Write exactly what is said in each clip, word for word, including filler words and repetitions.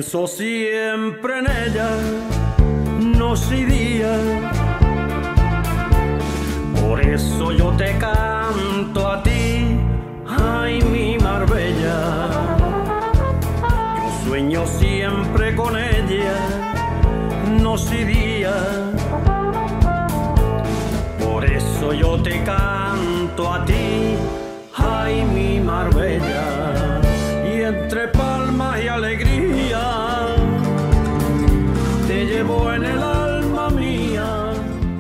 Pienso siempre en ella, noche y día. Por eso yo te canto a ti, ay mi Marbella. Yo sueño siempre con ella, noche y día. Por eso yo te canto a ti, ay mi Marbella. Y entre palmas y alegría te llevo en el alma mía.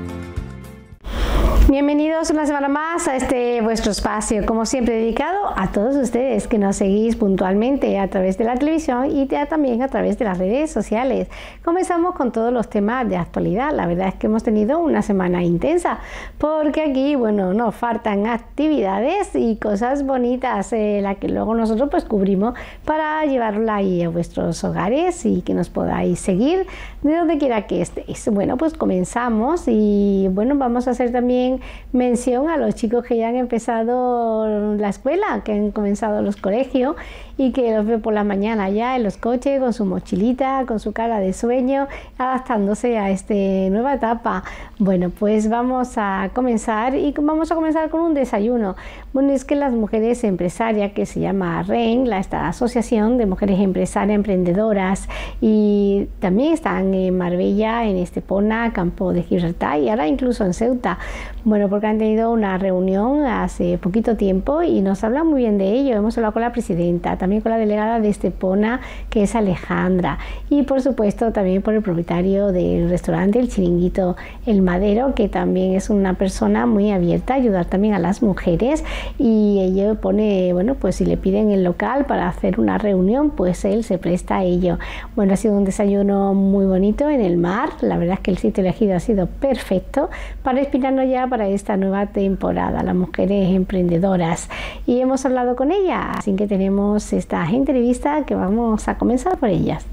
Bienvenidos una semana más a este vuestro espacio, como siempre dedicado a todos ustedes que nos seguís puntualmente a través de la televisión y ya también a través de las redes sociales. Comenzamos con todos los temas de actualidad. La verdad es que hemos tenido una semana intensa porque aquí, bueno, nos faltan actividades y cosas bonitas, eh, las que luego nosotros pues cubrimos para llevarla ahí a vuestros hogares y que nos podáis seguir de donde quiera que estéis. Bueno, pues comenzamos y bueno, vamos a hacer también mención a los chicos que ya han empezado la escuela, que han comenzado los colegios y que los veo por la mañana ya en los coches con su mochilita, con su cara de sueño, adaptándose a esta nueva etapa. Bueno, pues vamos a comenzar y vamos a comenzar con un desayuno. Bueno, es que las mujeres empresarias, que se llama REN, la, esta asociación de mujeres empresarias emprendedoras, y también están en Marbella, en Estepona, Campo de Gibraltar y ahora incluso en Ceuta. Bueno, porque han tenido una reunión hace poquito tiempo y nos hablan muy bien de ello. Hemos hablado con la presidenta, también con la delegada de Estepona, que es Alejandra, y por supuesto también por el propietario del restaurante El Chiringuito El Madero, que también es una persona muy abierta a ayudar también a las mujeres, y ella pone, bueno, pues si le piden el local para hacer una reunión, pues él se presta a ello. Bueno, ha sido un desayuno muy bonito en el mar. La verdad es que el sitio elegido ha sido perfecto para inspirarnos ya para esta nueva temporada, las mujeres emprendedoras, y hemos hablado con ella, así que tenemos esta entrevista que vamos a comenzar por ellas.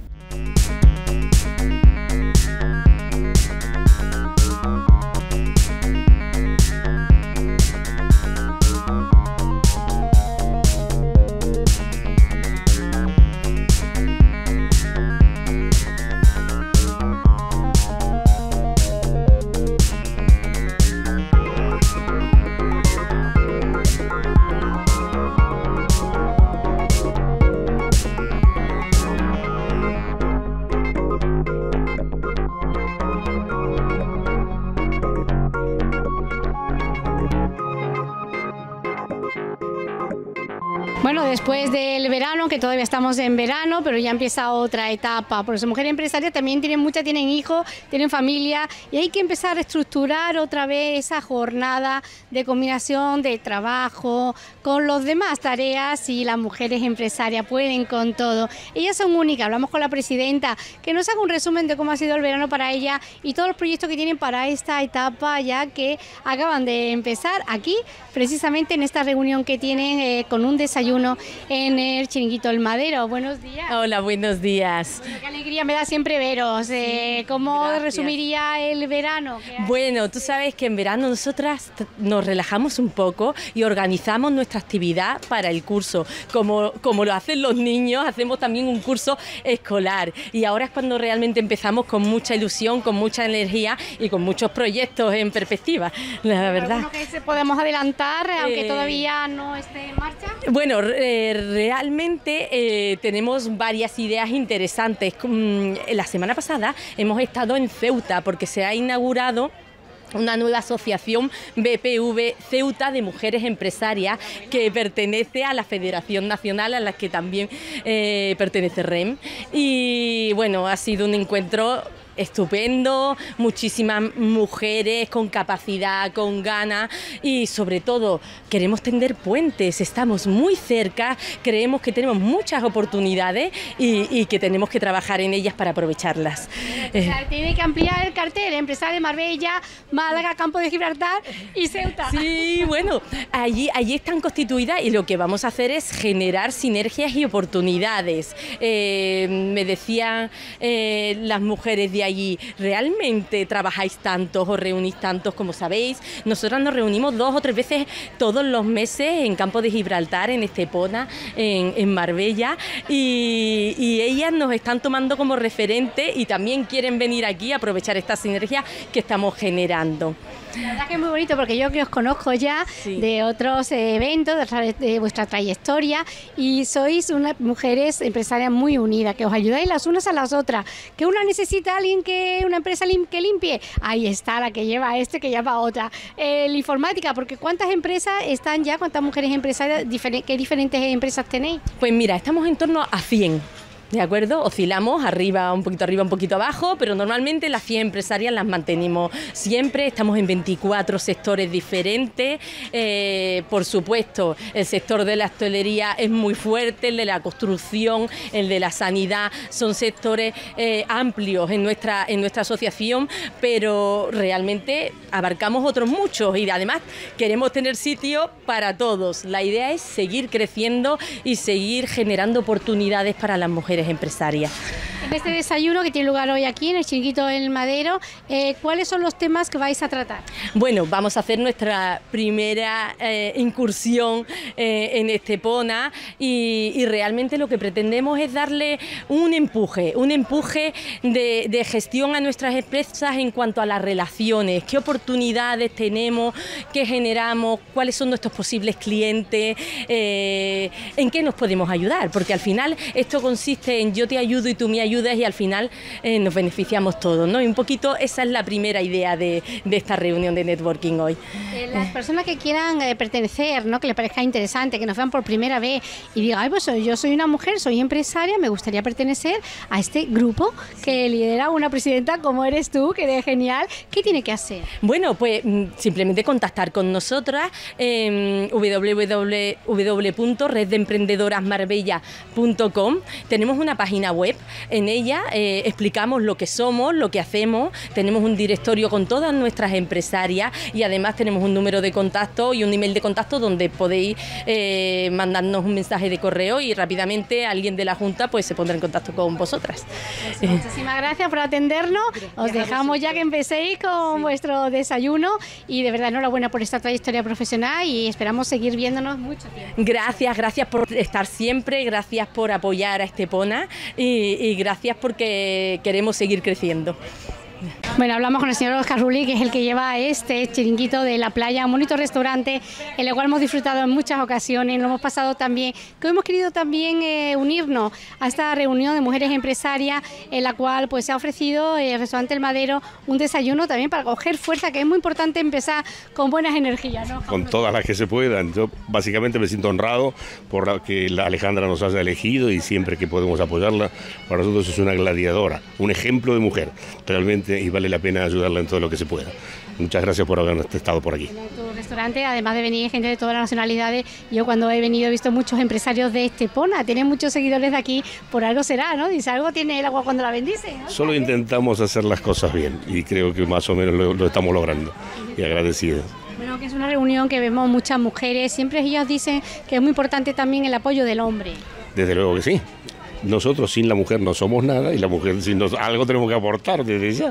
Bueno, después del verano, que todavía estamos en verano, pero ya empieza otra etapa. Por eso mujeres empresarias también tienen muchas, tienen hijos, tienen familia, y hay que empezar a estructurar otra vez esa jornada de combinación de trabajo con las demás tareas, y las mujeres empresarias pueden con todo. Ellas son únicas. Hablamos con la presidenta, que nos haga un resumen de cómo ha sido el verano para ella y todos los proyectos que tienen para esta etapa ya que acaban de empezar aquí, precisamente en esta reunión que tienen eh, con un desayuno en el Chiringuito El Madero. Buenos días. Hola, buenos días. Bueno, qué alegría me da siempre veros. Eh, ¿Cómo Gracias. resumiría el verano? Bueno, tú sabes que en verano nosotras nos relajamos un poco y organizamos nuestra actividad para el curso. Como, como lo hacen los niños, hacemos también un curso escolar. Y ahora es cuando realmente empezamos con mucha ilusión, con mucha energía y con muchos proyectos en perspectiva, la verdad. ¿Alguno que podemos adelantar, aunque eh, todavía no esté en marcha? Bueno, eh, realmente eh, tenemos varias ideas interesantes. La semana pasada hemos estado en Ceuta porque se ha inaugurado una nueva asociación B P V Ceuta de mujeres empresarias que pertenece a la Federación Nacional, a la que también eh, pertenece REN. Y bueno, ha sido un encuentro estupendo, muchísimas mujeres con capacidad, con ganas, y sobre todo queremos tender puentes, estamos muy cerca, creemos que tenemos muchas oportunidades y, y que tenemos que trabajar en ellas para aprovecharlas. O sea, tiene que ampliar el cartel, empezar de Marbella, Málaga, Campo de Gibraltar y Ceuta. Sí, bueno, allí, allí están constituidas y lo que vamos a hacer es generar sinergias y oportunidades. Eh, me decían eh, las mujeres de allí, ¿realmente trabajáis tantos o reunís tantos? Como sabéis, nosotras nos reunimos dos o tres veces todos los meses en Campo de Gibraltar, en Estepona, en, en Marbella, y, y ellas nos están tomando como referente y también quieren venir aquí a aprovechar esta sinergia que estamos generando. La verdad que es muy bonito porque yo que os conozco ya sí. de otros eventos, de, de vuestra trayectoria, y sois unas mujeres empresarias muy unidas, que os ayudáis las unas a las otras, que una necesita a alguien que, una empresa lim, que limpie, ahí está la que lleva a este, que lleva a otra. Eh, la informática, porque ¿cuántas empresas están ya, cuántas mujeres empresarias, diferen, qué diferentes empresas tenéis? Pues mira, estamos en torno a cien. ¿De acuerdo? Oscilamos arriba, un poquito arriba, un poquito abajo, pero normalmente las cien empresarias las mantenemos siempre. Estamos en veinticuatro sectores diferentes. Eh, por supuesto, el sector de la hostelería es muy fuerte, el de la construcción, el de la sanidad, son sectores eh, amplios en nuestra, en nuestra asociación, pero realmente abarcamos otros muchos y además queremos tener sitio para todos. La idea es seguir creciendo y seguir generando oportunidades para las mujeres empresarias. En este desayuno que tiene lugar hoy aquí en el Chiringuito del Madero, eh, ¿cuáles son los temas que vais a tratar? Bueno, vamos a hacer nuestra primera eh, incursión eh, en Estepona y, y realmente lo que pretendemos es darle un empuje, un empuje de, de gestión a nuestras empresas en cuanto a las relaciones, qué oportunidades tenemos, qué generamos, cuáles son nuestros posibles clientes, eh, en qué nos podemos ayudar, porque al final esto consiste en yo te ayudo y tú me ayudas y al final eh, nos beneficiamos todos, ¿no? Y un poquito esa es la primera idea de, de esta reunión de networking hoy. Eh, las personas que quieran eh, pertenecer, ¿no? Que les parezca interesante, que nos vean por primera vez y digan, ay, pues yo soy una mujer, soy empresaria, me gustaría pertenecer a este grupo que lidera una presidenta como eres tú, que eres genial, ¿qué tiene que hacer? Bueno, pues simplemente contactar con nosotras en w w w punto red de emprendedoras marbella punto com. Tenemos una página web, en ella eh, explicamos lo que somos, lo que hacemos, tenemos un directorio con todas nuestras empresarias y además tenemos un número de contacto y un email de contacto donde podéis eh, mandarnos un mensaje de correo y rápidamente alguien de la Junta pues se pondrá en contacto con vosotras. Pues muchísimas gracias por atendernos, os dejamos ya que empecéis con sí. vuestro desayuno y de verdad enhorabuena por esta trayectoria profesional y esperamos seguir viéndonos mucho tiempo. Gracias, gracias por estar siempre, gracias por apoyar a Estepona y, y gracias porque queremos seguir creciendo. Bueno, hablamos con el señor Óscar Rulli, que es el que lleva este chiringuito de la playa, un bonito restaurante, en el cual hemos disfrutado en muchas ocasiones, lo hemos pasado también, que hemos querido también eh, unirnos a esta reunión de mujeres empresarias, en la cual pues se ha ofrecido el restaurante El Madero un desayuno también para coger fuerza, que es muy importante empezar con buenas energías, ¿no? Con todas las que se puedan. Yo básicamente me siento honrado por la que la Alejandra nos haya elegido y siempre que podemos apoyarla, para nosotros es una gladiadora, un ejemplo de mujer, realmente, y vale la pena ayudarla en todo lo que se pueda. Muchas gracias por haber estado por aquí. En tu restaurante, además de venir gente de todas las nacionalidades, yo cuando he venido he visto muchos empresarios de Estepona, tienen muchos seguidores de aquí, por algo será, ¿no? Dice, algo tiene el agua cuando la bendice, ¿no? Solo intentamos hacer las cosas bien y creo que más o menos lo, lo estamos logrando y agradecidos. Bueno, que es una reunión que vemos muchas mujeres, siempre ellas dicen que es muy importante también el apoyo del hombre. Desde luego que sí. Nosotros sin la mujer no somos nada y la mujer sin nos, algo tenemos que aportar desde ya.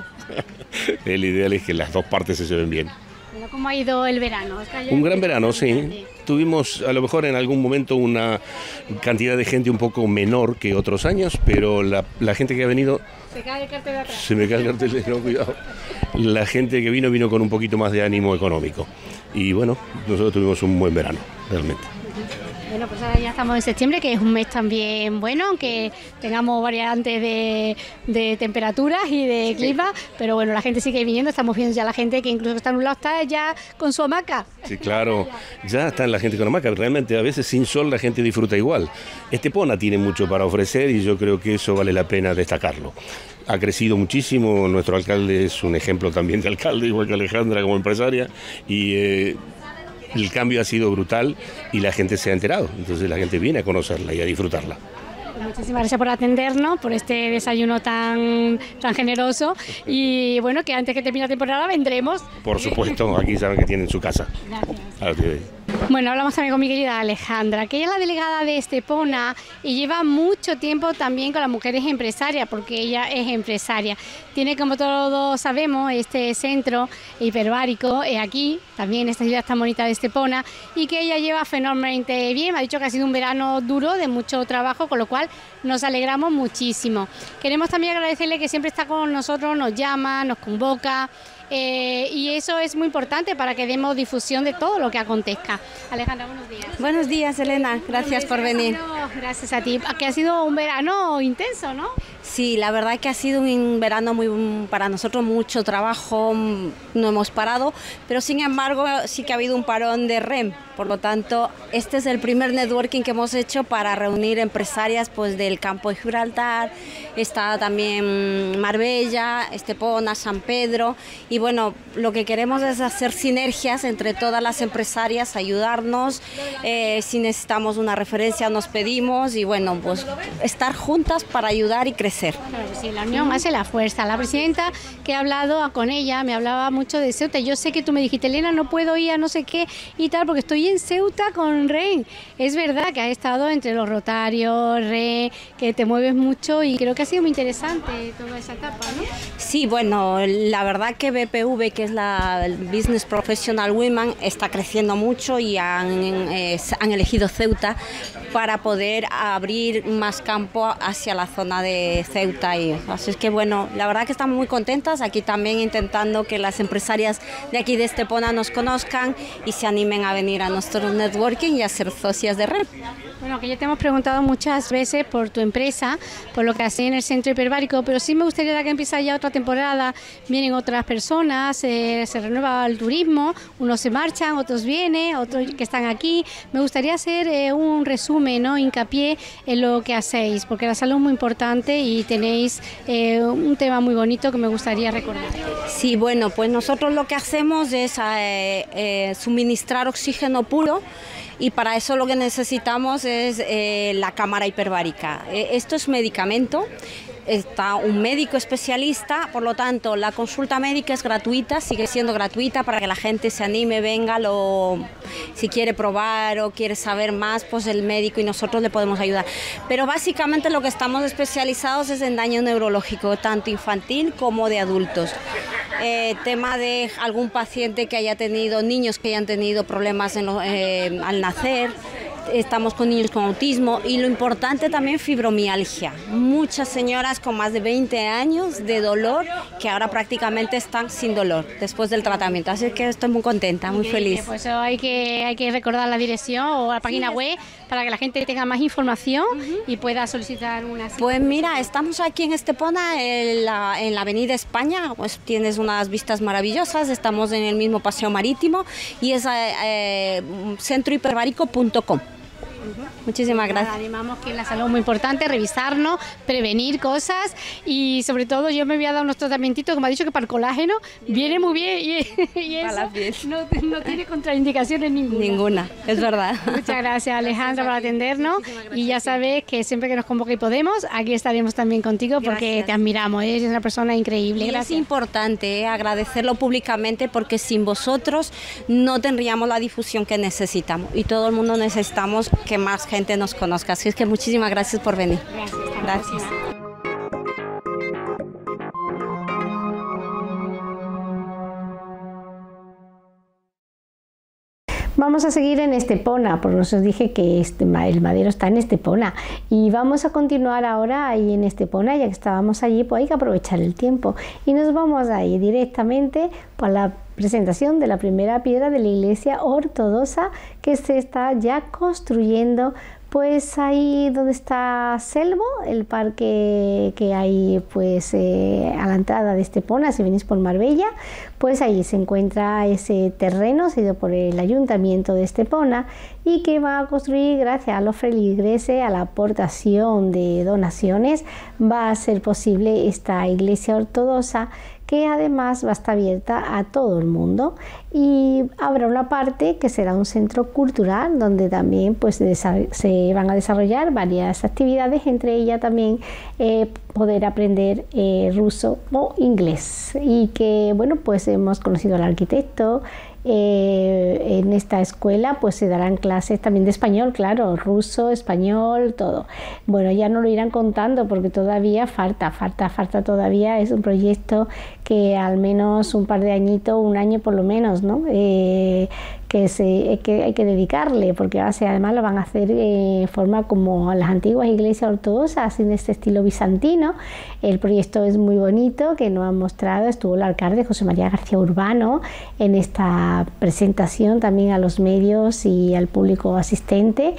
El ideal es que las dos partes se lleven bien. Bueno, ¿cómo ha ido el verano? Es que un gran verano, sí. Tuvimos a lo mejor en algún momento una cantidad de gente un poco menor que otros años, pero la, la gente que ha venido... Se cae el cartel de atrás. Se me cae el cartel de no, cuidado. La gente que vino, vino con un poquito más de ánimo económico. Y bueno, nosotros tuvimos un buen verano, realmente. Bueno, pues ahora ya estamos en septiembre, que es un mes también bueno, aunque tengamos variantes de, de temperaturas y de clima, pero bueno, la gente sigue viniendo, estamos viendo ya la gente que incluso está en un lado, está ya con su hamaca. Sí, claro, ya está la gente con hamaca, realmente a veces sin sol la gente disfruta igual. Estepona tiene mucho para ofrecer y yo creo que eso vale la pena destacarlo. Ha crecido muchísimo, nuestro alcalde es un ejemplo también de alcalde, igual que Alejandra como empresaria, y... Eh, el cambio ha sido brutal y la gente se ha enterado, entonces la gente viene a conocerla y a disfrutarla. Muchísimas gracias por atendernos, por este desayuno tan, tan generoso y bueno, que antes que termine la temporada vendremos. Por supuesto, aquí saben que tienen su casa. Gracias. Bueno, hablamos también con mi querida Alejandra, que ella es la delegada de Estepona y lleva mucho tiempo también con las mujeres empresarias, porque ella es empresaria. Tiene, como todos sabemos, este centro hiperbárico eh, aquí, también en esta ciudad tan bonita de Estepona, y que ella lleva fenomenalmente bien. Me ha dicho que ha sido un verano duro, de mucho trabajo, con lo cual nos alegramos muchísimo. Queremos también agradecerle que siempre está con nosotros, nos llama, nos convoca. Eh, y eso es muy importante para que demos difusión de todo lo que acontezca. Alejandra, buenos días. Buenos días, Elena, gracias por venir. Gracias a ti, que ha sido un verano intenso, ¿no? Sí, la verdad que ha sido un verano muy para nosotros, mucho trabajo, no hemos parado, pero sin embargo sí que ha habido un parón de R E M. Por lo tanto, este es el primer networking que hemos hecho para reunir empresarias pues, del campo de Gibraltar. Está también Marbella, Estepona, San Pedro. Y bueno, lo que queremos es hacer sinergias entre todas las empresarias, ayudarnos. Eh, si necesitamos una referencia, nos pedimos. Y bueno, pues estar juntas para ayudar y crecer. Claro, sí, la unión hace la fuerza. La presidenta que he hablado con ella me hablaba mucho de Ceuta. Yo sé que tú me dijiste, Elena, no puedo ir a no sé qué y tal, porque estoy en Ceuta con R E M. Es verdad que has estado entre los rotarios, R E M, que te mueves mucho y creo que ha sido muy interesante toda esa etapa, ¿no? Sí, bueno, la verdad que B P V, que es la Business Professional Women, está creciendo mucho y han, eh, han elegido Ceuta para poder abrir más campo hacia la zona de Ceuta. Y, así es que bueno, la verdad que estamos muy contentas, aquí también intentando que las empresarias de aquí de Estepona nos conozcan y se animen a venir a nuestro networking y a ser socias de R E M. Bueno, que ya te hemos preguntado muchas veces por tu empresa, por lo que haces en el centro hiperbárico, pero sí me gustaría que empiece ya otra temporada, vienen otras personas, eh, se renueva el turismo, unos se marchan, otros vienen, otros que están aquí. Me gustaría hacer eh, un resumen, ¿no? Hincapié en lo que hacéis, porque la salud es muy importante y tenéis eh, un tema muy bonito que me gustaría recordar. Sí, bueno, pues nosotros lo que hacemos es eh, eh, suministrar oxígeno puro. Y para eso lo que necesitamos es eh, la cámara hiperbárica. Eh, esto es medicamento, está un médico especialista, por lo tanto la consulta médica es gratuita, sigue siendo gratuita para que la gente se anime, venga, lo, si quiere probar o quiere saber más, pues el médico y nosotros le podemos ayudar. Pero básicamente lo que estamos especializados es en daño neurológico, tanto infantil como de adultos. Eh, tema de algún paciente que haya tenido, niños que hayan tenido problemas en lo, eh, al nacer. Estamos con niños con autismo y lo importante también fibromialgia. Muchas señoras con más de veinte años de dolor que ahora prácticamente están sin dolor después del tratamiento. Así que estoy muy contenta, muy feliz. Pues hay que, hay que recordar la dirección o la página sí, web para que la gente tenga más información uh-huh. y pueda solicitar una cita. Pues mira, estamos aquí en Estepona, en la, en la Avenida España, pues tienes unas vistas maravillosas, estamos en el mismo paseo marítimo y es eh, centro hiperbárico punto com. Muchísimas gracias. Nada, animamos que la salud es muy importante, revisarnos, prevenir cosas y sobre todo yo me voy a dar unos tratamientos que me ha dicho que para el colágeno viene muy bien y, y eso no, no tiene contraindicaciones ninguna. Ninguna, es verdad. Muchas gracias, Alejandra, por atendernos y ya sabes que siempre que nos convoque y podemos, aquí estaremos también contigo porque gracias. Te admiramos, eres una persona increíble. Y gracias. Es importante eh, agradecerlo públicamente porque sin vosotros no tendríamos la difusión que necesitamos y todo el mundo necesitamos que más gente nos conozca. Así es que muchísimas gracias por venir. Gracias. Gracias. Vamos a seguir en Estepona, porque os dije que este, el madero está en Estepona y vamos a continuar ahora ahí en Estepona, ya que estábamos allí, pues hay que aprovechar el tiempo y nos vamos a ir directamente para la presentación de la primera piedra de la iglesia ortodoxa que se está ya construyendo. Pues ahí donde está Selvo, el parque que hay pues eh, a la entrada de Estepona, si venís por Marbella, pues ahí se encuentra ese terreno cedido por el ayuntamiento de Estepona y que va a construir gracias a los feligreses, a la aportación de donaciones, va a ser posible esta iglesia ortodoxa que además va a estar abierta a todo el mundo y habrá una parte que será un centro cultural donde también pues se van a desarrollar varias actividades, entre ellas también eh, poder aprender eh, ruso o inglés y que bueno pues hemos conocido al arquitecto Eh, en esta escuela pues se darán clases también de español, claro, ruso, español, todo. Bueno, ya no lo irán contando porque todavía falta, falta, falta todavía. Es un proyecto que al menos un par de añitos, un año por lo menos, ¿no? Eh, que, se, que hay que dedicarle, porque además lo van a hacer en forma como las antiguas iglesias ortodoxas, en este estilo bizantino. El proyecto es muy bonito, que nos han mostrado, estuvo el alcalde José María García Urbano en esta presentación también a los medios y al público asistente,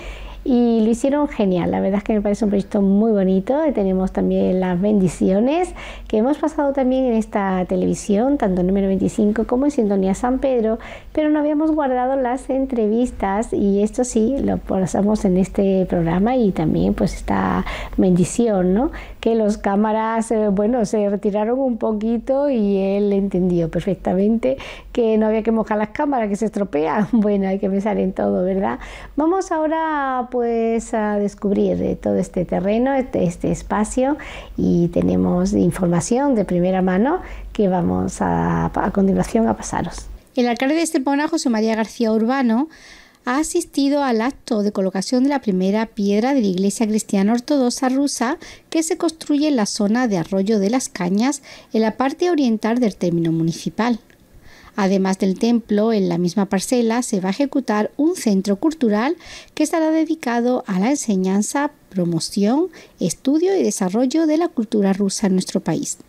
y lo hicieron genial. La verdad es que me parece un proyecto muy bonito. Y tenemos también las bendiciones que hemos pasado también en esta televisión, tanto en número veinticinco como en Sintonía San Pedro, pero no habíamos guardado las entrevistas, y esto sí lo pasamos en este programa. Y también pues esta bendición, ¿no? Que los cámaras, eh, bueno, se retiraron un poquito y él entendió perfectamente que no había que mojar las cámaras, que se estropean. Bueno, hay que pensar en todo, ¿verdad? Vamos ahora pues a descubrir todo este terreno, este, este espacio, y tenemos información de primera mano que vamos a, a continuación a pasaros. El alcalde de Estepona, José María García Urbano, ha asistido al acto de colocación de la primera piedra de la Iglesia Cristiana Ortodoxa rusa, que se construye en la zona de Arroyo de las Cañas, en la parte oriental del término municipal. Además del templo, en la misma parcela se va a ejecutar un centro cultural que estará dedicado a la enseñanza, promoción, estudio y desarrollo de la cultura rusa en nuestro país.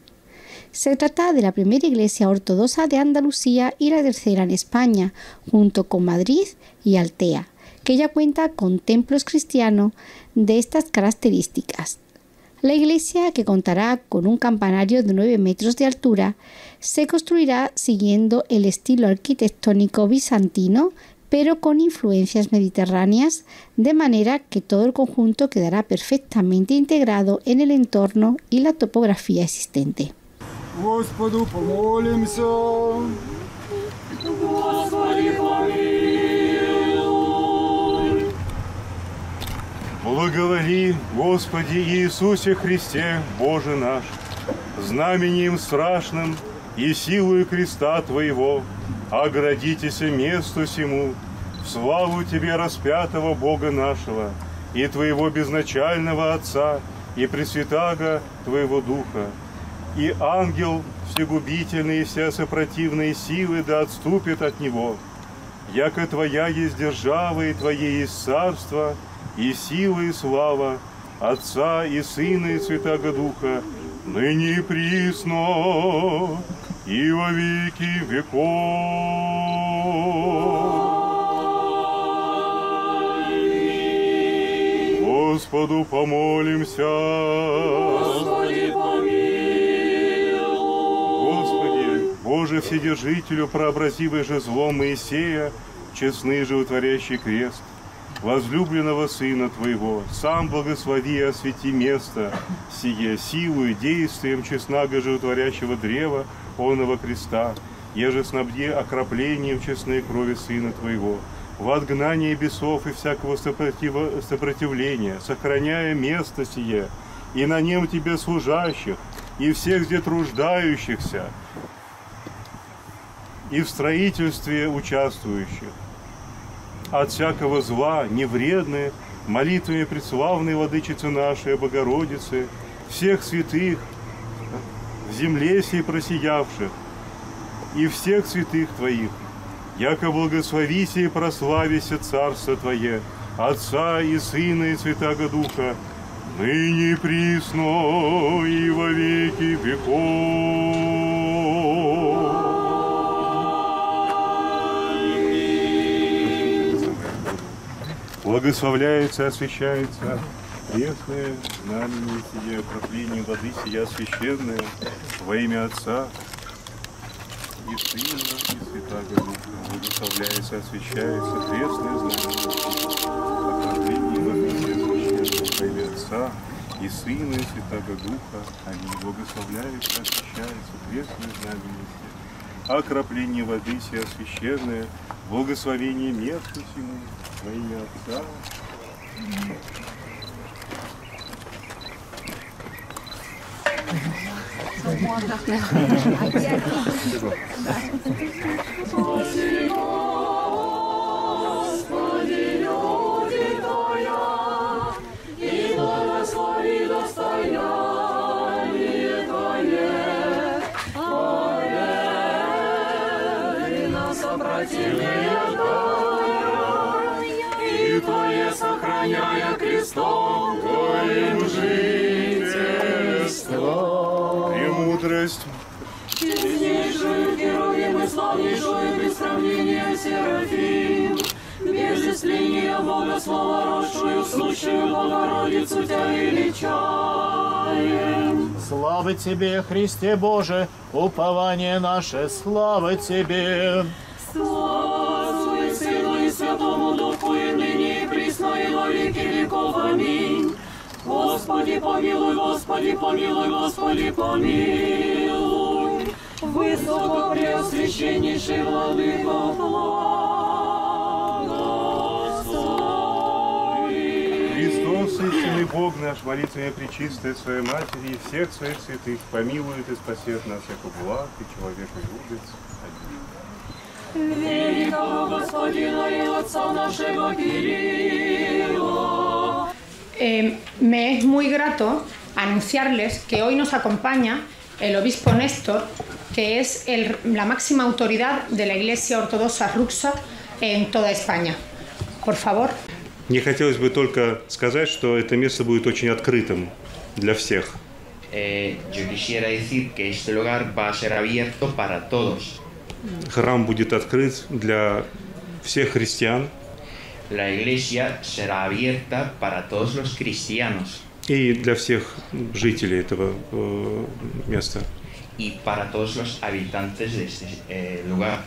Se trata de la primera iglesia ortodoxa de Andalucía y la tercera en España, junto con Madrid y Altea, que ya cuenta con templos cristianos de estas características. La iglesia, que contará con un campanario de nueve metros de altura, se construirá siguiendo el estilo arquitectónico bizantino, pero con influencias mediterráneas, de manera que todo el conjunto quedará perfectamente integrado en el entorno y la topografía existente. Господу помолимся. Господи, помилуй. Благоволи, Господи Иисусе Христе, Боже наш, знамением страшным и силою креста Твоего, оградитесь месту сему, в славу Тебе распятого Бога нашего, и Твоего безначального Отца, и Пресвятаго Твоего Духа, и ангел всегубительный и все сопротивные силы да отступит от него, яко Твоя есть держава, и Твое есть царство, и сила, и слава Отца и Сына и Святаго Духа, ныне и присно, и во веки веков. Господу помолимся. Господи, помилуй. Господи, Боже Вседержителю, прообразивый же злом Моисея, честный же утворящий крест, возлюбленного Сына Твоего, сам благослови и освети место сие силою, действием честного животворящего древа оного креста, еже снабди окроплением честной крови Сына Твоего, в отгнании бесов и всякого сопротивления, сохраняя место сие, и на нем Тебе служащих, и всех где труждающихся, и в строительстве участвующих, от всякого зла, невредны, молитвами преславной Владычицы нашей Богородицы, всех святых, в земле сей просиявших, и всех святых Твоих, яко благословися и прославися Царство Твое, Отца и Сына и Святаго Духа, ныне и присно и во веки веков. Благословляется, освящается пресное знамение сие, окропление воды сия священное, во имя Отца и Сына и Святаго Духа. Благословляется, освящается пресное знамение сие, окропление воды сия священное, во имя Отца и Сына и Святаго Духа. Аминь. Благословляется, освящается пресное знамение сие, окропление воды сия священное, благословение месту сему, во имя Отца. И Твое сохраняя крестом Твоим жительство. Премудрость. Честнейшую Херувим и славнейшую без сравнения Серафим, бежественнее Бога Слова росшую, сущую Богородицу Тебя величаем. Слава Тебе, Христе Боже, упование наше, слава Тебе. Слава Отцу и Сыну и Святому Духу, и ныне и присно и во веки веков. Аминь. Господи, помилуй, Господи, помилуй, Господи, помилуй. Высокопреосвященнейший Владыко, благослови. Христос, истинный Бог наш, молитвами пречистой Своей Матери и всех Своих святых, помилует и спасет нас, яко благ и человека любит. Великого Господина и Отца нашего Кирилла. Eh, me es muy grato anunciarles que hoy nos acompaña el obispo Néstor, que es el, la máxima autoridad de la Iglesia Ortodoxa Ruxa en toda España. Por favor. Мне хотелось бы только сказать, что это место будет очень открытым для всех. Eh, yo quisiera decir que este lugar va a ser abierto para todos. Храм будет открыт для всех христиан. La iglesia será abierta para todos los cristianos. И для всех жителей этого э, места. Y para todos los habitantes de este eh, lugar.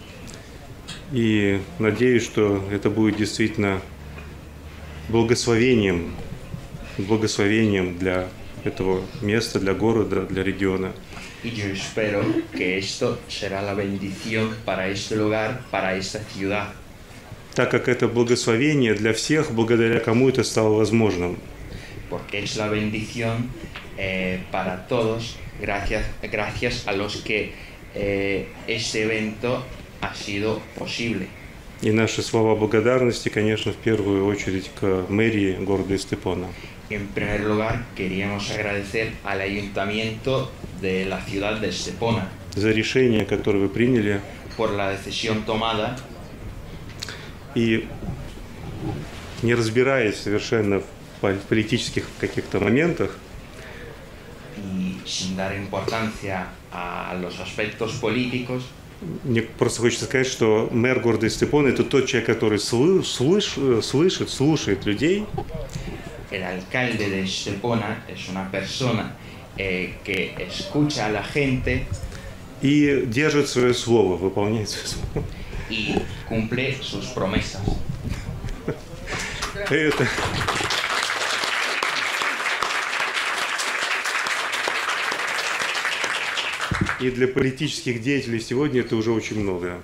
И надеюсь, что это будет действительно благословением, благословением для этого места, для города, для региона. Y yo espero que esto será la bendición para este lugar, para esta ciudad. Так как это благословение для всех, благодаря кому это стало возможным. Porque es la bendición eh, para todos, gracias, gracias a los que eh, este evento ha sido posible. И наши слова благодарности, конечно, в первую очередь к мэрии города Степана. En primer lugar, queríamos agradecer al ayuntamiento de la ciudad de Estepona за решение, которое вы приняли. Por la decisión tomada. И не разбираясь совершенно в политических каких-то моментах, Y sin dar importancia a los aspectos políticos, мне просто хочется сказать, что мэр города Степана – это тот человек, который слыш, слыш, слышит, слушает людей. El alcalde de Estepona es una persona eh, que escucha a la gente и держит свое слово, выполняет свое слово. Y cumple sus promesas. Это... И для политических деятелей сегодня это уже очень много.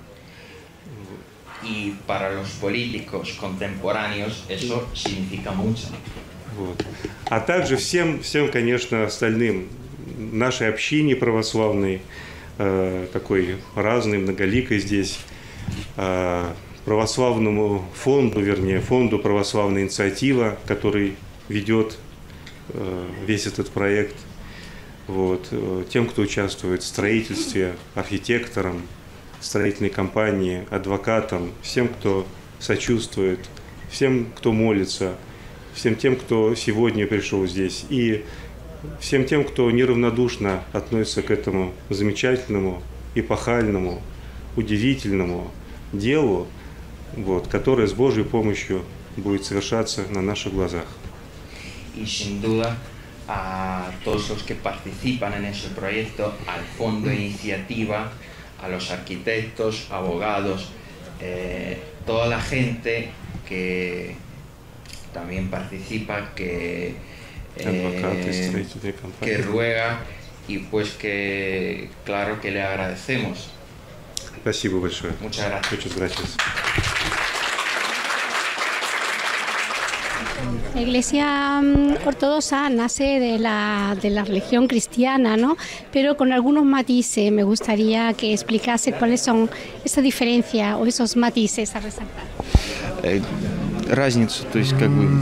Y para los políticos contemporáneos eso significa mucho. Вот. А также всем, всем, конечно, остальным, нашей общине православной, э, такой разной, многоликой здесь, э, православному фонду, вернее, фонду «Православная инициатива», который ведет э, весь этот проект, вот, э, тем, кто участвует в строительстве, архитекторам, строительной компании, адвокатам, всем, кто сочувствует, всем, кто молится, всем тем, кто сегодня пришел здесь, и всем тем, кто неравнодушно относится к этому замечательному, эпохальному, удивительному делу, вот, которое с Божьей помощью будет совершаться на наших глазах. Y sin duda a todos los que participan en ese proyecto, al Fondo de Iniciativa, a los arquitectos, abogados, eh, toda la gente que también participa, que, eh, que ruega y pues que claro que le agradecemos. Спасибо большое. Muchas gracias. Muchas gracias. La Iglesia ortodoxa nace de la, de la religión cristiana, ¿no? Pero con algunos matices. Me gustaría que explicase cuáles son esa diferencia o esos matices a resaltar. Разницу, то есть как бы...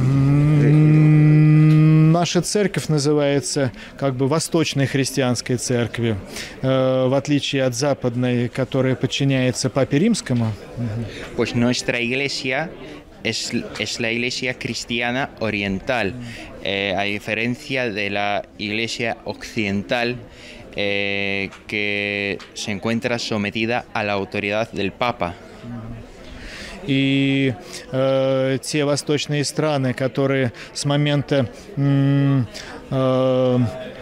Наша церковь называется как бы Восточной христианской церковью, э, в отличие от западной, которая подчиняется Папе Римскому. Pues nuestra iglesia es, es la iglesia cristiana oriental, eh, a diferencia de la iglesia occidental, eh, que se encuentra sometida a la autoridad del Papa. И э, те восточные страны, которые с момента э, э,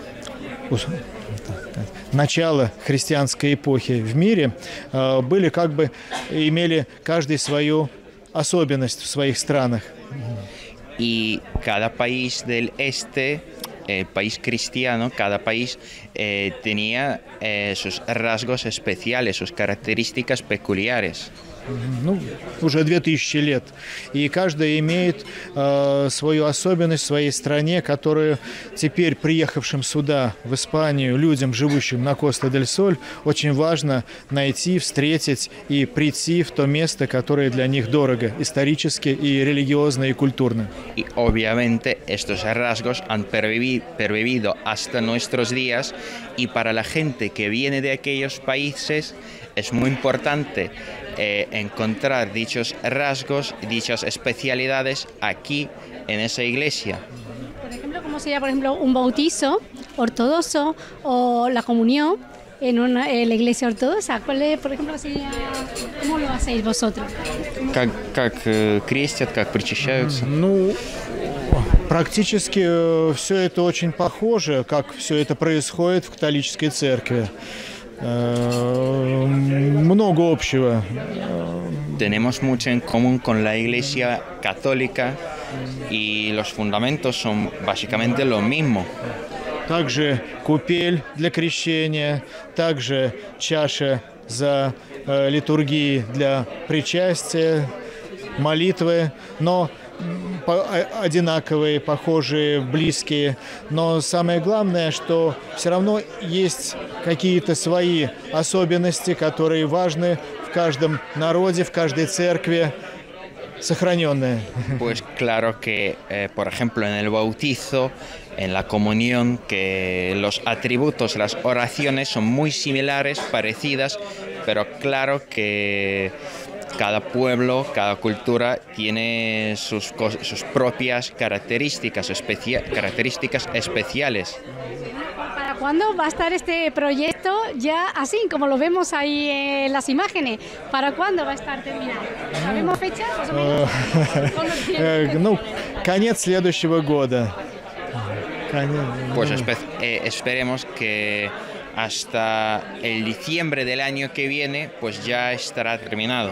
начала христианской эпохи в мире э, были как бы имели каждый свою особенность в своих странах. Y cada país del este, el país cristiano, cada país eh, tenía eh, sus rasgos especiales, sus características peculiares. Ну, уже две тысячи лет. И каждая имеет э, свою особенность в своей стране, которую теперь приехавшим сюда, в Испанию, людям, живущим на Коста-дель-Соль, очень важно найти, встретить и прийти в то место, которое для них дорого, исторически и религиозно и культурно. Y obviamente estos rasgos han pervivido hasta nuestros días, y para la gente que viene de aquellos países es muy importante eh, encontrar dichos rasgos, dichas especialidades aquí en esa iglesia. Por ejemplo, ¿cómo sería, por ejemplo, un bautizo ortodoxo o la comunión en, una, en la iglesia ortodoxa? ¿Cuál es, por ejemplo, sería, cómo lo hacéis vosotros? Как, как э, крестят, как причащаются? Ну, практически э, все это очень похоже, как все это происходит в католической церкви. Много общего. Tenemos mucho en común con la Iglesia católica y los fundamentos son básicamente lo mismo. Также купель для крещения, также чаша за э, литургии для причастия, молитвы, но одинаковые, похожие, близкие, но самое главное, что все равно есть какие-то свои особенности, которые важны в каждом народе, в каждой церкви, сохраненные. Pues claro que, eh, por ejemplo, en el bautizo, en la comunión, que los atributos, las oraciones son muy similares, parecidas, pero claro que cada pueblo, cada cultura tiene sus, sus propias características, especia, características especiales. ¿Para cuándo va a estar este proyecto ya así, como lo vemos ahí en las imágenes? ¿Para cuándo va a estar terminado? ¿Sabemos fecha, más o menos? Ну, конец следующего года. Pues eh, esperemos que hasta el diciembre del año que viene pues ya estará terminado.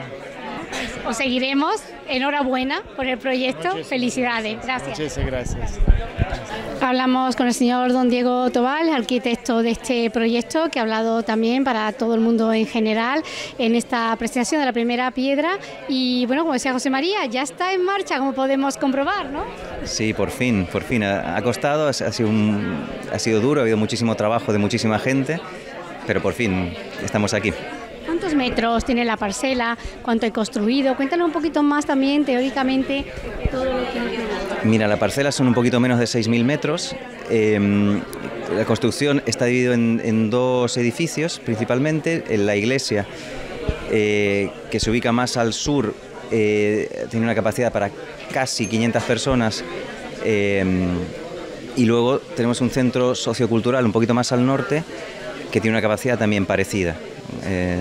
Os seguiremos. Enhorabuena por el proyecto. Felicidades. Gracias. Muchas gracias. Hablamos con el señor don Diego Tobal, arquitecto de este proyecto, que ha hablado también para todo el mundo en general en esta presentación de la primera piedra. Y bueno, como decía José María, ya está en marcha, como podemos comprobar, ¿no? Sí, por fin, por fin. Ha, ha costado, ha sido, un, ha sido duro, ha habido muchísimo trabajo de muchísima gente, pero por fin estamos aquí. ¿Cuántos metros tiene la parcela? ¿Cuánto he construido? Cuéntanos un poquito más también, teóricamente, todo lo que... Mira, la parcela son un poquito menos de seis mil metros. Eh, la construcción está dividida en, en dos edificios, principalmente. En la iglesia, eh, que se ubica más al sur, eh, tiene una capacidad para casi quinientas personas. Eh, y luego tenemos un centro sociocultural un poquito más al norte, que tiene una capacidad también parecida. Eh,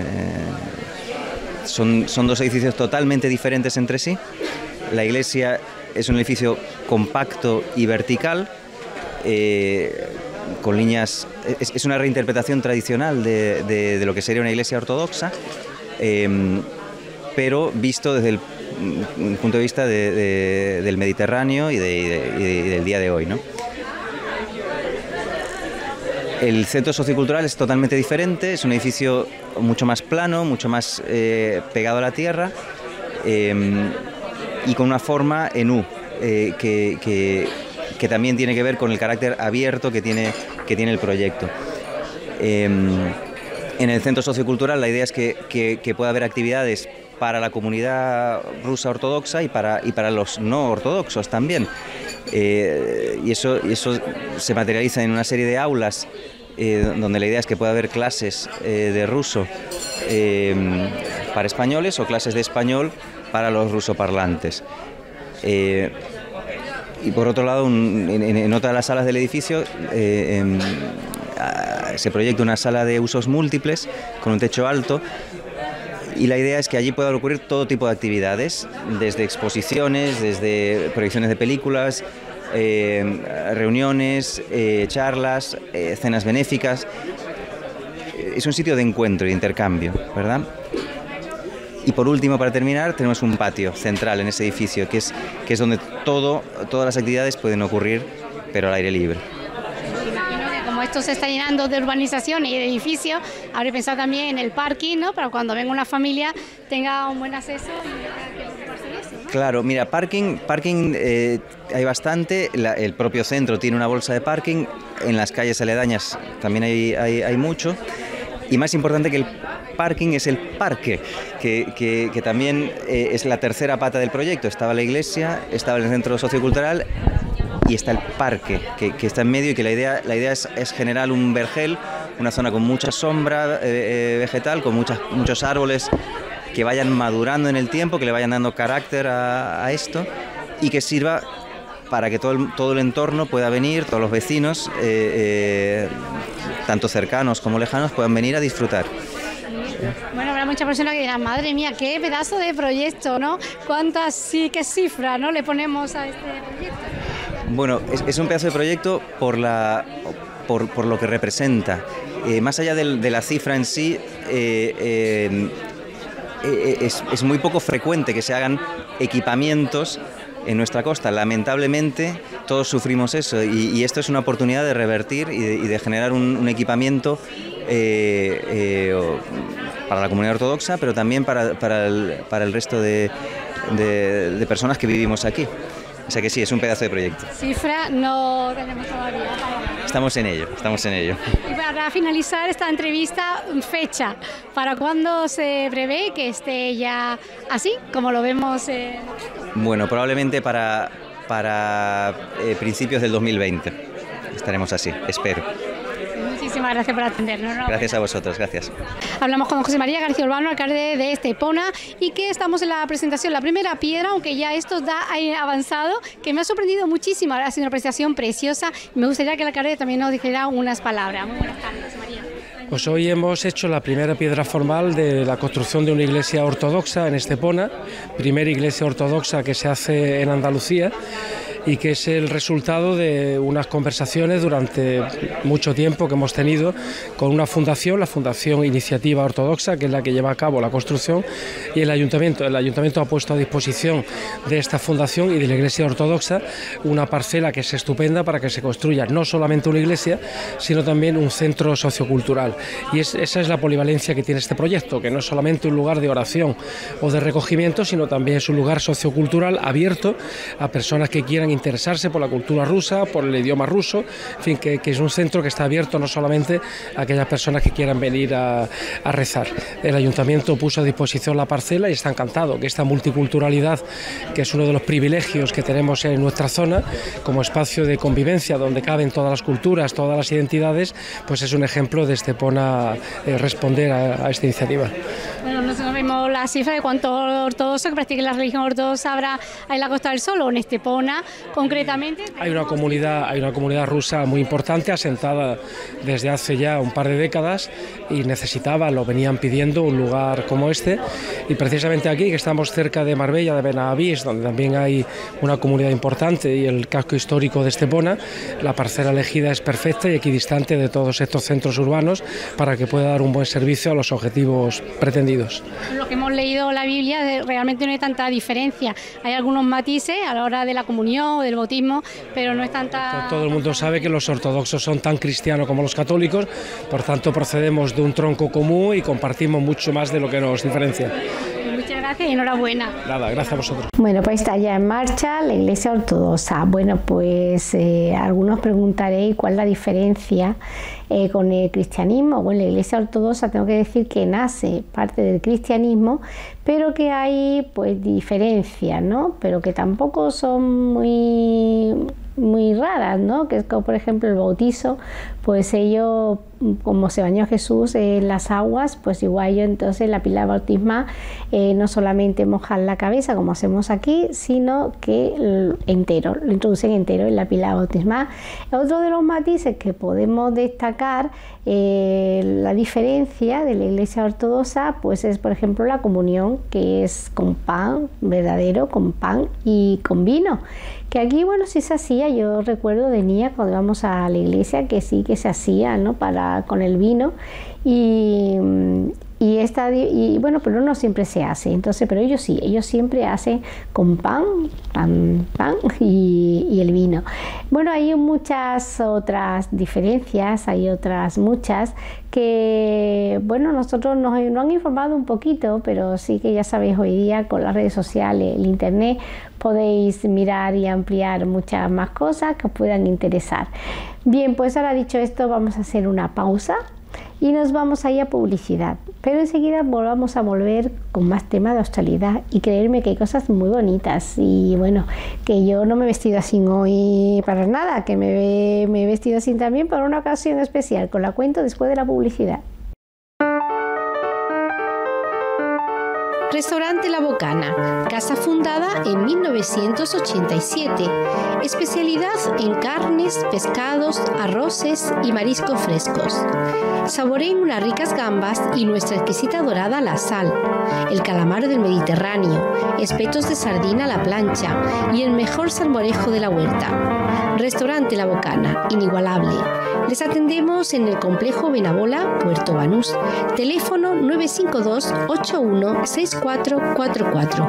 son, son dos edificios totalmente diferentes entre sí. La iglesia es un edificio compacto y vertical, eh, con líneas... Es, es una reinterpretación tradicional de, de, de lo que sería una iglesia ortodoxa, eh, pero visto desde el punto de vista de, de, del Mediterráneo y, de, y, de, y del día de hoy, ¿no? El centro sociocultural es totalmente diferente, es un edificio mucho más plano, mucho más eh, pegado a la tierra, eh, y con una forma en U. eh, que, que, que también tiene que ver con el carácter abierto que tiene, que tiene el proyecto. Eh, en el centro sociocultural la idea es que, que, que pueda haber actividades para la comunidad rusa ortodoxa y para, y para los no ortodoxos también. Eh, y, eso, y eso se materializa en una serie de aulas eh, donde la idea es que pueda haber clases eh, de ruso eh, para españoles o clases de español para los rusoparlantes. Eh, y por otro lado, un, en, en otra de las salas del edificio eh, en, a, se proyecta una sala de usos múltiples con un techo alto. Y la idea es que allí puedan ocurrir todo tipo de actividades, desde exposiciones, desde proyecciones de películas, eh, reuniones, eh, charlas, eh, cenas benéficas. Es un sitio de encuentro y de intercambio, ¿verdad? Y por último, para terminar, tenemos un patio central en ese edificio, que es, que es donde todo, todas las actividades pueden ocurrir, pero al aire libre. Como esto se está llenando de urbanizaciones y de edificios, habré pensado también en el parking, ¿no? Para cuando venga una familia tenga un buen acceso y que preocuparse de eso, ¿no? Claro, mira, parking, parking eh, hay bastante, la, el propio centro tiene una bolsa de parking, en las calles aledañas también hay, hay, hay mucho, y más importante que el parking es el parque, que, que, que también eh, es la tercera pata del proyecto. Estaba la iglesia, estaba el centro sociocultural y está el parque, que, que está en medio, y que la idea, la idea es, es generar un vergel, una zona con mucha sombra eh, vegetal, con muchas, muchos árboles que vayan madurando en el tiempo, que le vayan dando carácter a, a esto, y que sirva para que todo el, todo el entorno pueda venir, todos los vecinos, eh, eh, tanto cercanos como lejanos, puedan venir a disfrutar. Bueno, habrá muchas personas que dirán, madre mía, qué pedazo de proyecto, ¿no? ¿Cuántas, sí, qué cifra, ¿no?, le ponemos a este proyecto? Bueno, es, es un pedazo de proyecto por, la, por, por lo que representa. Eh, más allá de, de la cifra en sí, eh, eh, eh, es, es muy poco frecuente que se hagan equipamientos en nuestra costa. Lamentablemente todos sufrimos eso, y, y esto es una oportunidad de revertir y de, y de generar un, un equipamiento eh, eh, para la comunidad ortodoxa, pero también para, para, el, para el resto de, de, de personas que vivimos aquí. O sea que sí, es un pedazo de proyecto. Cifra no tenemos todavía. Estamos en ello, estamos en ello. Y para finalizar esta entrevista, fecha, ¿para cuándo se prevé que esté ya así, como lo vemos? Eh... Bueno, probablemente para, para eh, principios del dos mil veinte estaremos así, espero. Muchísimas gracias por atendernos. ¿No? Gracias a vosotros, gracias. Hablamos con José María García Urbano, alcalde de Estepona, y que estamos en la presentación, la primera piedra, aunque ya esto da avanzado, que me ha sorprendido muchísimo. Ha sido una presentación preciosa. Me gustaría que el alcalde también nos dijera unas palabras. Muy buenas tardes, José María. Pues hoy hemos hecho la primera piedra formal de la construcción de una iglesia ortodoxa en Estepona, primera iglesia ortodoxa que se hace en Andalucía, y que es el resultado de unas conversaciones durante mucho tiempo que hemos tenido con una fundación, la Fundación Iniciativa Ortodoxa, que es la que lleva a cabo la construcción, y el Ayuntamiento. El Ayuntamiento ha puesto a disposición de esta fundación y de la Iglesia Ortodoxa una parcela que es estupenda para que se construya no solamente una iglesia, sino también un centro sociocultural. Y es, esa es la polivalencia que tiene este proyecto, que no es solamente un lugar de oración o de recogimiento, sino también es un lugar sociocultural abierto a personas que quieran interesarse por la cultura rusa, por el idioma ruso, en fin, que, que es un centro que está abierto no solamente a aquellas personas que quieran venir a, a rezar. El Ayuntamiento puso a disposición la parcela y está encantado que esta multiculturalidad, que es uno de los privilegios que tenemos en nuestra zona, como espacio de convivencia donde caben todas las culturas, todas las identidades, pues es un ejemplo de Estepona eh, responder a, a esta iniciativa. Bueno, no sabemos la cifra de cuántos ortodoxos que practiquen la religión ortodoxa habrá en la Costa del Sol o en Estepona concretamente. Hay una comunidad, hay una comunidad rusa muy importante, asentada desde hace ya un par de décadas, y necesitaba, lo venían pidiendo, un lugar como este, y precisamente aquí, que estamos cerca de Marbella, de Benavís, donde también hay una comunidad importante, y el casco histórico de Estepona, la parcela elegida es perfecta y equidistante de todos estos centros urbanos para que pueda dar un buen servicio a los objetivos pretendidos. Lo que hemos leído en la Biblia, realmente no hay tanta diferencia. Hay algunos matices a la hora de la comunión o del bautismo, pero no es tanta... Todo el mundo sabe que los ortodoxos son tan cristianos como los católicos, por tanto procedemos de un tronco común y compartimos mucho más de lo que nos diferencia. Muchas gracias. gracias y enhorabuena. Nada, gracias a vosotros. Bueno, pues está ya en marcha la Iglesia Ortodoxa. Bueno, pues eh, algunos preguntaréis cuál es la diferencia eh, con el cristianismo. Bueno, la Iglesia Ortodoxa tengo que decir que nace parte del cristianismo, pero que hay pues diferencias, ¿no? Pero que tampoco son muy muy raras, ¿no? Que es como por ejemplo el bautizo, pues ellos, como se bañó Jesús en las aguas, pues igual ellos entonces la pila bautismal eh, no solamente mojan la cabeza como hacemos aquí, sino que entero, lo introducen entero en la pila bautismal. Otro de los matices que podemos destacar, eh, la diferencia de la Iglesia Ortodoxa, pues es por ejemplo la comunión, que es con pan verdadero, con pan y con vino, que aquí bueno sí se hacía. Yo recuerdo de niña cuando íbamos a la iglesia que sí que se hacía, ¿no? Para, con el vino y, y, esta, y bueno, pero no siempre se hace, entonces, pero ellos sí, ellos siempre hacen con pan, pan, pan y, y el vino. Bueno, hay muchas otras diferencias, hay otras muchas que, bueno, nosotros nos, nos han informado un poquito, pero sí que ya sabéis hoy día con las redes sociales, el internet, podéis mirar y ampliar muchas más cosas que os puedan interesar. Bien, pues ahora dicho esto, vamos a hacer una pausa y nos vamos a ir a publicidad, pero enseguida volvamos a volver con más temas de hostilidad y creerme que hay cosas muy bonitas y bueno, que yo no me he vestido así hoy para nada, que me, me he vestido así también para una ocasión especial, con la cuento después de la publicidad. Restaurante La Bocana, casa fundada en mil novecientos ochenta y siete, especialidad en carnes, pescados, arroces y mariscos frescos. Saboreen unas ricas gambas y nuestra exquisita dorada a la sal, el calamar del Mediterráneo, espetos de sardina a la plancha y el mejor salmorejo de la huerta. Restaurante La Bocana, inigualable. Les atendemos en el complejo Benabola, Puerto Banús. Teléfono nueve cinco dos, ocho uno, seis cuatro cuatro cuatro.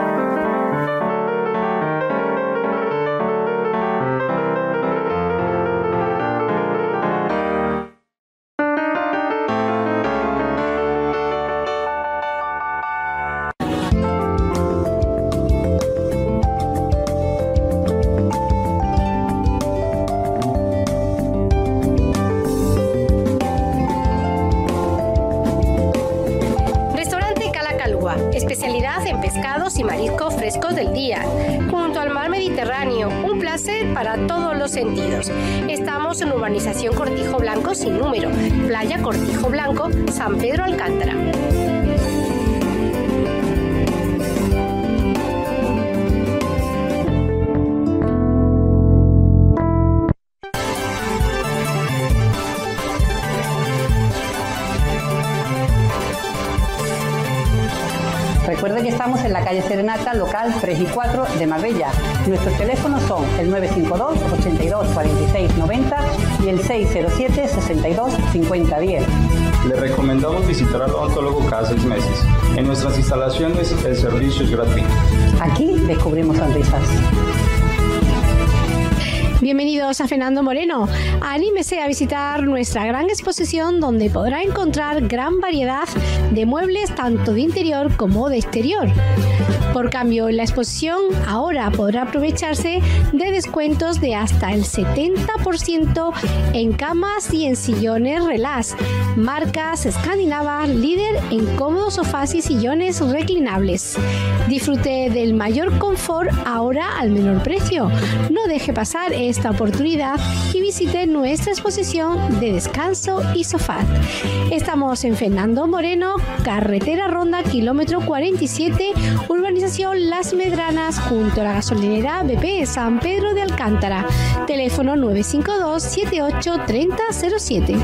Especialidad en pescados y mariscos frescos del día, junto al mar Mediterráneo, un placer para todos los sentidos. Estamos en urbanización Cortijo Blanco sin número, playa Cortijo Blanco, San Pedro Alcántara. Recuerde que estamos en la calle Serenata, local tres y cuatro de Marbella. Nuestros teléfonos son el nueve cinco dos, ochenta y dos, cuarenta y seis, noventa y el seis cero siete, sesenta y dos, cincuenta, diez. Le recomendamos visitar al odontólogo cada seis meses. En nuestras instalaciones el servicio es gratuito. Aquí descubrimos sonrisas. Bienvenidos a Fernando Moreno. Anímese a visitar nuestra gran exposición donde podrá encontrar gran variedad de muebles tanto de interior como de exterior. Por cambio, en la exposición ahora podrá aprovecharse de descuentos de hasta el setenta por ciento en camas y en sillones relax, marcas escandinavas líder en cómodos sofás y sillones reclinables. Disfrute del mayor confort ahora al menor precio. No deje pasar esta oportunidad y visite nuestra exposición de descanso y sofá. Estamos en Fernando Moreno, carretera Ronda, kilómetro cuarenta y siete, urbanización Las Medranas, junto a la gasolinera B P San Pedro de Alcántara. Teléfono nueve cinco dos, siete ocho, tres cero cero siete.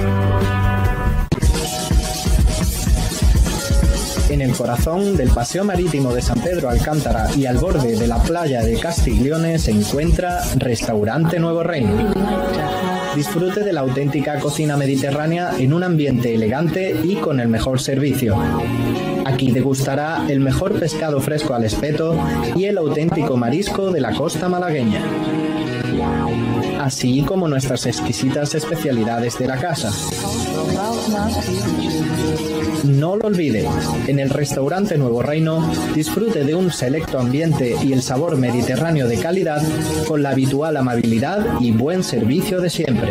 En el corazón del Paseo Marítimo de San Pedro Alcántara y al borde de la playa de Castiglione se encuentra Restaurante Nuevo Reino. Disfrute de la auténtica cocina mediterránea en un ambiente elegante y con el mejor servicio. Aquí degustará el mejor pescado fresco al espeto y el auténtico marisco de la costa malagueña. así como nuestras exquisitas especialidades de la casa. No lo olvide, en el restaurante Nuevo Reino disfrute de un selecto ambiente y el sabor mediterráneo de calidad con la habitual amabilidad y buen servicio de siempre.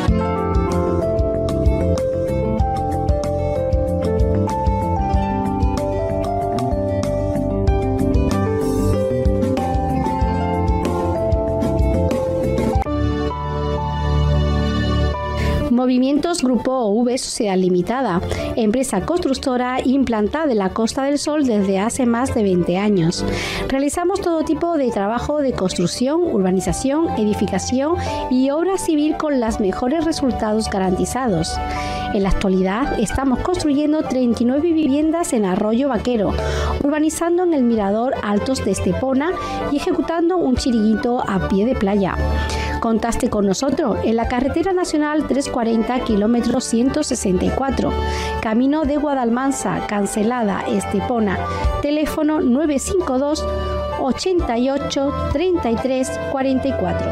Movimientos Grupo O V Sociedad Limitada, empresa constructora implantada en la Costa del Sol desde hace más de veinte años. Realizamos todo tipo de trabajo de construcción, urbanización, edificación y obra civil con los mejores resultados garantizados. En la actualidad estamos construyendo treinta y nueve viviendas en Arroyo Vaquero, urbanizando en el Mirador Altos de Estepona y ejecutando un chiringuito a pie de playa. Contacte con nosotros en la carretera nacional trescientos cuarenta, kilómetro ciento sesenta y cuatro, camino de Guadalmansa, Cancelada, Estepona, teléfono nueve cinco dos, ochenta y ocho, treinta y tres, cuarenta y cuatro.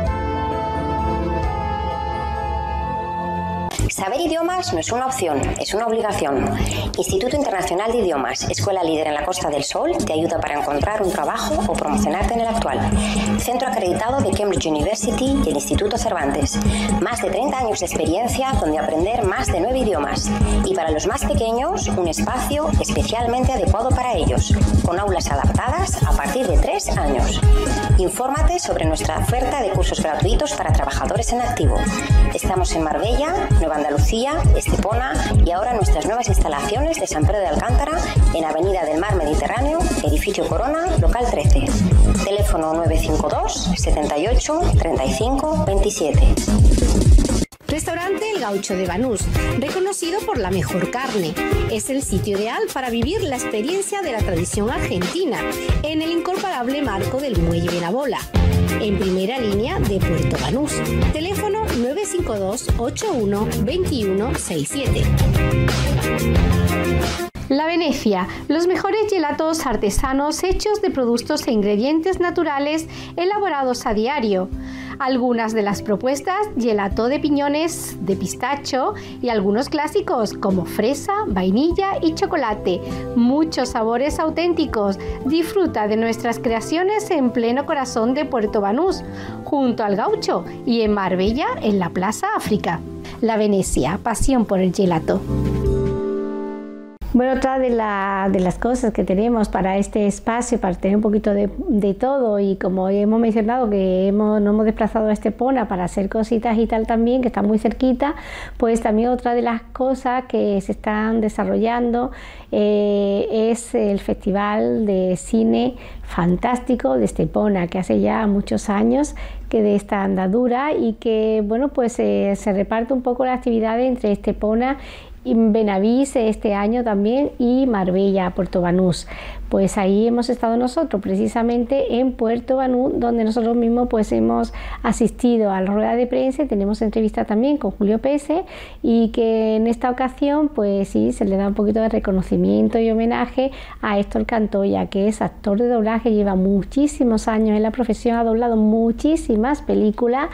Saber idiomas no es una opción, es una obligación. Instituto Internacional de Idiomas, escuela líder en la Costa del Sol, te ayuda para encontrar un trabajo o promocionarte en el actual. Centro acreditado de Cambridge University y el Instituto Cervantes. Más de treinta años de experiencia donde aprender más de nueve idiomas. Y para los más pequeños, un espacio especialmente adecuado para ellos, con aulas adaptadas a partir de tres años. Infórmate sobre nuestra oferta de cursos gratuitos para trabajadores en activo. Estamos en Marbella, Nueva Andalucía, Estepona y ahora nuestras nuevas instalaciones de San Pedro de Alcántara en Avenida del Mar Mediterráneo, edificio Corona, local trece. Teléfono nueve cinco dos, setenta y ocho, treinta y cinco, veintisiete. Restaurante El Gaucho de Banús, reconocido por la mejor carne. Es el sitio ideal para vivir la experiencia de la tradición argentina en el incomparable marco del Muelle de la Bola, en primera línea de Puerto Banús. Teléfono nueve cinco dos, ocho uno, dos uno seis siete. La Venecia, los mejores gelatos artesanos hechos de productos e ingredientes naturales elaborados a diario. Algunas de las propuestas: gelato de piñones, de pistacho y algunos clásicos como fresa, vainilla y chocolate. Muchos sabores auténticos. Disfruta de nuestras creaciones en pleno corazón de Puerto Banús, junto al Gaucho, y en Marbella, en la Plaza África. La Venecia, pasión por el gelato. Bueno, otra de, la, de las cosas que tenemos para este espacio, para tener un poquito de, de todo, y como hemos mencionado que hemos, nos hemos desplazado a Estepona para hacer cositas y tal también, que está muy cerquita, pues también otra de las cosas que se están desarrollando eh, es el Festival de Cine Fantástico de Estepona, que hace ya muchos años que de esta andadura y que, bueno, pues eh, se reparte un poco la actividad entre Estepona y Benavís este año también y Marbella, Puerto Banús. Pues ahí hemos estado nosotros, precisamente en Puerto Banús, donde nosotros mismos pues hemos asistido a la rueda de prensa y tenemos entrevista también con Julio Pese, y que en esta ocasión pues sí, se le da un poquito de reconocimiento y homenaje a Héctor Cantoya, que es actor de doblaje, lleva muchísimos años en la profesión, ha doblado muchísimas películas,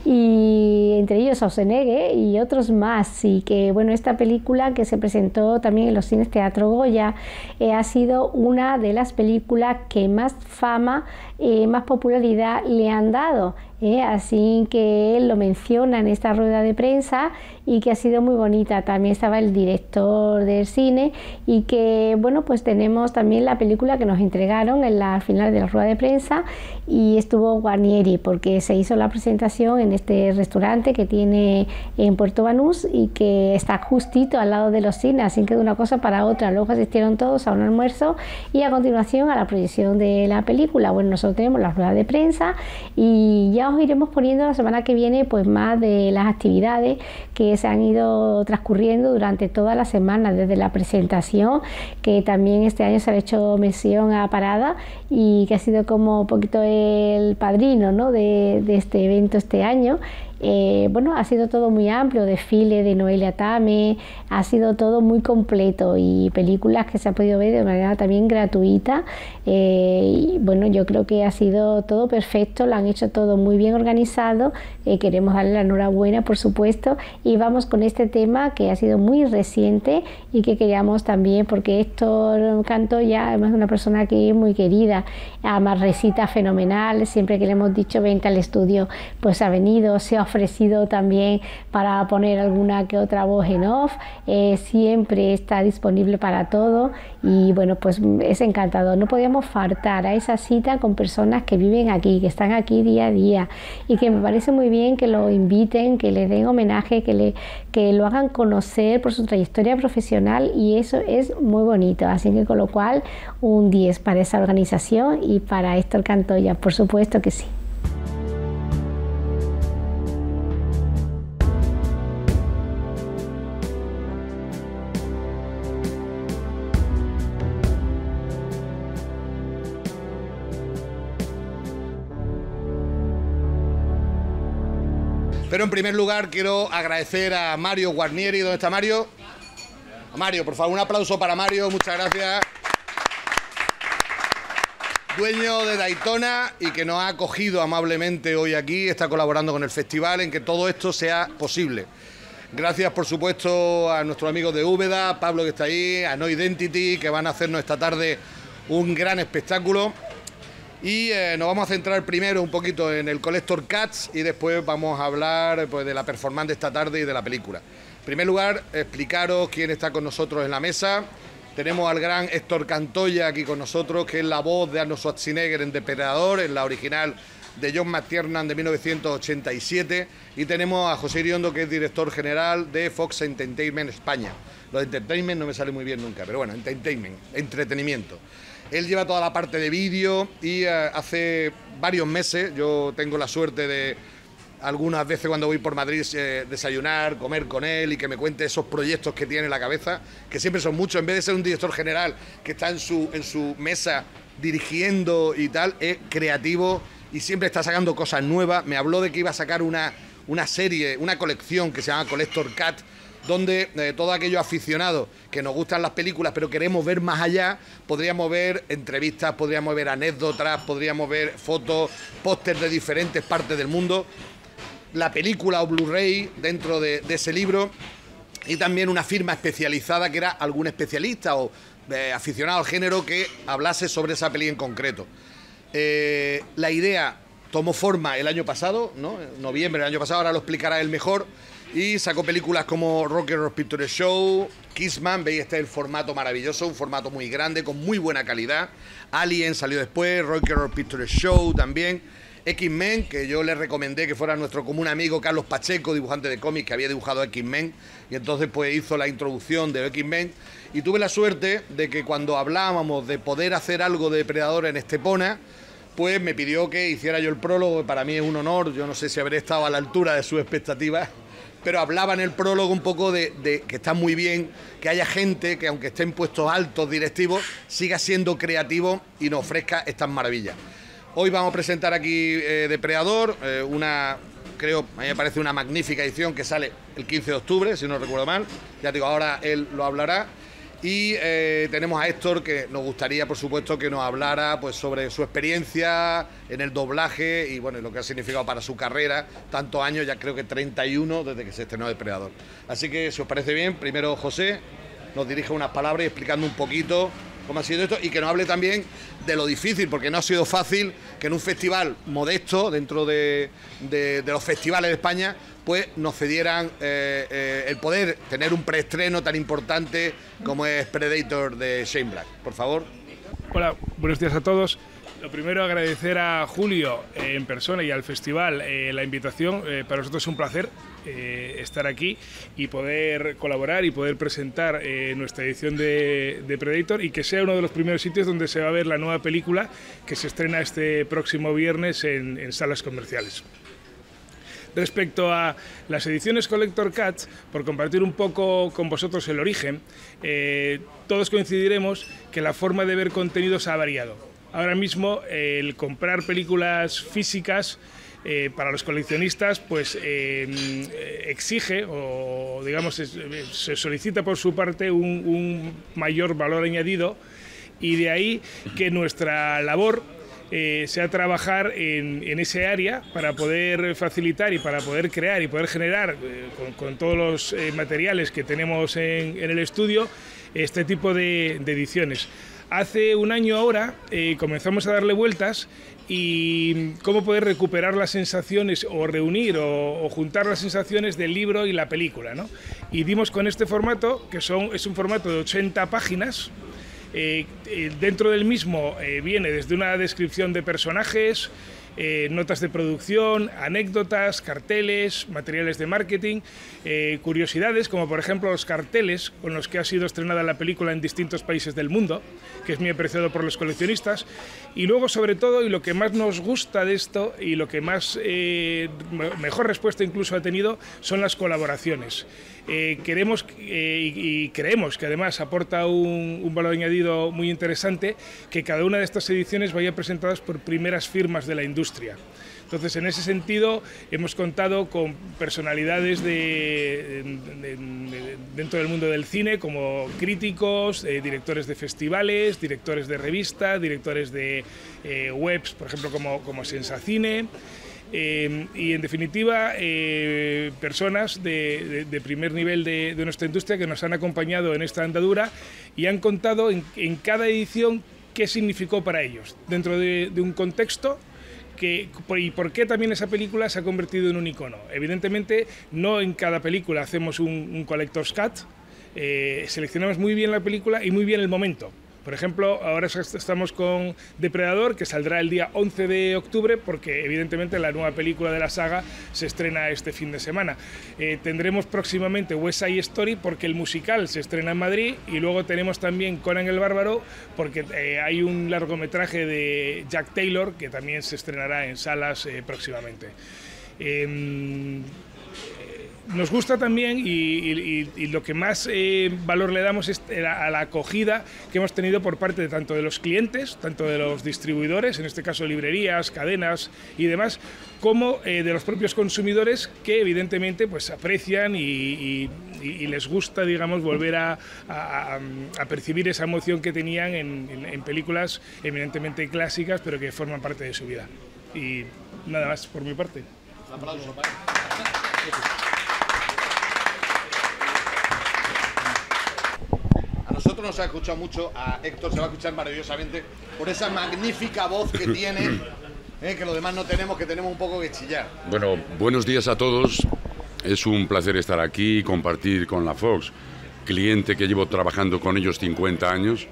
y entre ellos Schwarzenegger y otros más, y que bueno, esta película que se presentó también en los cines Teatro Goya eh, ha sido una de las películas que más fama, eh, más popularidad le han dado. Eh, así que él lo menciona en esta rueda de prensa y que ha sido muy bonita. También estaba el director del cine, y que bueno, pues tenemos también la película que nos entregaron en la final de la rueda de prensa, y estuvo Guarnieri, porque se hizo la presentación en este restaurante que tiene en Puerto Banús y que está justito al lado de los cines, así que de una cosa para otra. Luego asistieron todos a un almuerzo y a continuación a la proyección de la película. Bueno, nosotros tenemos la rueda de prensa y ya os iremos poniendo la semana que viene pues más de las actividades que se han ido transcurriendo durante toda la semana, desde la presentación, que también este año se ha hecho mención a Parada, y que ha sido como un poquito el padrino, ¿no?, de, de este evento este año. Eh, bueno, ha sido todo muy amplio, desfile de Noelia Tame, ha sido todo muy completo y películas que se ha podido ver de manera también gratuita. Eh, y bueno, yo creo que ha sido todo perfecto, lo han hecho todo muy bien organizado. Eh, queremos darle la enhorabuena, por supuesto, y vamos con este tema que ha sido muy reciente y que queríamos también, porque Héctor Cantoya además es una persona que es muy querida, además recita fenomenal, siempre que le hemos dicho vente al estudio, pues ha venido, se ha ofrecido también para poner alguna que otra voz en off, eh, siempre está disponible para todo y bueno, pues es encantador. No podíamos faltar a esa cita con personas que viven aquí, que están aquí día a día y que me parece muy bien que lo inviten, que le den homenaje, que, le, que lo hagan conocer por su trayectoria profesional y eso es muy bonito. Así que con lo cual un diez para esa organización y para Héctor Cantoya, por supuesto que sí. Pero en primer lugar quiero agradecer a Mario Guarnieri. ¿Dónde está Mario? A Mario, por favor, un aplauso para Mario, muchas gracias. Dueño de Daytona y que nos ha acogido amablemente hoy aquí, está colaborando con el festival en que todo esto sea posible. Gracias, por supuesto, a nuestros amigos de Úbeda, Pablo que está ahí, a No Identity, que van a hacernos esta tarde un gran espectáculo. Y eh, nos vamos a centrar primero un poquito en el Collector Cuts y después vamos a hablar pues, de la performance de esta tarde y de la película. En primer lugar, explicaros quién está con nosotros en la mesa. Tenemos al gran Héctor Cantoya aquí con nosotros, que es la voz de Arnold Schwarzenegger en Depredador, en la original de John McTiernan de mil novecientos ochenta y siete. Y tenemos a José Iriondo, que es director general de Fox Entertainment España. Lo de Entertainment no me sale muy bien nunca, pero bueno, Entertainment, entretenimiento. Él lleva toda la parte de vídeo y uh, hace varios meses yo tengo la suerte de algunas veces cuando voy por Madrid eh, desayunar, comer con él y que me cuente esos proyectos que tiene en la cabeza, que siempre son muchos. En vez de ser un director general que está en su, en su mesa dirigiendo y tal, es creativo y siempre está sacando cosas nuevas. Me habló de que iba a sacar una, una serie, una colección que se llama Collector Cut, donde eh, todos aquellos aficionados que nos gustan las películas pero queremos ver más allá, podríamos ver entrevistas, podríamos ver anécdotas, podríamos ver fotos, pósters de diferentes partes del mundo, la película o Blu-ray dentro de, de ese libro y también una firma especializada que era algún especialista o eh, aficionado al género que hablase sobre esa peli en concreto. Eh, la idea tomó forma el año pasado, ¿no? En noviembre del año pasado, ahora lo explicará él mejor. Y sacó películas como Rocky Horror Picture Show, Kissman, veis este es el formato maravilloso, un formato muy grande, con muy buena calidad. Alien salió después, Rocky Horror Picture Show también. X-Men, que yo le recomendé que fuera nuestro común amigo Carlos Pacheco, dibujante de cómics, que había dibujado X-Men, y entonces pues hizo la introducción de X-Men. Y tuve la suerte de que cuando hablábamos de poder hacer algo de Depredador en Estepona, pues me pidió que hiciera yo el prólogo, para mí es un honor, yo no sé si habré estado a la altura de sus expectativas, pero hablaba en el prólogo un poco de, de que está muy bien que haya gente que, aunque esté en puestos altos directivos, siga siendo creativo y nos ofrezca estas maravillas. Hoy vamos a presentar aquí eh, Depredador, eh, una, creo, a mí me parece una magnífica edición que sale el quince de octubre, si no recuerdo mal. Ya digo, ahora él lo hablará. Y eh, tenemos a Héctor, que nos gustaría, por supuesto, que nos hablara pues, sobre su experiencia en el doblaje y bueno, lo que ha significado para su carrera, tantos años, ya creo que treinta y uno desde que se estrenó Depredador. Así que, si os parece bien, primero José nos dirige unas palabras explicando un poquito cómo ha sido esto y que nos hable también de lo difícil, porque no ha sido fácil que en un festival modesto, dentro de, de, de los festivales de España, pues nos cedieran eh, eh, el poder tener un preestreno tan importante como es Predator de Shane Black. Por favor. Hola, buenos días a todos. Lo primero, agradecer a Julio eh, en persona y al festival eh, la invitación. Eh, para nosotros es un placer eh, estar aquí y poder colaborar y poder presentar eh, nuestra edición de, de Predator y que sea uno de los primeros sitios donde se va a ver la nueva película que se estrena este próximo viernes en, en salas comerciales. Respecto a las ediciones Collector Cuts, por compartir un poco con vosotros el origen, eh, todos coincidiremos que la forma de ver contenidos ha variado. Ahora mismo el comprar películas físicas eh, para los coleccionistas, pues eh, exige o digamos es, se solicita por su parte un, un mayor valor añadido, y de ahí que nuestra labor eh, sea trabajar en, en ese área para poder facilitar y para poder crear y poder generar eh, con, con todos los eh, materiales que tenemos en, en el estudio este tipo de, de ediciones. Hace un año ahora eh, comenzamos a darle vueltas y cómo poder recuperar las sensaciones o reunir o, o juntar las sensaciones del libro y la película, ¿no? Y dimos con este formato, que son, es un formato de ochenta páginas. Eh, eh, dentro del mismo eh, viene desde una descripción de personajes, eh, notas de producción, anécdotas, carteles, materiales de marketing, eh, curiosidades, como por ejemplo los carteles con los que ha sido estrenada la película en distintos países del mundo, que es muy apreciado por los coleccionistas. Y luego, sobre todo, y lo que más nos gusta de esto y lo que más eh, mejor respuesta incluso ha tenido, son las colaboraciones. Eh, queremos eh, y, y creemos que además aporta un, un valor añadido muy interesante que cada una de estas ediciones vaya presentadas por primeras firmas de la industria. Entonces, en ese sentido, hemos contado con personalidades de, de, de, dentro del mundo del cine, como críticos, eh, directores de festivales, directores de revistas, directores de eh, webs, por ejemplo, como, como Sensacine. Eh, y en definitiva eh, personas de, de, de primer nivel de, de nuestra industria que nos han acompañado en esta andadura y han contado en, en cada edición qué significó para ellos dentro de, de un contexto que, y por qué también esa película se ha convertido en un icono. Evidentemente no en cada película hacemos un, un collector's cut, eh, seleccionamos muy bien la película y muy bien el momento. Por ejemplo, ahora estamos con Depredador, que saldrá el día once de octubre, porque evidentemente la nueva película de la saga se estrena este fin de semana. Eh, tendremos próximamente West Side Story, porque el musical se estrena en Madrid, y luego tenemos también Conan el Bárbaro, porque eh, hay un largometraje de Jack Taylor, que también se estrenará en salas eh, próximamente. Eh, Nos gusta también y, y, y lo que más eh, valor le damos es a la acogida que hemos tenido por parte de tanto de los clientes, tanto de los distribuidores, en este caso librerías, cadenas y demás, como eh, de los propios consumidores que evidentemente pues aprecian y, y, y les gusta, digamos, volver a, a, a percibir esa emoción que tenían en, en, en películas eminentemente clásicas, pero que forman parte de su vida. Y nada más por mi parte. Un aplauso. A nosotros nos ha escuchado mucho, a Héctor se va a escuchar maravillosamente por esa magnífica voz que tiene, eh, que los demás no tenemos, que tenemos un poco que chillar. Bueno, buenos días a todos. Es un placer estar aquí y compartir con la Fox, cliente que llevo trabajando con ellos cincuenta años.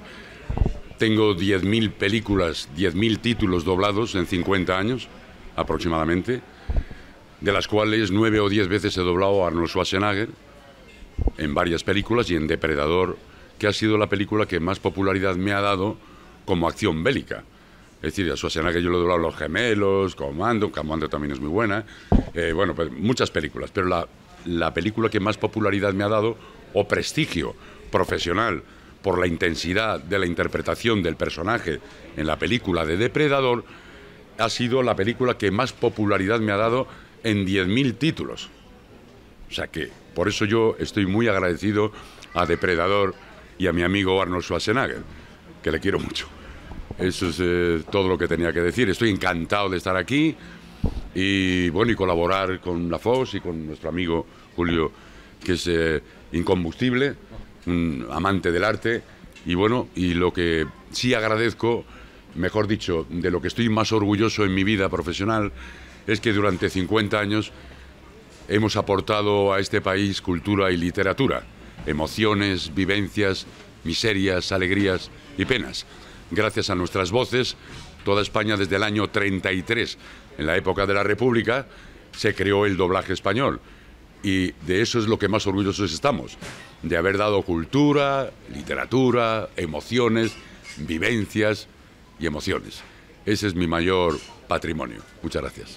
Tengo diez mil películas, diez mil títulos doblados en cincuenta años aproximadamente, de las cuales nueve o diez veces he doblado a Arnold Schwarzenegger en varias películas y en Depredador, que ha sido la película que más popularidad me ha dado como acción bélica. Es decir, a Schwarzenegger yo lo he doblado Los Gemelos, Comando, Comando también es muy buena, eh, bueno, pues muchas películas, pero la, la película que más popularidad me ha dado, o prestigio profesional, por la intensidad de la interpretación del personaje en la película de Depredador, ha sido la película que más popularidad me ha dado en diez mil títulos. O sea que, por eso yo estoy muy agradecido a Depredador y a mi amigo Arnold Schwarzenegger, que le quiero mucho. Eso es eh, todo lo que tenía que decir. Estoy encantado de estar aquí y, bueno, y colaborar con la Fox y con nuestro amigo Julio, que es eh, incombustible, un amante del arte. Y, bueno, y lo que sí agradezco, mejor dicho, de lo que estoy más orgulloso en mi vida profesional, es que durante cincuenta años hemos aportado a este país cultura y literatura, emociones, vivencias, miserias, alegrías y penas. Gracias a nuestras voces, toda España desde el año treinta y tres, en la época de la República, se creó el doblaje español. Y de eso es lo que más orgullosos estamos, de haber dado cultura, literatura, emociones, vivencias y emociones. Ese es mi mayor patrimonio. Muchas gracias.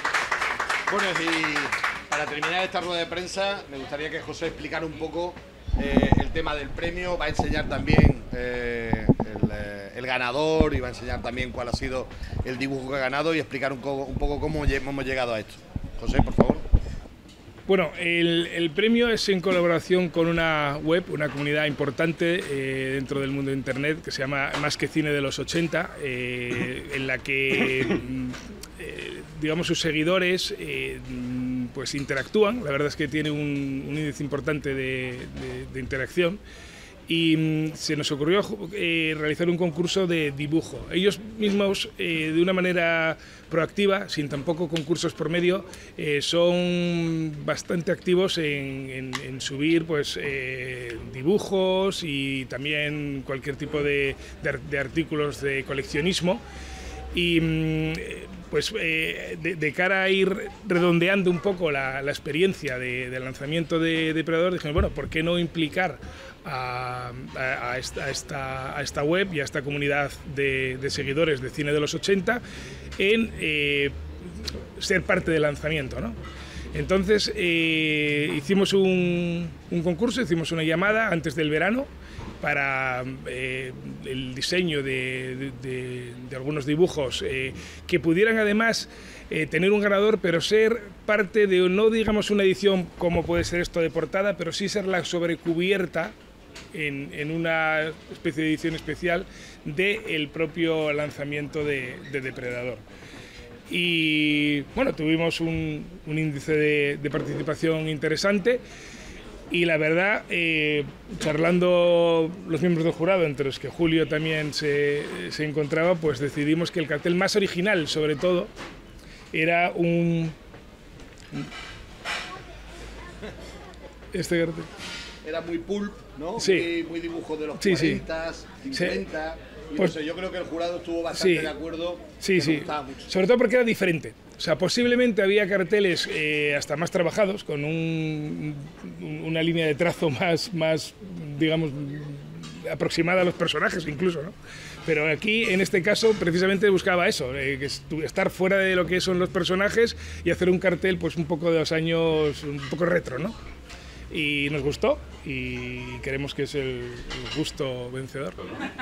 Bueno, y para terminar esta rueda de prensa, me gustaría que José explicara un poco eh, el tema del premio, va a enseñar también eh, el, eh, el ganador y va a enseñar también cuál ha sido el dibujo que ha ganado y explicar un poco, un poco cómo hemos llegado a esto. José, por favor. Bueno, el, el premio es en colaboración con una web, una comunidad importante eh, dentro del mundo de Internet que se llama Más que Cine de los ochenta, eh, en la que, eh, digamos, sus seguidores eh, pues interactúan. La verdad es que tiene un, un índice importante de, de, de interacción. Y mmm, se nos ocurrió eh, realizar un concurso de dibujo. Ellos mismos, eh, de una manera proactiva, sin tampoco concursos por medio, eh, son bastante activos en, en, en subir pues, eh, dibujos y también cualquier tipo de, de, de artículos de coleccionismo. Y mmm, pues eh, de, de cara a ir redondeando un poco la, la experiencia de, de lanzamiento de Depredador, dijimos, bueno, ¿por qué no implicar A, a, esta, a, esta, a esta web y a esta comunidad de, de seguidores de cine de los ochenta en eh, ser parte del lanzamiento, ¿no? Entonces eh, hicimos un, un concurso, hicimos una llamada antes del verano para eh, el diseño de, de, de, de algunos dibujos eh, que pudieran además eh, tener un ganador, pero ser parte de, no digamos una edición como puede ser esto de portada, pero sí ser la sobrecubierta En, en una especie de edición especial del propio lanzamiento de, de Depredador. Y bueno, tuvimos un, un índice de, de participación interesante y la verdad, eh, charlando los miembros del jurado, entre los que Julio también se, se encontraba, pues decidimos que el cartel más original, sobre todo, era un... Este cartel. Era muy pulp, ¿no? Sí. Muy, muy dibujo de los sí, cuarenta, sí. cincuenta. Y pues, no sé, yo creo que el jurado estuvo bastante sí, de acuerdo. Sí, sí. Sobre todo porque era diferente. O sea, posiblemente había carteles eh, hasta más trabajados, con un, una línea de trazo más, más, digamos, aproximada a los personajes incluso, ¿no? Pero aquí, en este caso, precisamente buscaba eso, eh, que estar fuera de lo que son los personajes y hacer un cartel pues un poco de los años, un poco retro, ¿no? Y nos gustó y creemos que es el, el gusto vencedor.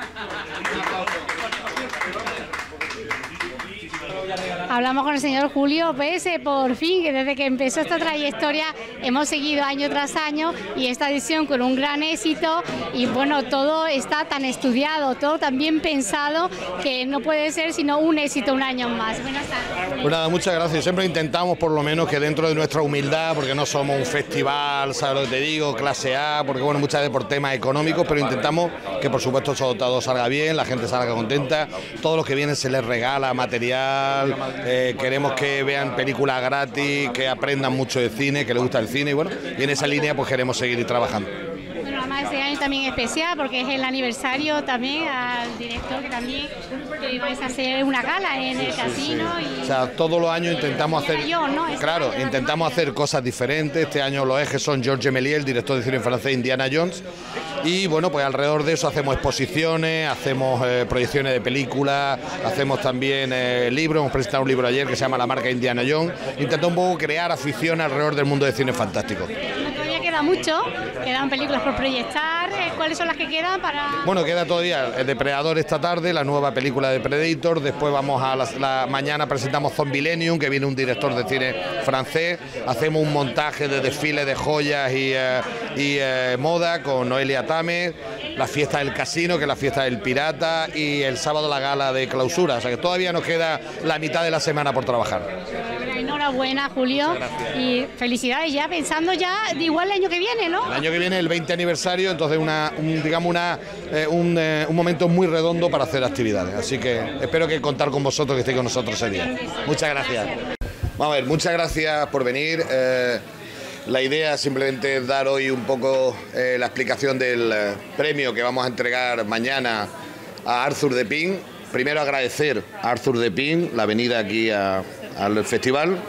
Hablamos con el señor Julio Pese, por fin, que desde que empezó esta trayectoria hemos seguido año tras año y esta edición con un gran éxito y bueno, todo está tan estudiado, todo tan bien pensado que no puede ser sino un éxito un año más. Buenas tardes. Pues nada, muchas gracias. Siempre intentamos por lo menos que dentro de nuestra humildad, porque no somos un festival, ¿sabes lo que te digo? Clase A, porque bueno, muchas veces por temas económicos, pero intentamos que por supuesto todo salga bien, la gente salga contenta, todos los que vienen se les regala material, eh, queremos que vean películas gratis, que aprendan mucho de cine, que les gusta el cine y bueno, y en esa línea pues queremos seguir trabajando. Bueno, además este año también especial porque es el aniversario también al director que también que vais a hacer una gala en el casino. Y... O sea, todos los años intentamos hacer, yo, ¿no? claro, intentamos hacer cosas diferentes. Este año los ejes son Georges Méliès, el director de cine francés, Indiana Jones. Y bueno, pues alrededor de eso hacemos exposiciones, hacemos eh, proyecciones de películas, hacemos también eh, libros. Hemos presentado un libro ayer que se llama La marca Indiana Jones. Intentamos un poco crear afición alrededor del mundo de cine fantástico. Todavía queda mucho, quedan películas por proyectar. ¿Cuáles son las que quedan para...? Bueno, queda todavía el Depredador esta tarde, la nueva película de Predator. Después vamos a la, la mañana presentamos Zombilenium, que viene un director de cine francés. Hacemos un montaje de desfile de joyas y, eh, y eh, moda con Noelia Tame, la fiesta del casino, que es la fiesta del pirata, y el sábado la gala de clausura. O sea que todavía nos queda la mitad de la semana por trabajar. Enhorabuena, Julio, y felicidades ya, pensando ya de igual el año que viene, ¿no? El año que viene el veinte aniversario, entonces una, un, digamos una, eh, un, eh, un momento muy redondo para hacer actividades. Así que espero que contar con vosotros, que estéis con nosotros ese día. Muchas gracias. Vamos a ver, muchas gracias por venir. Eh, la idea es simplemente dar hoy un poco eh, la explicación del eh, premio que vamos a entregar mañana a Arthur de Pin. Primero agradecer a Arthur de Pin la venida aquí a, al festival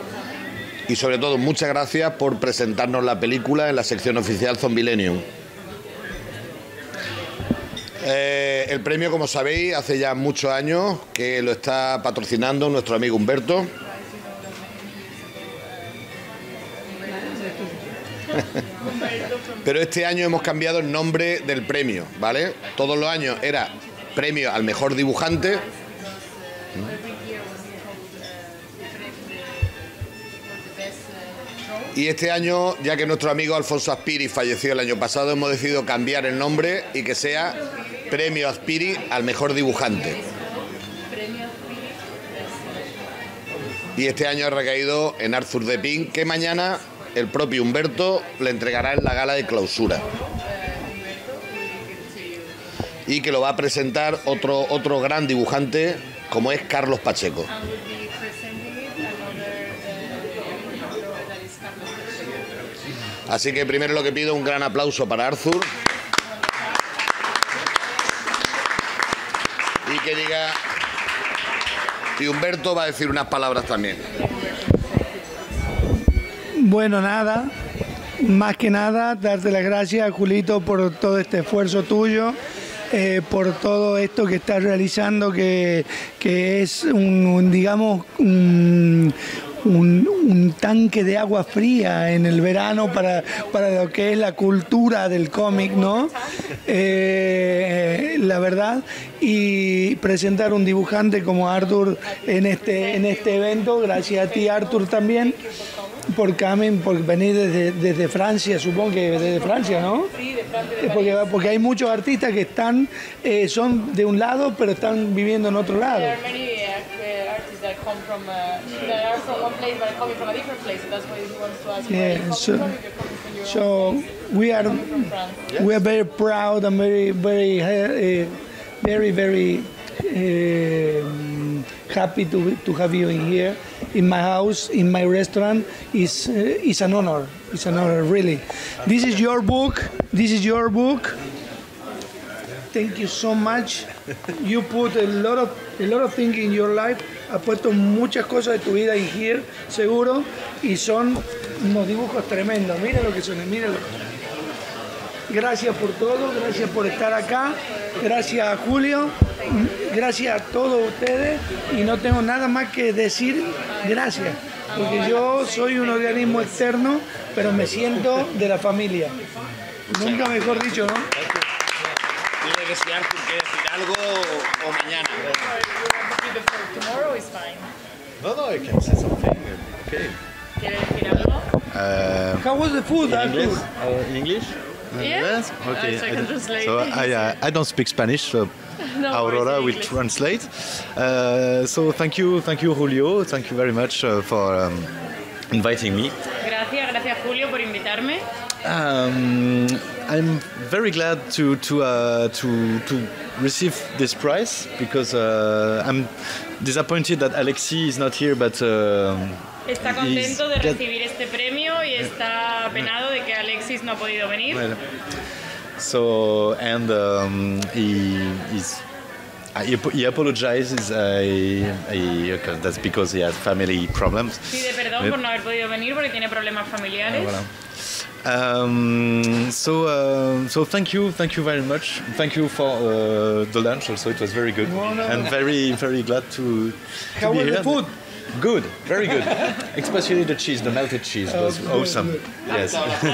y sobre todo muchas gracias por presentarnos la película en la sección oficial Zombilenium. Eh, el premio, como sabéis, hace ya muchos años que lo está patrocinando nuestro amigo Humberto. Pero este año hemos cambiado el nombre del premio, ¿vale? Todos los años era premio al mejor dibujante. Y este año, ya que nuestro amigo Alfonso Aspiri falleció el año pasado, hemos decidido cambiar el nombre y que sea Premio Aspiri al mejor dibujante. Y este año ha recaído en Arthur de Pin, que mañana el propio Humberto le entregará en la gala de clausura. Y que lo va a presentar otro, otro gran dibujante, como es Carlos Pacheco. Así que primero lo que pido, un gran aplauso para Arthur. Y que diga... Y Humberto va a decir unas palabras también. Bueno, nada, más que nada, darte las gracias, Julito, por todo este esfuerzo tuyo, eh, por todo esto que estás realizando, que, que es un, un digamos, un, un, un tanque de agua fría en el verano para, para lo que es la cultura del cómic, ¿no? Eh, la verdad, y presentar un dibujante como Arthur en este, en este evento, gracias a ti, Arthur, también. Por Carmen, por venir desde, desde Francia, supongo que desde Francia, ¿no? Sí, de Francia. Porque, porque hay muchos artistas que están, eh, son de un lado, pero están viviendo en otro lado. There are many uh, artists that come from, uh, that are from one place but are coming from a different place. So that's why he wants to ask Yeah, where you're so, coming from, if you're coming from your so own place. we are, From France. we are very proud and very, very, uh, very, very uh, happy to to have you in here, in my house, in my restaurant. Is uh, is an honor. It's an honor, really. This is your book. This is your book. Thank you so much. You put a lot of a lot of things in your life. Has puesto muchas cosas de tu vida in here, seguro, y son unos dibujos tremendos. Mira lo que son, mira lo que son. Gracias por todo, gracias por estar acá, gracias a Julio, gracias a todos ustedes, y no tengo nada más que decir gracias, porque yo soy un organismo externo, pero me siento de la familia. Nunca mejor dicho, ¿no? Dile que si Arthur quiere decir algo o mañana. Tomorrow is fine. No, no, I can say something. Okay. ¿Quiere decir algo? Uh, How was the food, in Arthur? English? Uh, in English? Uh, Yeah? Yes? Okay. Uh, so I I can don't- translate. So I, uh, I don't speak Spanish, so No Aurora worries, will English. translate. Uh, so thank you, thank you, Julio. Thank you very much uh, for um, inviting me. Gracias, gracias Julio por invitarme. Um, I'm very glad to to uh, to to receive this prize because uh, I'm disappointed that Alexis is not here, but um, Está he's contento de get- recibir este premio y está apenado de que Alexis no ha podido venir. Well, so and um, he is. Uh, he, apo- he apologizes. I, I, okay, that's because he has family problems. Pide perdón Yep. por no haber podido venir porque tiene problemas familiares. Voilà. Um, so, uh, so thank you, thank you very much. Thank you for uh, the lunch. Also, it was very good, No, no, and no. very, very glad to, to How be was here. the food? Good, very good. Especially the cheese, the melted cheese was Oh, awesome. good. Yes.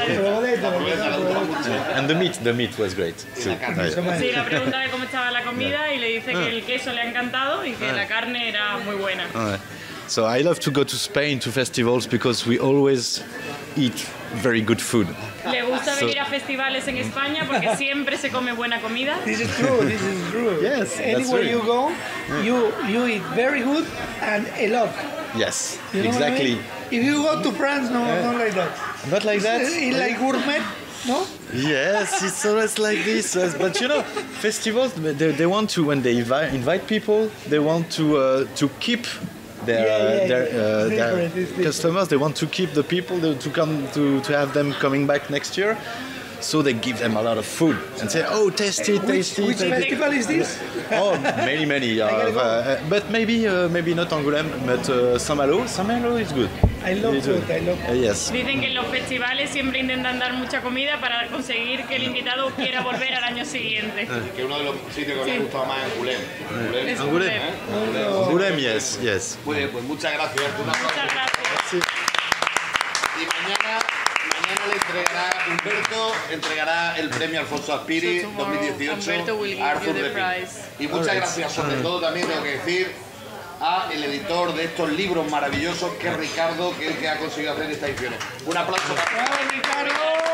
And the meat, the meat was great too. Yeah. Sí, la pregunta de cómo estaba la comida y le dice que el queso le ha encantado y que Ah. la carne era muy buena. Alright. So I love to go to Spain to festivals because we always eat very good food. Le gusta So- venir a festivales en España porque siempre se come buena comida. This is true. This is true. Yes, that's Anywhere true. you go, you you eat very good and a lot. Yes, You know what I exactly. mean? If you go to France, no, Yeah. not like that. Not like that? It's like gourmet, no? Yes, it's always like this. uh, But you know, festivals, they, they want to, when they invite, invite people, they want to uh, to keep their, Yeah, yeah, their, yeah. uh, It's their different, it's different. customers. They want to keep the people to to come to, to have them coming back next year. So they give them a lot of food and say, "Oh, taste it, Which, taste it." which taste it." festival is this? Oh, many, many. Uh, gotta go. uh, but maybe, uh, maybe not Angoulême, but uh, Saint-Malo. Saint-Malo is good. I love It's food. good. I love Uh, yes. Dicen que en los festivales siempre intentan dar mucha comida para conseguir que el invitado quiera volver al año siguiente. Ah. Que uno de los sitios que me ha gustado más es Angoulême. Es Angoulême. Angoulême. Angoulême, yes, yes. Muy bien, pues muchas gracias. Un aplauso. Muchas gracias. Y mañana, mañana mañana le entregará, Humberto entregará el premio Alfonso Aspiri So dos mil dieciocho Humberto will give a Arthur you the Repin. prize. Y muchas Alright. gracias, sobre todo también tengo que decir a el editor de estos libros maravillosos, que es Ricardo, que es el que ha conseguido hacer estas ediciones. Un aplauso para Ricardo.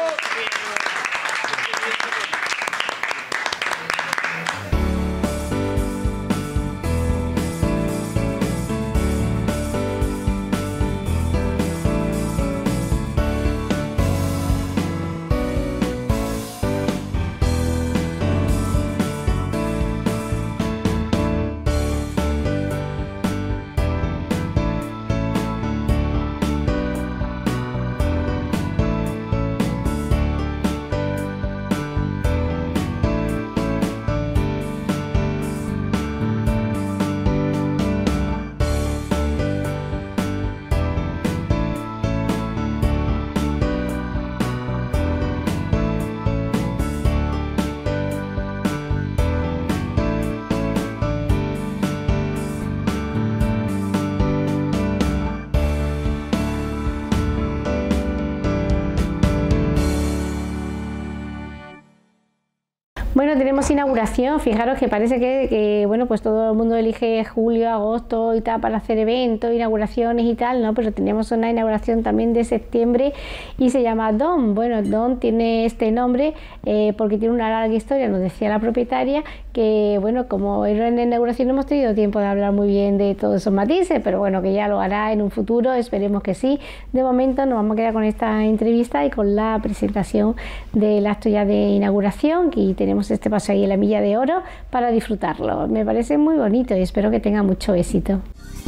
Bueno, tenemos inauguración. Fijaros que parece que, que bueno, pues todo el mundo elige julio, agosto y tal para hacer eventos, inauguraciones y tal, ¿no? Pero tenemos una inauguración también de septiembre y se llama Don. Bueno, Don tiene este nombre eh, porque tiene una larga historia, nos decía la propietaria, que bueno, como era en la inauguración no hemos tenido tiempo de hablar muy bien de todos esos matices, pero bueno, que ya lo hará en un futuro, esperemos que sí. De momento nos vamos a quedar con esta entrevista y con la presentación del acto ya de inauguración, y tenemos este paso ahí en la Milla de Oro para disfrutarlo. Me parece muy bonito y espero que tenga mucho éxito.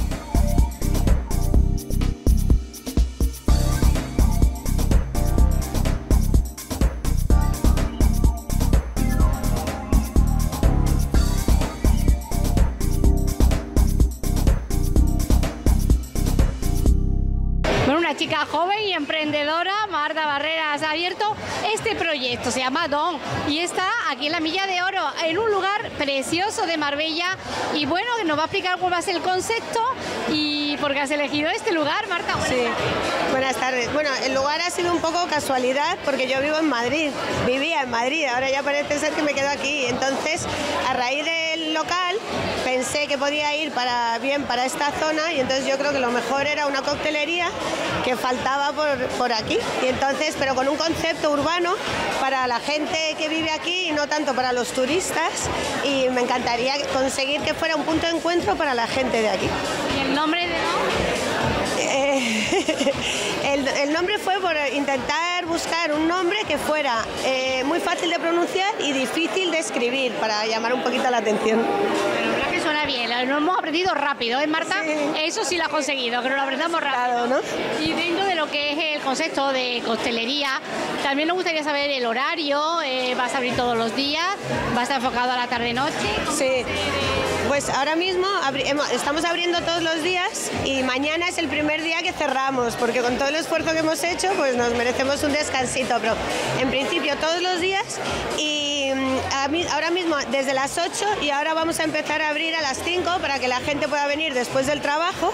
Una chica joven y emprendedora, Marta Barreras, ha abierto este proyecto, se llama Don, y está aquí en la Milla de Oro, en un lugar precioso de Marbella, y bueno, que nos va a explicar cuál va a ser el concepto y por qué has elegido este lugar, Marta. Buenas Sí, tardes. buenas tardes. Bueno, el lugar ha sido un poco casualidad porque yo vivo en Madrid, vivía en Madrid, ahora ya parece ser que me quedo aquí, entonces a raíz del local pensé que podía ir para bien para esta zona, y entonces yo creo que lo mejor era una coctelería que faltaba por, por aquí, y entonces, pero con un concepto urbano para la gente que vive aquí y no tanto para los turistas, y me encantaría conseguir que fuera un punto de encuentro para la gente de aquí. ¿Y el nombre de Don? Eh, el, el nombre fue por intentar buscar un nombre que fuera eh, muy fácil de pronunciar y difícil de escribir, para llamar un poquito la atención. Pero la verdad que suena bien, lo hemos aprendido rápido, ¿eh, Marta? Sí. Eso sí lo has conseguido, que lo aprendamos rápido. Claro, ¿no? Y dentro de lo que es el concepto de costelería, también nos gustaría saber el horario, eh, ¿vas a abrir todos los días? ¿Va a estar enfocado a la tarde-noche? Sí. Pues ahora mismo abri hemos, estamos abriendo todos los días, y mañana es el primer día que cerramos, porque con todo el esfuerzo que hemos hecho, pues nos merecemos un descansito, pero en principio todos los días, y a mí, ahora mismo desde las ocho, y ahora vamos a empezar a abrir a las cinco para que la gente pueda venir después del trabajo,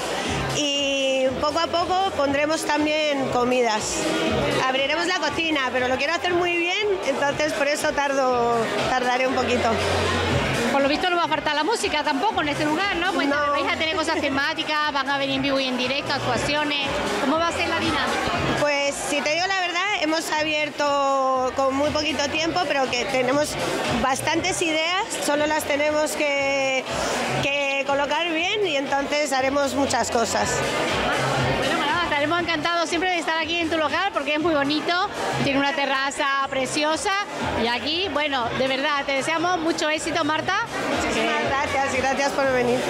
y poco a poco pondremos también comidas. Abriremos la cocina, pero lo quiero hacer muy bien, entonces por eso tardo, tardaré un poquito. Por lo visto no va a faltar la música tampoco en este lugar, ¿no? Pues no. Vais a tener cosas temáticas, van a venir en vivo y en directo, actuaciones. ¿Cómo va a ser la dinámica? Pues si te digo la verdad, hemos abierto con muy poquito tiempo, pero que tenemos bastantes ideas, solo las tenemos que, que colocar bien, y entonces haremos muchas cosas. Bueno, bueno, estaremos encantados siempre de estar aquí en tu local porque es muy bonito, tiene una terraza preciosa, y aquí, bueno, de verdad, te deseamos mucho éxito, Marta. Muchísimas gracias y gracias por venir.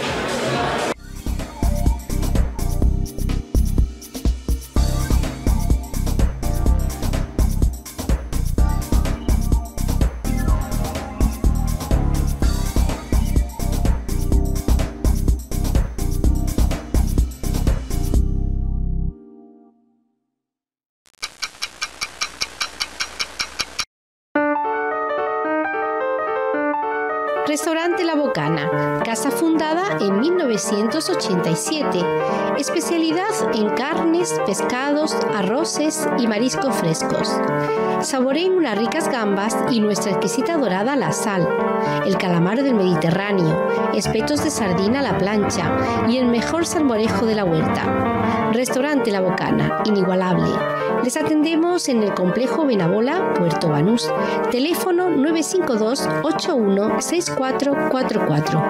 Restaurante La Bocana, casa fundada en mil novecientos ochenta y siete. Especialidad en carnes, pescados, arroces y mariscos frescos. Saboreen unas ricas gambas y nuestra exquisita dorada a la sal, el calamar del Mediterráneo, espetos de sardina a la plancha y el mejor salmorejo de la huerta. Restaurante La Bocana, inigualable. Les atendemos en el complejo Benabola, Puerto Banús. Teléfono nueve cinco dos, ocho uno seis cuatro cuatro cuatro.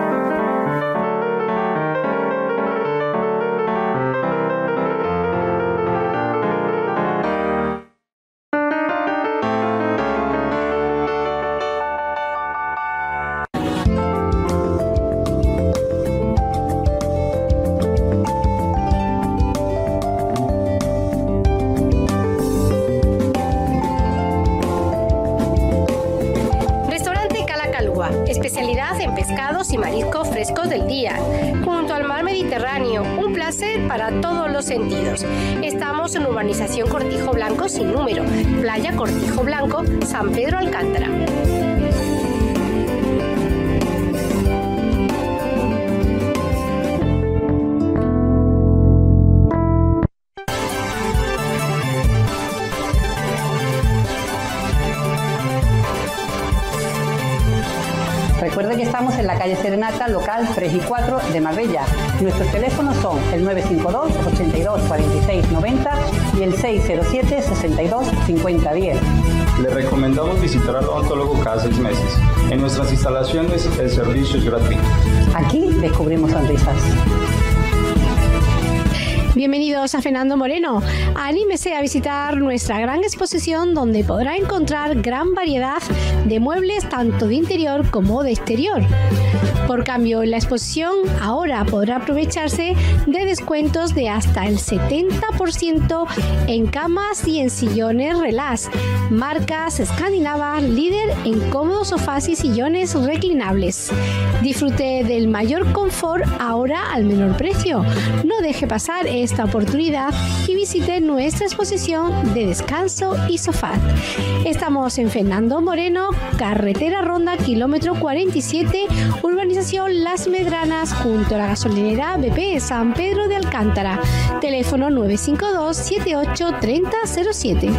Especialidad en pescados y mariscos frescos del día, junto al mar Mediterráneo, un placer para todos los sentidos. Estamos en urbanización Cortijo Blanco sin número, playa Cortijo Blanco, San Pedro Alcántara. Recuerde que estamos en la calle Serenata, local tres y cuatro de Marbella. Nuestros teléfonos son el nueve cinco dos, ochenta y dos, cuarenta y seis, noventa y el seis cero siete, sesenta y dos, cincuenta, diez. Le recomendamos visitar al odontólogo cada seis meses. En nuestras instalaciones el servicio es gratuito. Aquí descubrimos sonrisas. Bienvenidos a Fernando Moreno. Anímese a visitar nuestra gran exposición donde podrá encontrar gran variedad de muebles tanto de interior como de exterior. Por cambio, en la exposición ahora podrá aprovecharse de descuentos de hasta el setenta por ciento en camas y en sillones relax, marcas escandinavas líder en cómodos sofás y sillones reclinables. Disfrute del mayor confort ahora al menor precio. No deje pasar esta oportunidad y visite nuestra exposición de descanso y sofá. Estamos en Fernando Moreno, carretera Ronda, kilómetro cuarenta y siete, urbanización Las Medranas, junto a la gasolinera B P San Pedro de Alcántara. Teléfono nueve cinco dos, siete ocho, tres cero cero siete.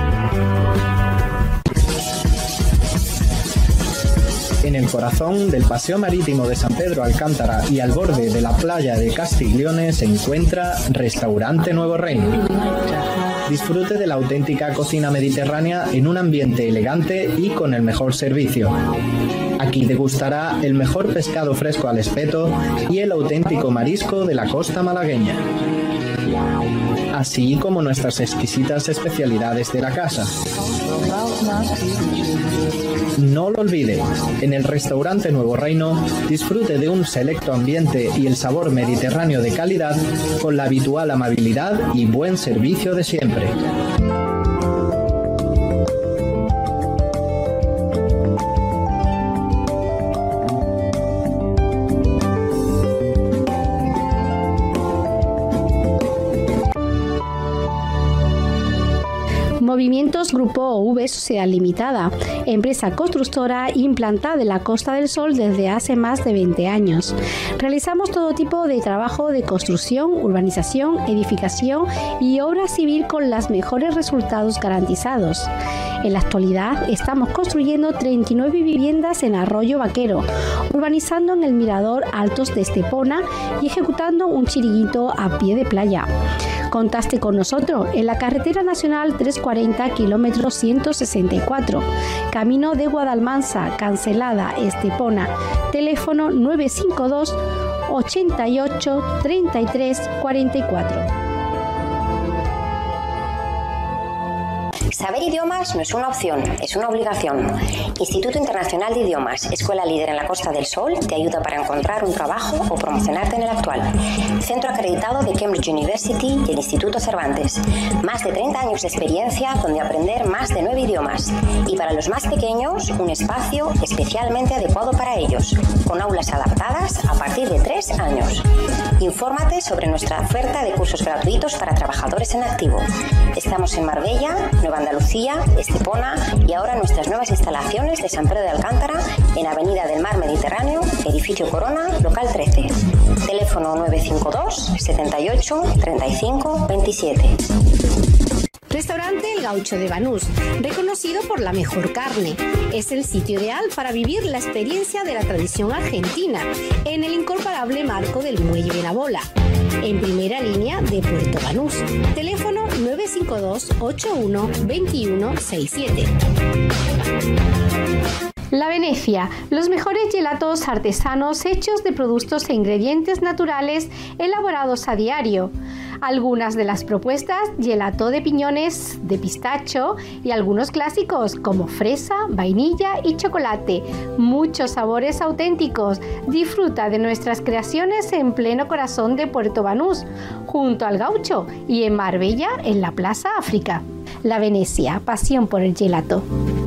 En el corazón del Paseo Marítimo de San Pedro Alcántara y al borde de la playa de Castiglione se encuentra Restaurante Nuevo Reino. Disfrute de la auténtica cocina mediterránea en un ambiente elegante y con el mejor servicio. Aquí degustará el mejor pescado fresco al espeto y el auténtico marisco de la costa malagueña, así como nuestras exquisitas especialidades de la casa. No lo olvide, en el Restaurante Nuevo Reino disfrute de un selecto ambiente y el sabor mediterráneo de calidad con la habitual amabilidad y buen servicio de siempre. Movimientos Grupo V Sociedad Limitada, empresa constructora implantada en la Costa del Sol desde hace más de veinte años. Realizamos todo tipo de trabajo de construcción, urbanización, edificación y obra civil con los mejores resultados garantizados. En la actualidad estamos construyendo treinta y nueve viviendas en Arroyo Vaquero, urbanizando en el Mirador Altos de Estepona y ejecutando un chiringuito a pie de playa. Contacte con nosotros en la carretera nacional trescientos cuarenta, kilómetro ciento sesenta y cuatro, camino de Guadalmansa, Cancelada, Estepona. Teléfono nueve cinco dos, ochenta y ocho, treinta y tres, cuarenta y cuatro. Saber idiomas no es una opción, es una obligación. Instituto Internacional de Idiomas, escuela líder en la Costa del Sol, te ayuda para encontrar un trabajo o promocionarte en el actual. Centro acreditado de Cambridge University y el Instituto Cervantes. Más de treinta años de experiencia donde aprender más de nueve idiomas. Y para los más pequeños, un espacio especialmente adecuado para ellos, con aulas adaptadas a partir de tres años. Infórmate sobre nuestra oferta de cursos gratuitos para trabajadores en activo. Estamos en Marbella, Nueva Andalucía, Estepona y ahora nuestras nuevas instalaciones de San Pedro de Alcántara en Avenida del Mar Mediterráneo, edificio Corona, local trece. Teléfono nueve cinco dos, setenta y ocho, treinta y cinco, veintisiete. Restaurante El Gaucho de Banús, reconocido por la mejor carne. Es el sitio ideal para vivir la experiencia de la tradición argentina en el incomparable marco del Muelle Benabola, en primera línea de Puerto Banús. Teléfono nueve cinco dos, ocho uno, veintiuno sesenta y siete. La Venecia, los mejores gelatos artesanos hechos de productos e ingredientes naturales elaborados a diario. Algunas de las propuestas: gelato de piñones, de pistacho y algunos clásicos como fresa, vainilla y chocolate. Muchos sabores auténticos. Disfruta de nuestras creaciones en pleno corazón de Puerto Banús, junto al Gaucho, y en Marbella, en la Plaza África. La Venecia, pasión por el gelato.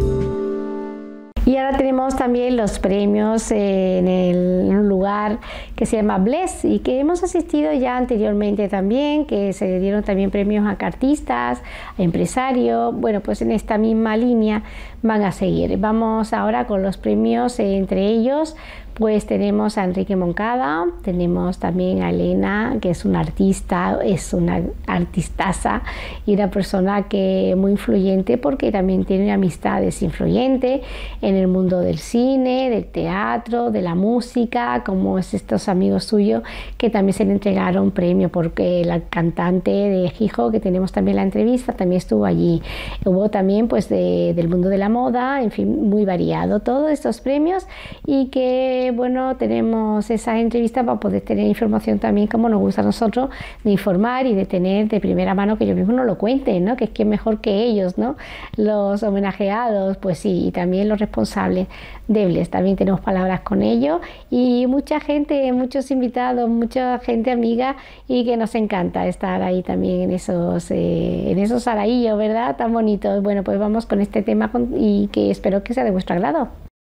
Y ahora tenemos también los premios en, el, en un lugar que se llama Bless y que hemos asistido ya anteriormente también, que se dieron también premios a cartistas, a empresarios. Bueno, pues en esta misma línea van a seguir. Vamos ahora con los premios, eh, entre ellos pues tenemos a Enrique Moncada, tenemos también a Elena, que es una artista, es una artistaza y una persona que muy influyente porque también tiene amistades influyentes en el mundo del cine, del teatro, de la música, como es estos amigos suyos que también se le entregaron premio, porque la cantante de Gijo, que tenemos también la entrevista, también estuvo allí. Hubo también pues de, del mundo de la moda, en fin, muy variado todos estos premios, y que bueno, tenemos esa entrevista para poder tener información también, como nos gusta a nosotros, de informar y de tener de primera mano que ellos mismos nos lo cuenten, ¿no? Que es que mejor que ellos, ¿no? Los homenajeados, pues sí, y también los responsables de Bless, también tenemos palabras con ellos, y mucha gente, muchos invitados, mucha gente amiga, y que nos encanta estar ahí también en esos, eh, en esos araillos, ¿verdad? Tan bonitos. Bueno, pues vamos con este tema con, y que espero que sea de vuestro agrado.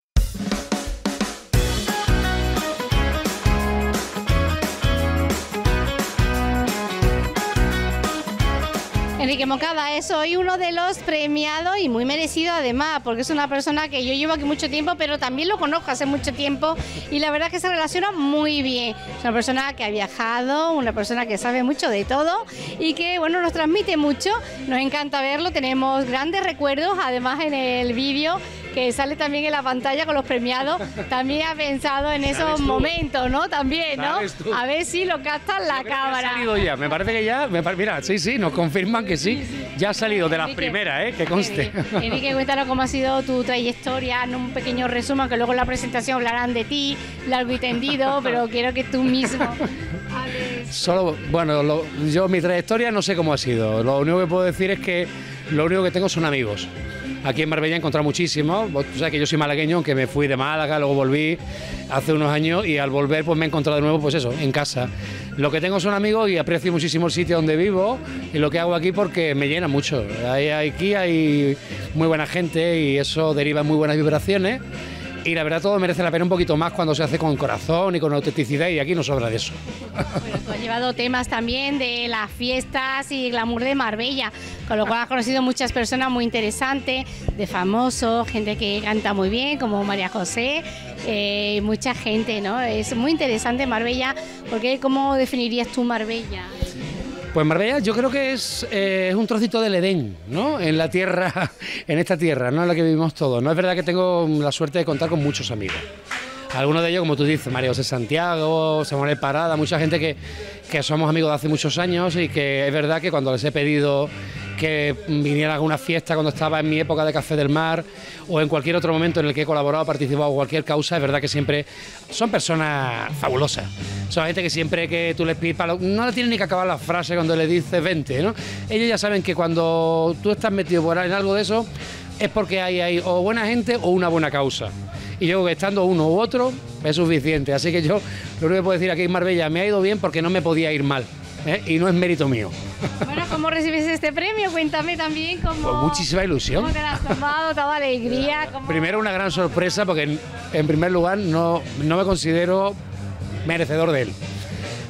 Enrique Moncada es hoy uno de los premiados y muy merecido además, porque es una persona que yo llevo aquí mucho tiempo, pero también lo conozco hace mucho tiempo y la verdad es que se relaciona muy bien. Es una persona que ha viajado, una persona que sabe mucho de todo y que bueno, nos transmite mucho, nos encanta verlo, tenemos grandes recuerdos, además en el vídeo que sale también en la pantalla con los premiados, también ha pensado en esos momentos, ¿no? También, ¿no? A ver si lo capta en la cámara. Ha salido ya, me parece que ya, me pare... mira, sí, sí, nos confirman que sí, ya ha salido de las Enrique, primeras, ¿eh? Que conste. Enrique, cuéntanos cómo ha sido tu trayectoria, en un pequeño resumen, que luego en la presentación hablarán de ti, largo y tendido, pero quiero que tú mismo hables. Solo, bueno, lo, yo mi trayectoria no sé cómo ha sido, lo único que puedo decir es que lo único que tengo son amigos. Aquí en Marbella he encontrado muchísimos, tú sabes que yo soy malagueño, aunque me fui de Málaga, luego volví hace unos años y al volver pues me he encontrado de nuevo pues eso, en casa. Lo que tengo son amigos y aprecio muchísimo el sitio donde vivo y lo que hago aquí porque me llena mucho. Aquí hay muy buena gente y eso deriva en muy buenas vibraciones. Y la verdad todo merece la pena un poquito más cuando se hace con corazón y con autenticidad y aquí no sobra de eso. Bueno, tú has llevado temas también de las fiestas y glamour de Marbella, con lo cual has conocido muchas personas muy interesantes, de famosos, gente que canta muy bien como María José, eh, mucha gente, ¿no? Es muy interesante Marbella, porque ¿cómo definirías tú Marbella? Pues Marbella yo creo que es, eh, es un trocito del Edén, ¿no? En la tierra, en esta tierra, ¿no? En la que vivimos todos. No es verdad que tengo la suerte de contar con muchos amigos. Algunos de ellos, como tú dices, María José Santiago, Samuel Parada, mucha gente que, que somos amigos de hace muchos años y que es verdad que cuando les he pedido que viniera a alguna fiesta cuando estaba en mi época de Café del Mar o en cualquier otro momento en el que he colaborado, participado en cualquier causa, es verdad que siempre son personas fabulosas. Son gente que siempre que tú les pides, no le tienen ni que acabar la frase cuando le dices vente, ¿no? Ellos ya saben que cuando tú estás metido por en algo de eso es porque hay, hay o buena gente o una buena causa. Y yo creo que estando uno u otro es suficiente. Así que yo lo único que puedo decir aquí en Marbella, me ha ido bien porque no me podía ir mal. ¿Eh? Y no es mérito mío. Bueno, ¿cómo recibes este premio? Cuéntame también cómo... Con muchísima ilusión. ¿Cómo te lo has tomado? ¿Toda alegría? ¿Cómo... Primero una gran sorpresa porque en, en primer lugar no, no me considero merecedor de él.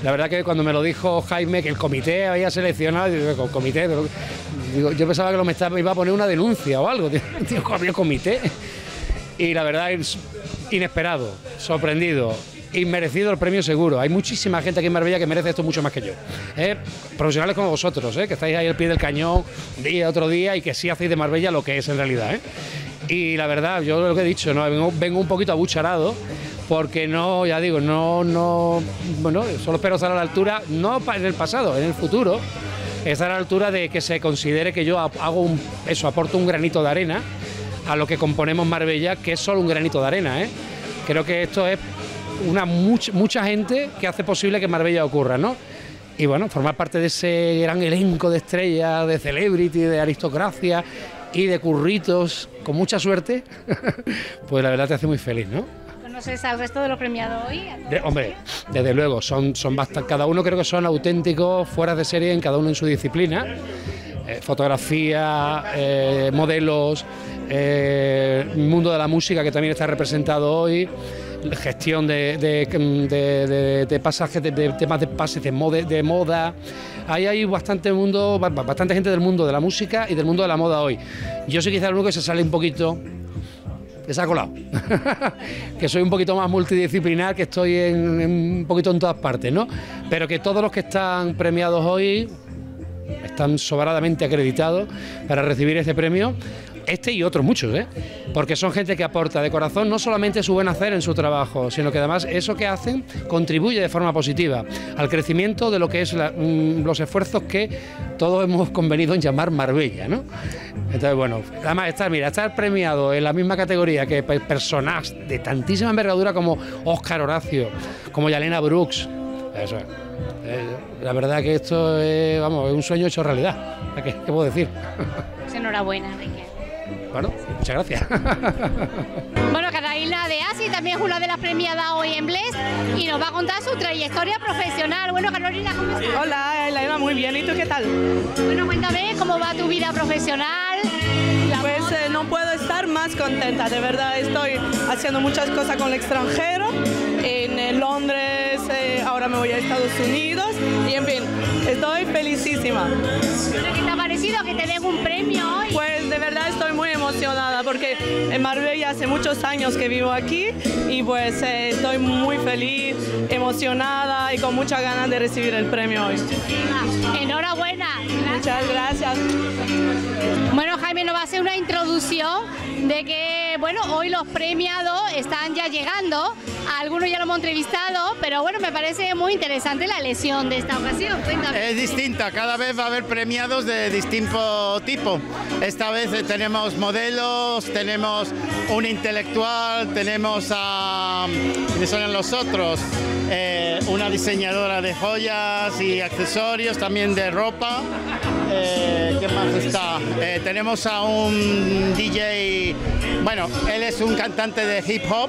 La verdad que cuando me lo dijo Jaime, que el comité había seleccionado, digo, comité, pero, digo, yo pensaba que lo me, estaba, me iba a poner una denuncia o algo, tío, había comité. Y la verdad es inesperado, sorprendido, inmerecido el premio seguro. Hay muchísima gente aquí en Marbella que merece esto mucho más que yo. ¿eh? Profesionales como vosotros, ¿eh? que estáis ahí al pie del cañón, un día, otro día, y que sí hacéis de Marbella lo que es en realidad. ¿eh? Y la verdad, yo lo que he dicho, ¿no? vengo, vengo un poquito abucharado, porque no, ya digo, no, no, bueno, solo espero estar a la altura, no en el pasado, en el futuro, estar a la altura de que se considere que yo hago un, eso, aporto un granito de arena a lo que componemos Marbella, que es solo un granito de arena, ¿eh? Creo que esto es una mucha, mucha gente que hace posible que Marbella ocurra, ¿no? Y bueno, formar parte de ese gran elenco de estrellas, de celebrity, de aristocracia y de curritos con mucha suerte, pues la verdad te hace muy feliz, ¿no? ¿Conoces al resto de los premiados hoy? De, hombre, desde luego, son, son bastante, cada uno creo que son auténticos, fuera de serie, en cada uno en su disciplina. Eh, fotografía, eh, modelos, eh, mundo de la música que también está representado hoy, gestión de, de, de, de, de pasajes, de, de temas de pases de, mode, de moda. Ahí hay bastante mundo, bastante gente del mundo de la música y del mundo de la moda hoy. Yo soy quizá el único que se sale un poquito, que se ha colado, que soy un poquito más multidisciplinar, que estoy en, en un poquito en todas partes, ¿no? Pero que todos los que están premiados hoy están sobradamente acreditados para recibir este premio, este y otros muchos, ¿eh? Porque son gente que aporta de corazón no solamente su buen hacer en su trabajo, sino que además eso que hacen contribuye de forma positiva al crecimiento de lo que es la, mm, los esfuerzos que todos hemos convenido en llamar Marbella, ¿no? Entonces, bueno, además estar, mira, estar premiado en la misma categoría que personas de tantísima envergadura como Óscar Horacio, como Yalena Brooks, eso es. Eh, la verdad que esto es, vamos, es un sueño hecho realidad. ¿Qué, qué puedo decir? Pues enhorabuena, Enrique. Bueno, muchas gracias. Bueno, Carolina de Asi también es una de las premiadas hoy en Blest y nos va a contar su trayectoria profesional. Bueno, Carolina, ¿cómo estás? Hola, Elena, muy bien. ¿Y tú qué tal? Bueno, cuéntame cómo va tu vida profesional. Pues eh, no puedo estar más contenta, de verdad. Estoy haciendo muchas cosas con el extranjero, en eh, Londres, eh, ahora me voy a Estados Unidos y en fin, estoy felicísima. ¿Qué te ha parecido que te den un premio hoy? Pues de verdad estoy muy emocionada porque en Marbella hace muchos años que vivo aquí y pues eh, estoy muy feliz, emocionada y con muchas ganas de recibir el premio hoy. Enhorabuena. Muchas gracias. Bueno, Jaime nos va a hacer una introducción de que, bueno, hoy los premiados están ya llegando, algunos ya lo hemos entrevistado, pero bueno, me parece muy interesante la elección de esta ocasión. Cuéntame. Es distinta, cada vez va a haber premiados de distinto tipo. Esta vez tenemos modelos, tenemos un intelectual, tenemos a, ¿quiénes son los otros? Eh, una diseñadora de joyas y accesorios, también de ropa. Eh, ¿Qué más está? Eh, tenemos a un D J, bueno, él es un cantante de hip hop.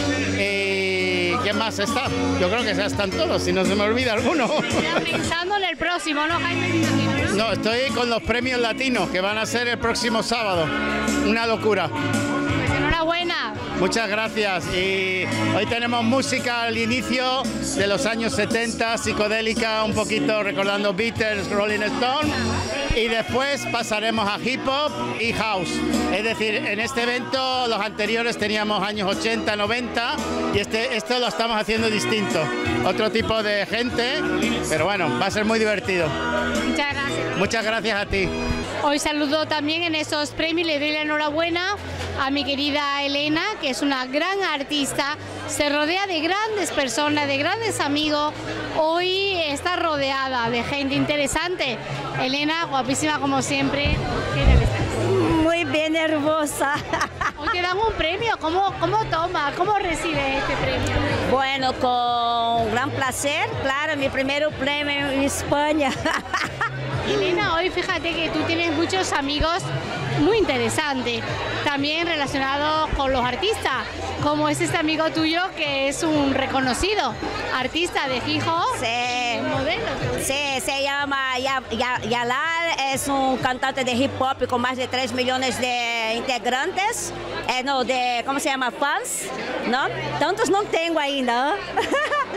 ¿Y quién más está? Yo creo que ya están todos, si no se me olvida alguno. Pensando en el próximo, ¿no, Jaime? No, estoy con los premios latinos que van a ser el próximo sábado. Una locura. Pues enhorabuena. Muchas gracias. Y hoy tenemos música al inicio de los años setenta, psicodélica, un poquito recordando Beatles, Rolling Stone. Y después pasaremos a hip hop y house. Es decir, en este evento los anteriores teníamos años ochenta, noventa y este, esto lo estamos haciendo distinto. Otro tipo de gente, pero bueno, va a ser muy divertido. Muchas gracias. Muchas gracias a ti. Hoy saludo también en esos premios, le doy la enhorabuena a mi querida Elena, que es una gran artista, se rodea de grandes personas, de grandes amigos, hoy está rodeada de gente interesante. Elena, guapísima como siempre. ¿Qué tal estás? Muy bien, hermosa. Hoy te dan un premio, ¿cómo, cómo tomas, cómo recibes este premio? Bueno, con gran placer, claro, mi primer premio en España. Elena, hoy fíjate que tú tienes muchos amigos muy interesantes, también relacionados con los artistas, como es este amigo tuyo que es un reconocido artista de hip hop. Sí, modelo. Sí, se llama Ya- Ya- Yalal, es un cantante de hip hop con más de tres millones de integrantes, eh, no, de, ¿cómo se llama? Fans, ¿no? Tantos no tengo ainda,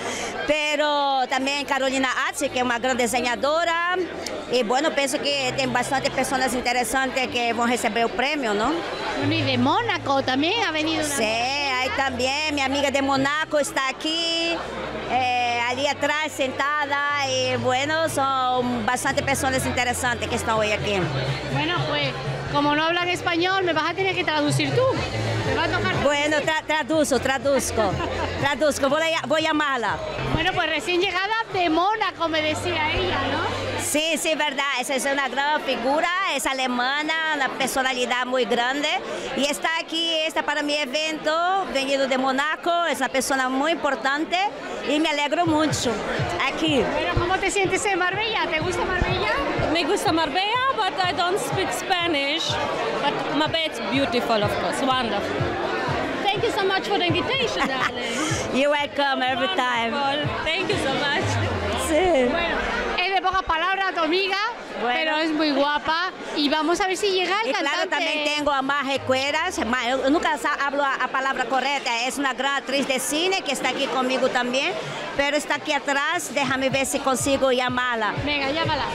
pero también Carolina Azzi, que es una gran diseñadora, y bueno, pienso que hay bastantes personas interesantes que van a recibir el premio, ¿no? Bueno, y de Mónaco también ha venido una... Sí, hay también, mi amiga de Mónaco está aquí, eh, allí atrás sentada, y bueno, son bastantes personas interesantes que están hoy aquí. Bueno, pues como no hablan español, me vas a tener que traducir tú. Me va a tocar. Bueno, tra traduzco, traduzco, traduzco, voy a, voy a llamarla. Bueno, pues recién llegada de Mónaco, me decía ella, ¿no? Sí, sí, verdad, esa es una gran figura, es alemana, una personalidad muy grande y está aquí, está para mi evento, venido de Mónaco, es una persona muy importante y me alegro mucho aquí. Bueno, ¿cómo te sientes en Marbella? ¿Te gusta Marbella? Me gusta Marbella, but I don't speak Spanish, but Marbella is beautiful, of course, wonderful. Thank you so much for the invitation, darling. You're welcome every time. Thank you so much. Sí. Bueno, es de pocas palabras tu amiga, bueno, pero es muy guapa y vamos a ver si llega el y cantante. Claro, también tengo a Maje Cueras, yo nunca hablo a, a palabra correcta, es una gran actriz de cine que está aquí conmigo también, pero está aquí atrás, déjame ver si consigo llamarla. Venga, llámala.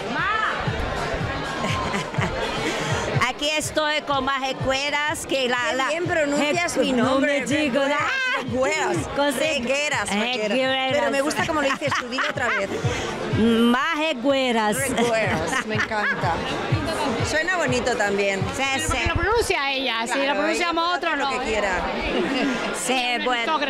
Aquí estoy con Maje Cueras, que la... Qué la bien pronuncias eh, mi nombre. No me digo nada. Regueras, regueras, Regueras. Pero me gusta como lo dices tú, dilo otra vez. Maje Cueras. Regueras, me encanta. Suena bonito también. Sí, sí. Lo pronuncia ella, claro, si lo pronunciamos otro no. Lo que quiera. Sí, bueno.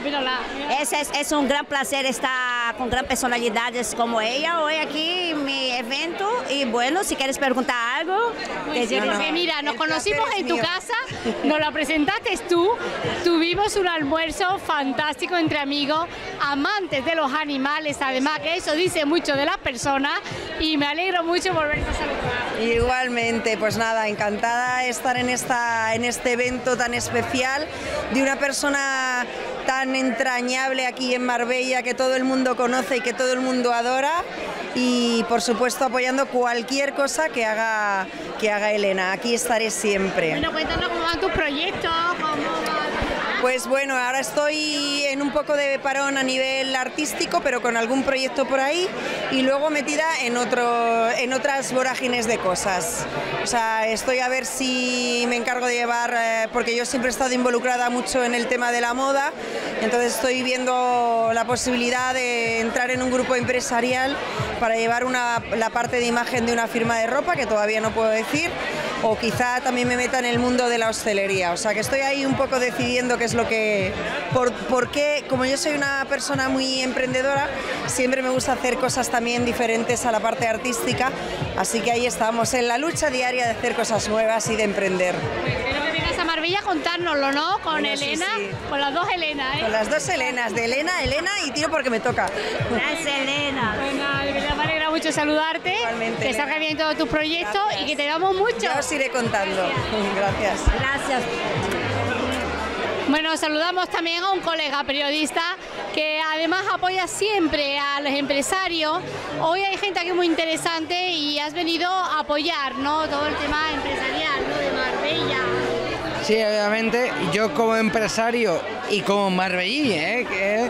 Es, es, es un gran placer estar con gran personalidades como ella hoy aquí en mi evento. Y bueno, si quieres preguntar algo. Pues sí, porque mira, nos conocimos en tu casa, nos la presentaste tú, tuvimos un almuerzo fantástico entre amigos, amantes de los animales, además que eso dice mucho de las personas y me alegro mucho volverte a saludar. Igualmente, pues nada, encantada de estar en, esta, en este evento tan especial de una persona tan entrañable aquí en Marbella que todo el mundo conoce y que todo el mundo adora y por supuesto apoyando cualquier cosa que haga, que haga Elena, aquí estaré siempre. Bueno, cuéntanos cómo van tus proyectos, cómo va... Pues bueno, ahora estoy en un poco de parón a nivel artístico, pero con algún proyecto por ahí y luego metida en, otro, en otras vorágines de cosas. O sea, estoy a ver si me encargo de llevar, eh, porque yo siempre he estado involucrada mucho en el tema de la moda, entonces estoy viendo la posibilidad de entrar en un grupo empresarial para llevar una, la parte de imagen de una firma de ropa, que todavía no puedo decir, o quizá también me meta en el mundo de la hostelería. O sea, que estoy ahí un poco decidiendo qué es lo que... Por, por qué, como yo soy una persona muy emprendedora, siempre me gusta hacer cosas también diferentes a la parte artística, así que ahí estamos, en la lucha diaria de hacer cosas nuevas y de emprender. Espero que vengas a Marbella a contárnoslo, ¿no? Con Bueno, Elena, sí, sí. con las dos Elenas, ¿eh? Con las dos Elenas, de Elena, Elena y tiro porque me toca. Gracias, Elena. Bueno, de verdad me alegra mucho saludarte, Igualmente, que salga bien todos tus proyectos Gracias. y que te damos mucho. Ya os iré contando. Gracias. Gracias. Bueno, saludamos también a un colega periodista que además apoya siempre a los empresarios. Hoy hay gente aquí muy interesante y has venido a apoyar, ¿no? Todo el tema empresarial, ¿no? De Marbella. Sí, obviamente, yo como empresario y como marbellí, ¿eh? que,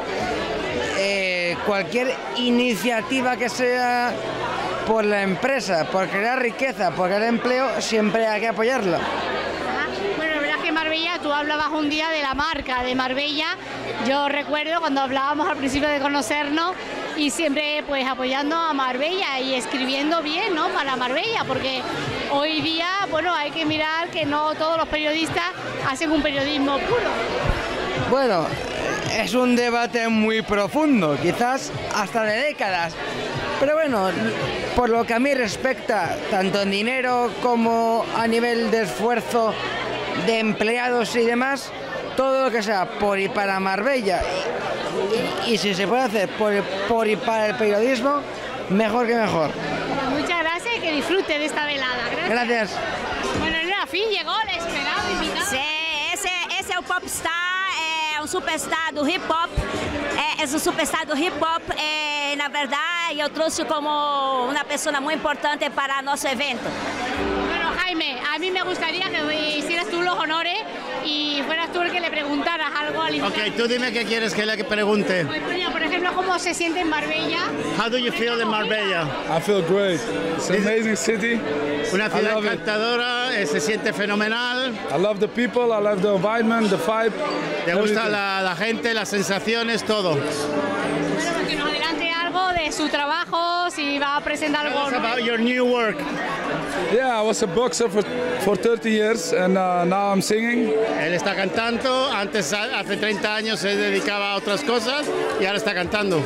eh, cualquier iniciativa que sea por la empresa, por crear riqueza, por crear empleo, siempre hay que apoyarla. Bueno, la verdad es que Marbella, tú hablabas un día de la marca de Marbella. Yo recuerdo cuando hablábamos al principio de conocernos y siempre pues apoyando a Marbella y escribiendo bien, ¿no? Para Marbella, porque hoy día, bueno, hay que mirar que no todos los periodistas hacen un periodismo puro. Bueno, es un debate muy profundo, quizás hasta de décadas. Pero bueno, por lo que a mí respecta, tanto en dinero como a nivel de esfuerzo de empleados y demás, todo lo que sea por y para Marbella y, y, y si se puede hacer por, por y para el periodismo, mejor que mejor. Pues muchas gracias y que disfrute de esta velada. Gracias. Gracias. Bueno, al fin llegó el esperado invitado. Sí, ese, ese es el popstar, é um superstar do hip hop, é, é um superstar do hip hop. É, na verdade, eu trouxe como uma pessoa muito importante para nosso evento. Bueno, Jaime, a mí me gustaría que hicieras tú los honores y fueras tú el que le preguntaras algo al invitado. Ok, tú dime qué quieres que le pregunte. Pues, por ejemplo, ¿cómo se siente en Marbella? How do you feel in Marbella? I feel great. It's an amazing city. Una ciudad encantadora, eh, se siente fenomenal. I love the people, I love the environment, the vibe. Te gusta la, la gente, las sensaciones, todo. Bueno, pues que nos adelante algo de su trabajo, si va a presentar algo. Tell us about your new work. Yeah, I was a boxer for, for thirty years and uh, now I'm singing. Él está cantando, antes hace treinta años se dedicaba a otras cosas y ahora está cantando.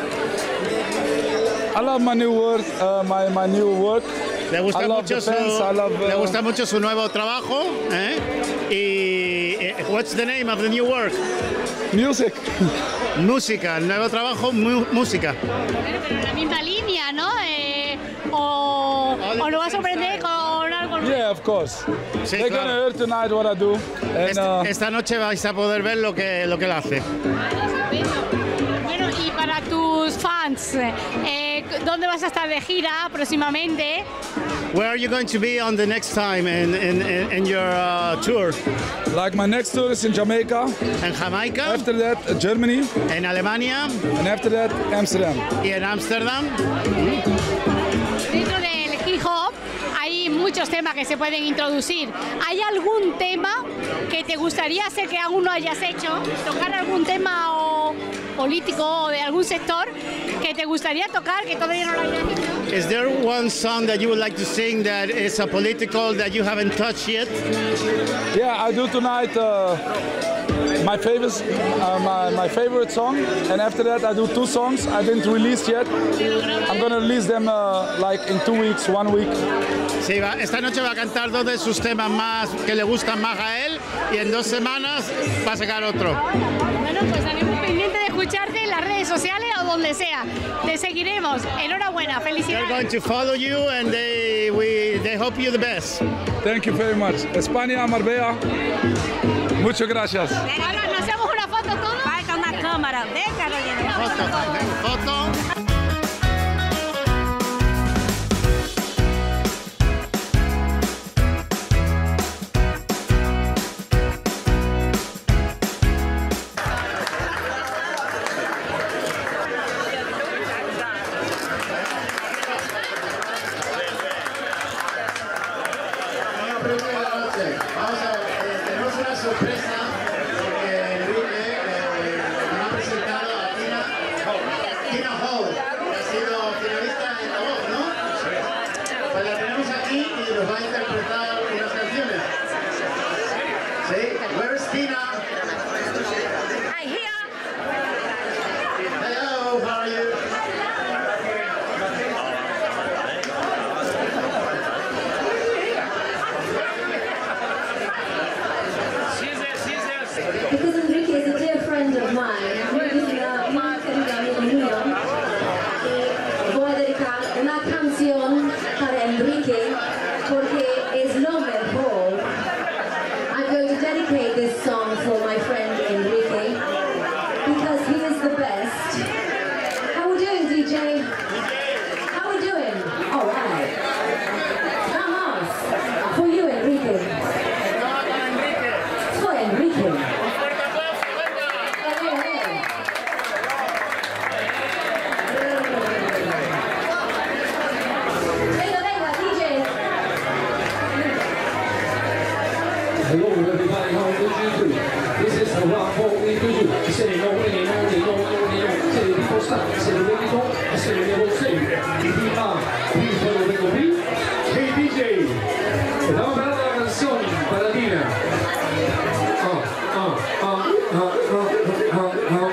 I love my new work, uh, my, my new work. Le gusta, mucho su, love, uh, le gusta mucho su nuevo trabajo. ¿eh? Y eh, what's the name of the new work? Music. Música, el nuevo trabajo, mu música. Bueno, pero en la misma línea, ¿no? Eh, o, o lo va a sorprender con algo nuevo. Yeah, of course. Sí, They're claro. gonna hear tonight what I do. And, esta, uh, esta noche vais a poder ver lo que, lo que él hace. Bueno, y para tus fans, eh, ¿dónde vas a estar de gira próximamente? Where are you going to be on the next time in, in, in, in your uh, tour? Like my next tour is in Jamaica. En Jamaica. After that, uh, Germany. En Alemania. And after that, Amsterdam. Y en Ámsterdam. Dentro del hip hop hay muchos temas que se pueden introducir. ¿Hay algún tema que te gustaría hacer que aún no hayas hecho? ¿Tocar algún tema o político o de algún sector que te gustaría tocar que todavía no lo hayas hecho? Is there one song that you would like to sing that is a political that you haven't touched yet? Yeah, I do tonight uh, my favorite, uh, my, my favorite song, and after that I do two songs I didn't release yet. I'm gonna release them uh, like in two weeks, one week. Sí, va, esta noche va a cantar dos de sus temas más que le gustan más a él y en dos semanas va a sacar otro. Bueno, pues estaremos pendientes de escucharte en las redes sociales o donde sea. Te seguiremos. Enhorabuena, felicidades. They're going to follow you and they, we, they hope you the best. Thank you very much. España, Marbella. Muchas gracias. Ahora nos hacemos una foto todos. Vai con la cámara. Ven, Carolina. Foto. Foto. Vamos a ver, eh, tenemos una sorpresa porque Enrique eh, me ha presentado a Tina, Tina Hall, que ha sido finalista en La Voz, ¿no? Sí. Pues la tenemos aquí y nos va a interpretar unas canciones. ¿Sí? Where is Tina? I'm here. Hello, how are you? Because Enrique is a dear friend of mine, muy querido, muy querido amigo mío, y voy a dedicar una canción para Enrique porque es lo mejor. I'm going to dedicate this song for my friend Enrique because he is the best. How we doing, D J? How we doing? All right. Vamos. For you, Enrique. For Enrique. Hello everybody, how do you do? This is the rock what we do. Say no, no, no, no, no, no. Say people stop, say the way you go, say the way you say. Y ah, please follow the copy. Hey D J, estamos hablando de la canción para Tina. Ah, ah, ah, ah, ah, ah, ah.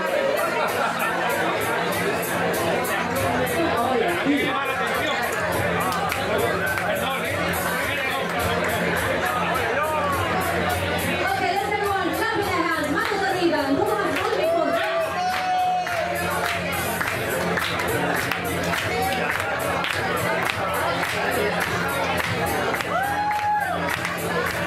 Thank you.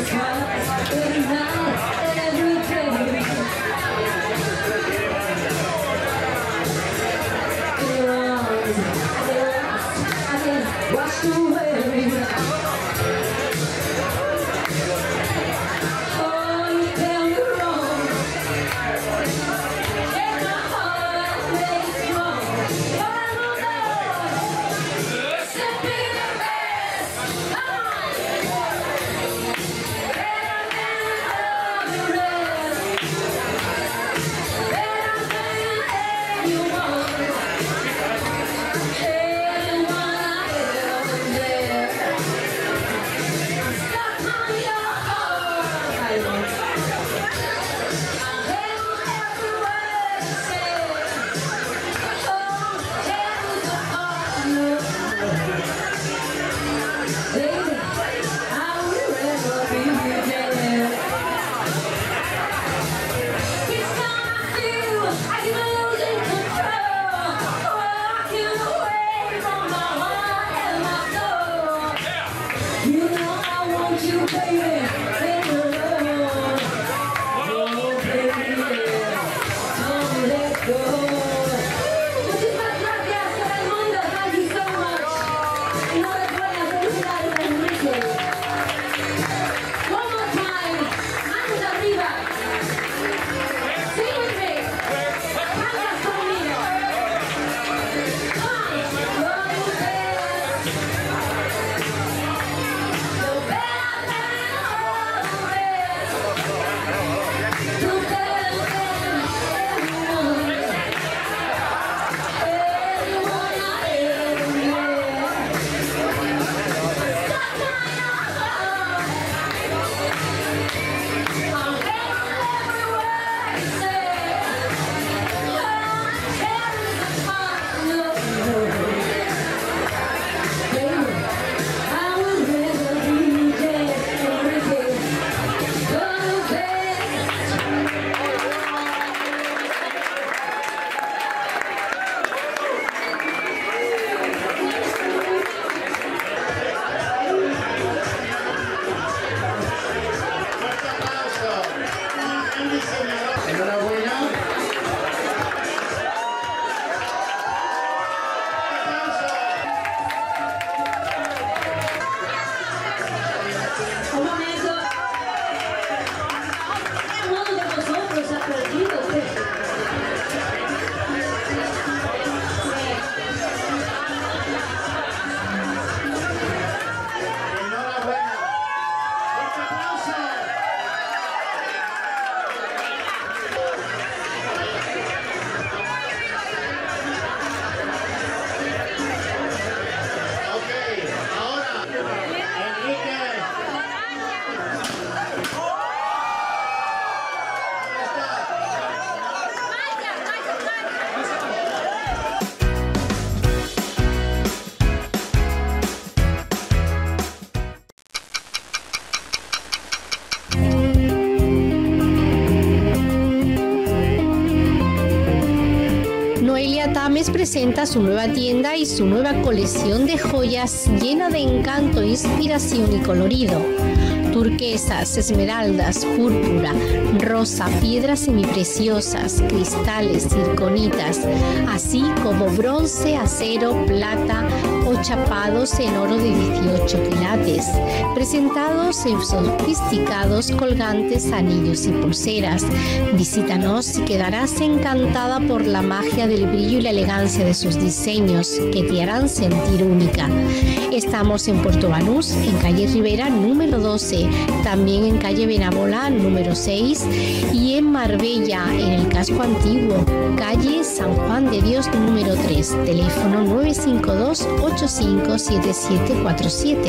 Tames presenta su nueva tienda y su nueva colección de joyas llena de encanto, inspiración y colorido. Turquesas, esmeraldas, púrpura, rosa, piedras semipreciosas, cristales, zirconitas, así como bronce, acero, plata o chapados en oro de dieciocho quilates, presentados en sofisticados colgantes, anillos y pulseras. Visítanos y quedarás encantada por la magia del brillo y la elegancia de sus diseños que te harán sentir única. Estamos en Puerto Banús, en calle Rivera número doce, también en calle Benabola número seis y en Marbella, en el casco antiguo, calle San Juan de Dios número tres, teléfono nueve cinco dos, ocho cinco siete siete cuatro siete.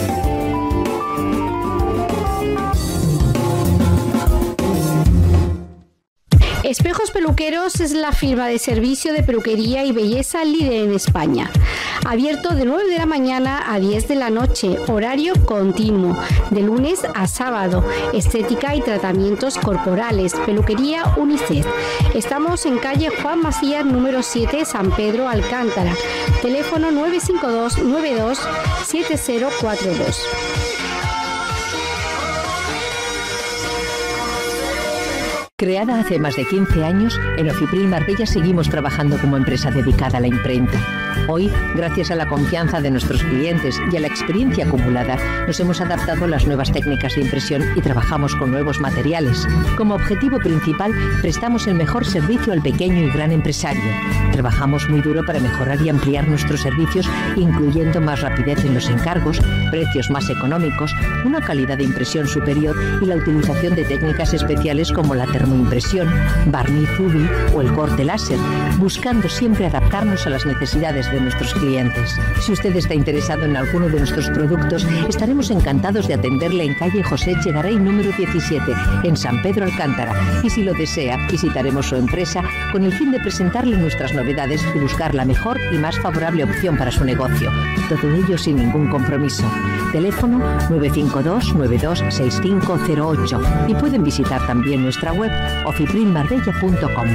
Espejos Peluqueros es la firma de servicio de peluquería y belleza líder en España. Abierto de nueve de la mañana a diez de la noche, horario continuo, de lunes a sábado, estética y tratamientos corporales, peluquería unisex. Estamos en calle Juan Macías número siete, San Pedro Alcántara, teléfono nueve cinco dos, nueve dos siete cero cuatro dos. Creada hace más de quince años, en Ofipril Marbella seguimos trabajando como empresa dedicada a la imprenta. Hoy, gracias a la confianza de nuestros clientes y a la experiencia acumulada, nos hemos adaptado a las nuevas técnicas de impresión y trabajamos con nuevos materiales. Como objetivo principal, prestamos el mejor servicio al pequeño y gran empresario. Trabajamos muy duro para mejorar y ampliar nuestros servicios, incluyendo más rapidez en los encargos, precios más económicos, una calidad de impresión superior y la utilización de técnicas especiales como la termoimpresión, barniz U V o el corte láser, buscando siempre adaptarnos a las necesidades de nuestros clientes. Si usted está interesado en alguno de nuestros productos, estaremos encantados de atenderle en calle José Echegaray número diecisiete, en San Pedro Alcántara, y si lo desea, visitaremos su empresa con el fin de presentarle nuestras novedades y buscar la mejor y más favorable opción para su negocio. Todo ello sin ningún compromiso. Teléfono nueve cinco dos nueve dos seis cinco cero ocho y pueden visitar también nuestra web ofipril marbella punto com.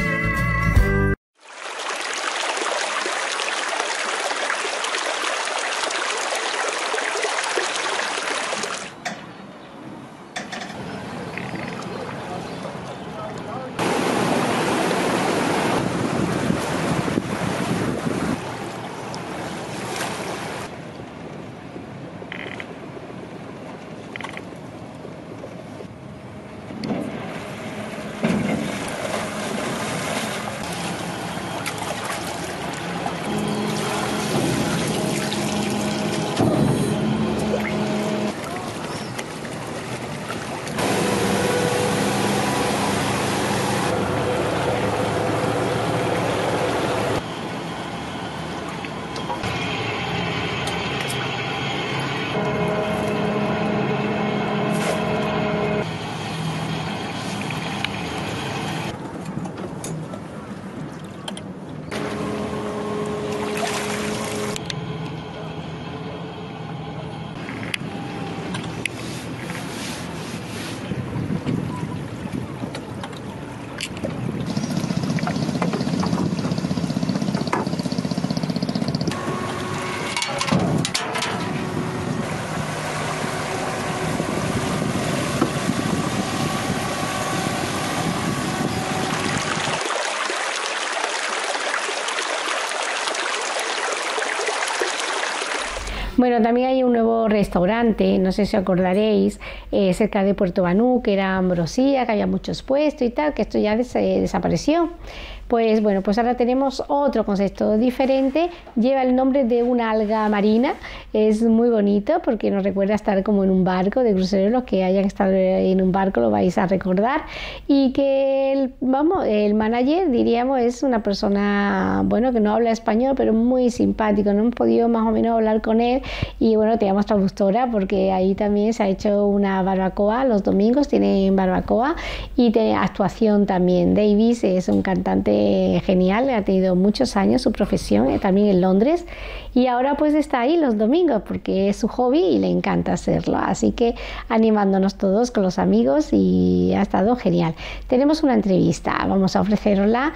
Bueno, también hay un nuevo restaurante, no sé si os acordaréis, eh, cerca de Puerto Banú, que era Ambrosía, que había muchos puestos y tal, que esto ya des eh, desapareció. Pues bueno, pues ahora tenemos otro concepto diferente, lleva el nombre de una alga marina, es muy bonito porque nos recuerda estar como en un barco de crucero, los que hayan estado en un barco lo vais a recordar, y que el, vamos, el manager diríamos es una persona, bueno, que no habla español pero muy simpático, no hemos podido más o menos hablar con él y bueno, teníamos traductora porque ahí también se ha hecho una barbacoa, los domingos tienen barbacoa y tiene actuación también. Davis es un cantante genial, ha tenido muchos años su profesión, también en Londres, y ahora pues está ahí los domingos porque es su hobby y le encanta hacerlo, así que animándonos todos con los amigos y ha estado genial. Tenemos una entrevista, vamos a ofrecerosla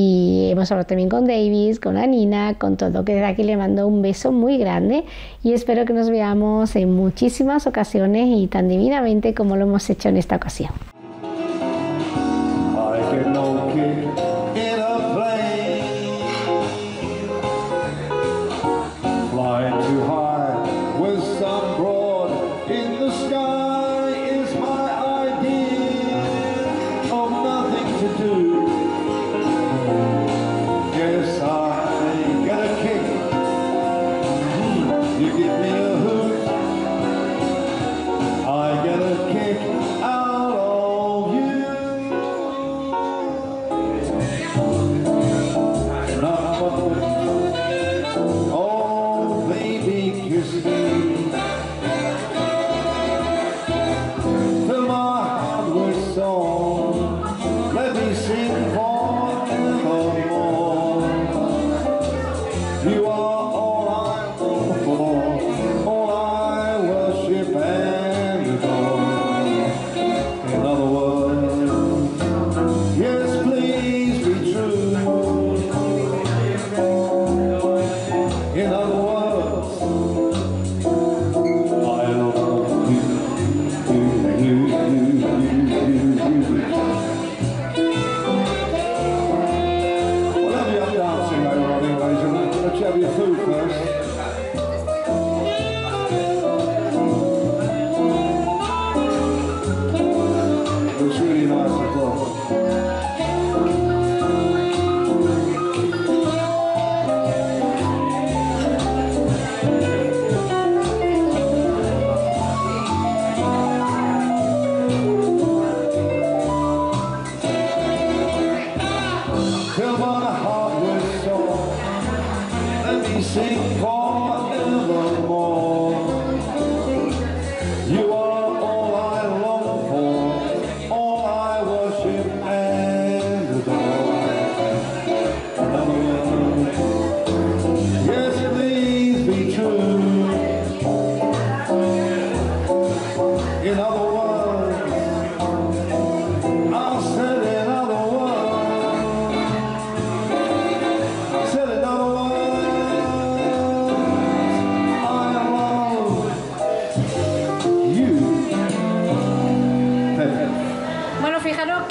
y hemos hablado también con Davis, con Anina, con todo, que desde aquí le mando un beso muy grande y espero que nos veamos en muchísimas ocasiones y tan divinamente como lo hemos hecho en esta ocasión. I get a kick out of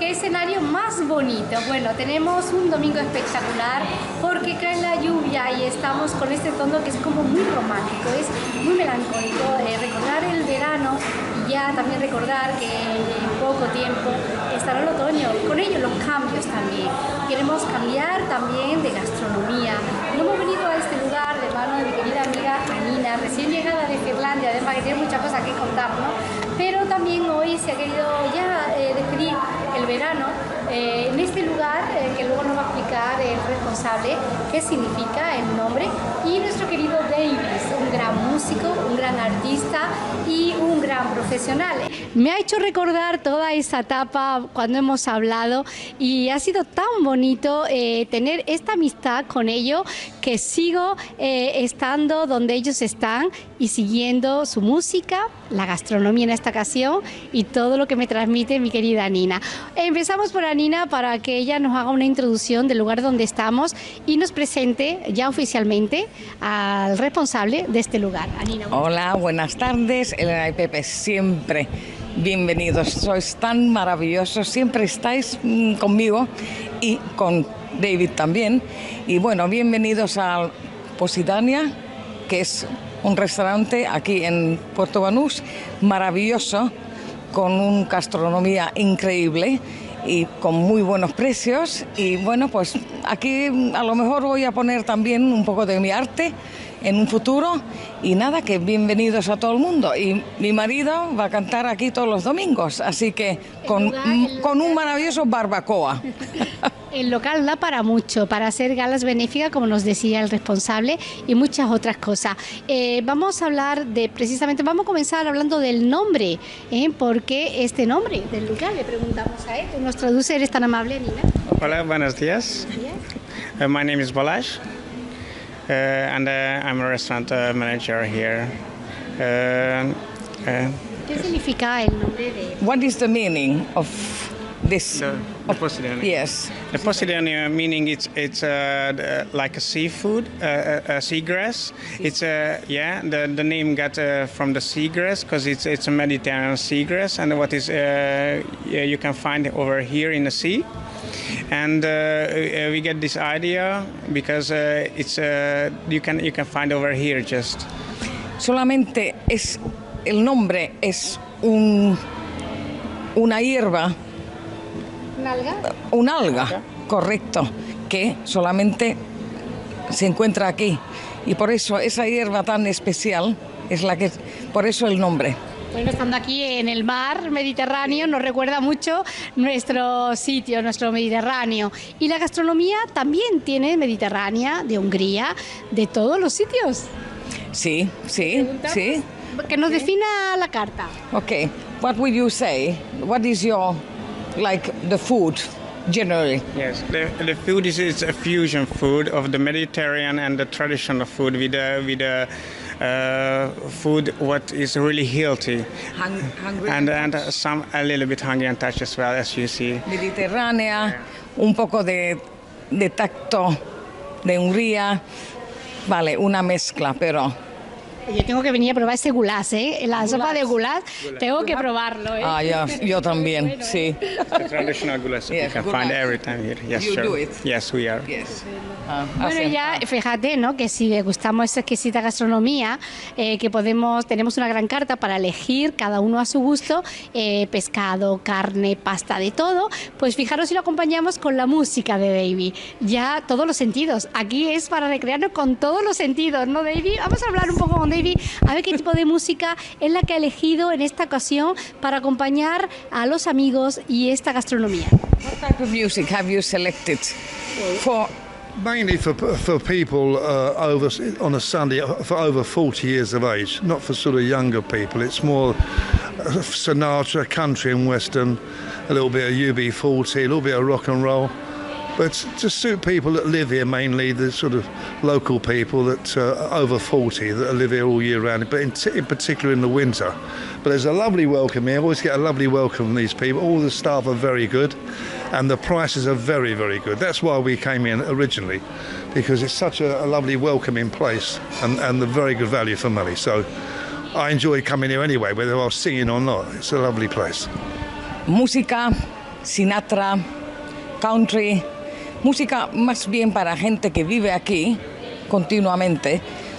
qué escenario más bonito. Bueno, tenemos un domingo espectacular porque cae la lluvia y estamos con este tono que es como muy romántico, es muy melancólico. Eh, recordar el verano y ya también recordar que en poco tiempo estará el otoño y con ello los cambios también. Queremos cambiar también de gastronomía. No hemos venido a este lugar de mano de mi querida amiga Anina, recién llegada de Finlandia, además que tiene muchas cosas que contar, ¿no? Pero también hoy se ha querido ya eh, despedir el verano eh, en este lugar eh, que luego nos va a explicar el responsable qué significa el nombre, y nuestro querido Davis, un gran músico, un gran artista y un gran profesional. Me ha hecho recordar toda esa etapa cuando hemos hablado y ha sido tan bonito eh, tener esta amistad con ellos, que sigo eh, estando donde ellos están y siguiendo su música, la gastronomía en esta ocasión y todo lo que me transmite mi querida Nina. Empezamos por Anina para que ella nos haga una introducción del lugar donde estamos y nos presente ya oficialmente al responsable de este lugar. Anina, hola, buenas tardes, Elena y Pepe, siempre bienvenidos, sois tan maravillosos, siempre estáis mm, conmigo y con David también. Y bueno, bienvenidos a Positania, que es un restaurante aquí en Puerto Banús, maravilloso, con una gastronomía increíble y con muy buenos precios. Y bueno, pues aquí a lo mejor voy a poner también un poco de mi arte en un futuro. Y nada, que bienvenidos a todo el mundo. Y mi marido va a cantar aquí todos los domingos, así que con, con un maravilloso barbacoa. El local da para mucho, para hacer galas benéficas, como nos decía el responsable, y muchas otras cosas. Eh, vamos a hablar de, precisamente, vamos a comenzar hablando del nombre, ¿eh? ¿Por qué este nombre del lugar? Le preguntamos a él. ¿Tú nos traduce? ¿Eres tan amable, Nina? Hola, buenos días. Uh, my name is Balázs, uh, and uh, I'm a restaurant uh, manager here. Uh, uh, ¿Qué significa el nombre de...? What is the meaning of this? The, the Positania. Yes. The Positania meaning it's it's uh, the, like a seafood, uh, a, a seagrass. It's a uh, yeah. The the name got uh, from the seagrass because it's it's a Mediterranean seagrass, and what is uh, yeah, you can find over here in the sea. And uh, we get this idea because uh, it's uh, you can you can find over here just. Solamente es el nombre es un una hierba. ¿Un alga? Un alga, correcto, que solamente se encuentra aquí. Y por eso esa hierba tan especial es la que, por eso el nombre. Bueno, estando aquí en el mar Mediterráneo nos recuerda mucho nuestro sitio, nuestro Mediterráneo. Y la gastronomía también tiene mediterránea, de Hungría, de todos los sitios. Sí, sí, sí. Que nos defina la carta. Okay, what would you say? What is your, like, the food? Generally. Yes, the, the food is, is a fusion food of the Mediterranean and the traditional food with a, with a uh, food what is really healthy. Hung, hungry and and some a little bit Hungarian touch as well, as you see. Mediterránea, un poco de, de tacto de Hungría, vale, una mezcla, pero... Yo tengo que venir a probar ese goulash, ¿eh? La goulash. Sopa de goulash, goulash. Tengo que probarlo, ¿eh? Ah, ya, yo también, bueno, sí. The traditional goulash yes, you can goulash. Find every time here. Yes, you sure. Do it? Yes, we are. Yes. Ah, bueno, ya fíjate, ¿no? Que si degustamos esta exquisita gastronomía, eh, que podemos, tenemos una gran carta para elegir cada uno a su gusto, eh, pescado, carne, pasta, de todo, pues fijaros si lo acompañamos con la música de David. Ya todos los sentidos. Aquí es para recrearnos con todos los sentidos, ¿no, David? Vamos a hablar un poco con David, a ver qué tipo de música es la que ha elegido en esta ocasión para acompañar a los amigos y esta gastronomía. What type of music have you selected for? Mainly for for people uh, over on a Sunday for over forty years of age, not for sort of younger people. It's more Sinatra, country and western, a little bit of U B forty, a little bit of rock and roll. But to suit people that live here, mainly the sort of local people that uh, are over forty that live here all year round, but in, t in particular in the winter. But there's a lovely welcome here. I always get a lovely welcome from these people. All the staff are very good, and the prices are very, very good. That's why we came in originally, because it's such a, a lovely welcoming place and, and the very good value for money. So I enjoy coming here anyway, whether I was singing or not. It's a lovely place. Música Sinatra, country, música más bien para gente que vive aquí continuamente,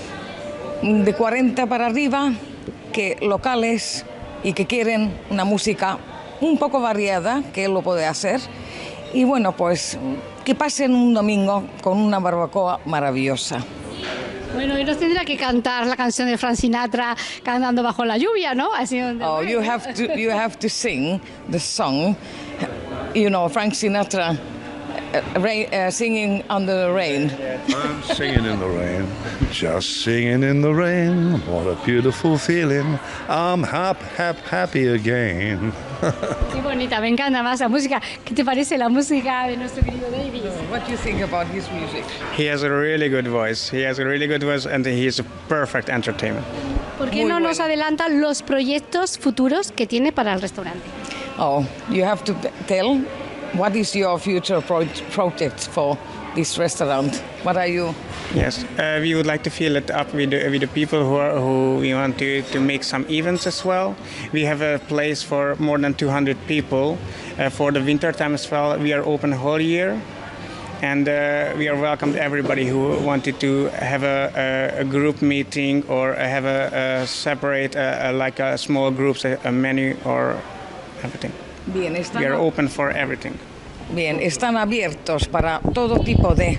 de cuarenta para arriba, que locales y que quieren una música un poco variada, que él lo puede hacer. Y bueno, pues que pasen un domingo con una barbacoa maravillosa. Bueno, y nos tendrá que cantar la canción de Frank Sinatra, Cantando bajo la lluvia, ¿no? Así donde... Oh, you have to, you have to sing the song, you know, Frank Sinatra, uh, rain, uh, singing under the rain. I'm singing in the rain, just singing in the rain. What a beautiful feeling. I'm hap, hap, happy again. Qué bonita, me encanta más la música. ¿Qué te parece la música de nuestro querido David? What do you think about his music? He has a really good voice. He has a really good voice and he is a perfect entertainment. ¿Por qué no nos adelanta los proyectos futuros que tiene para el restaurante? Oh, you have to tell what is your future pro project for this restaurant? What are you? Yes, uh, we would like to fill it up with the, with the people who are, who we want to, to make some events as well. We have a place for more than two hundred people uh, for the winter time as well. We are open whole year, and uh, we are welcomed everybody who wanted to have a, a, a group meeting or have a, a separate uh, like a small groups a, a menu or everything. Bien, están, we are open for everything. Bien, están abiertos para todo tipo de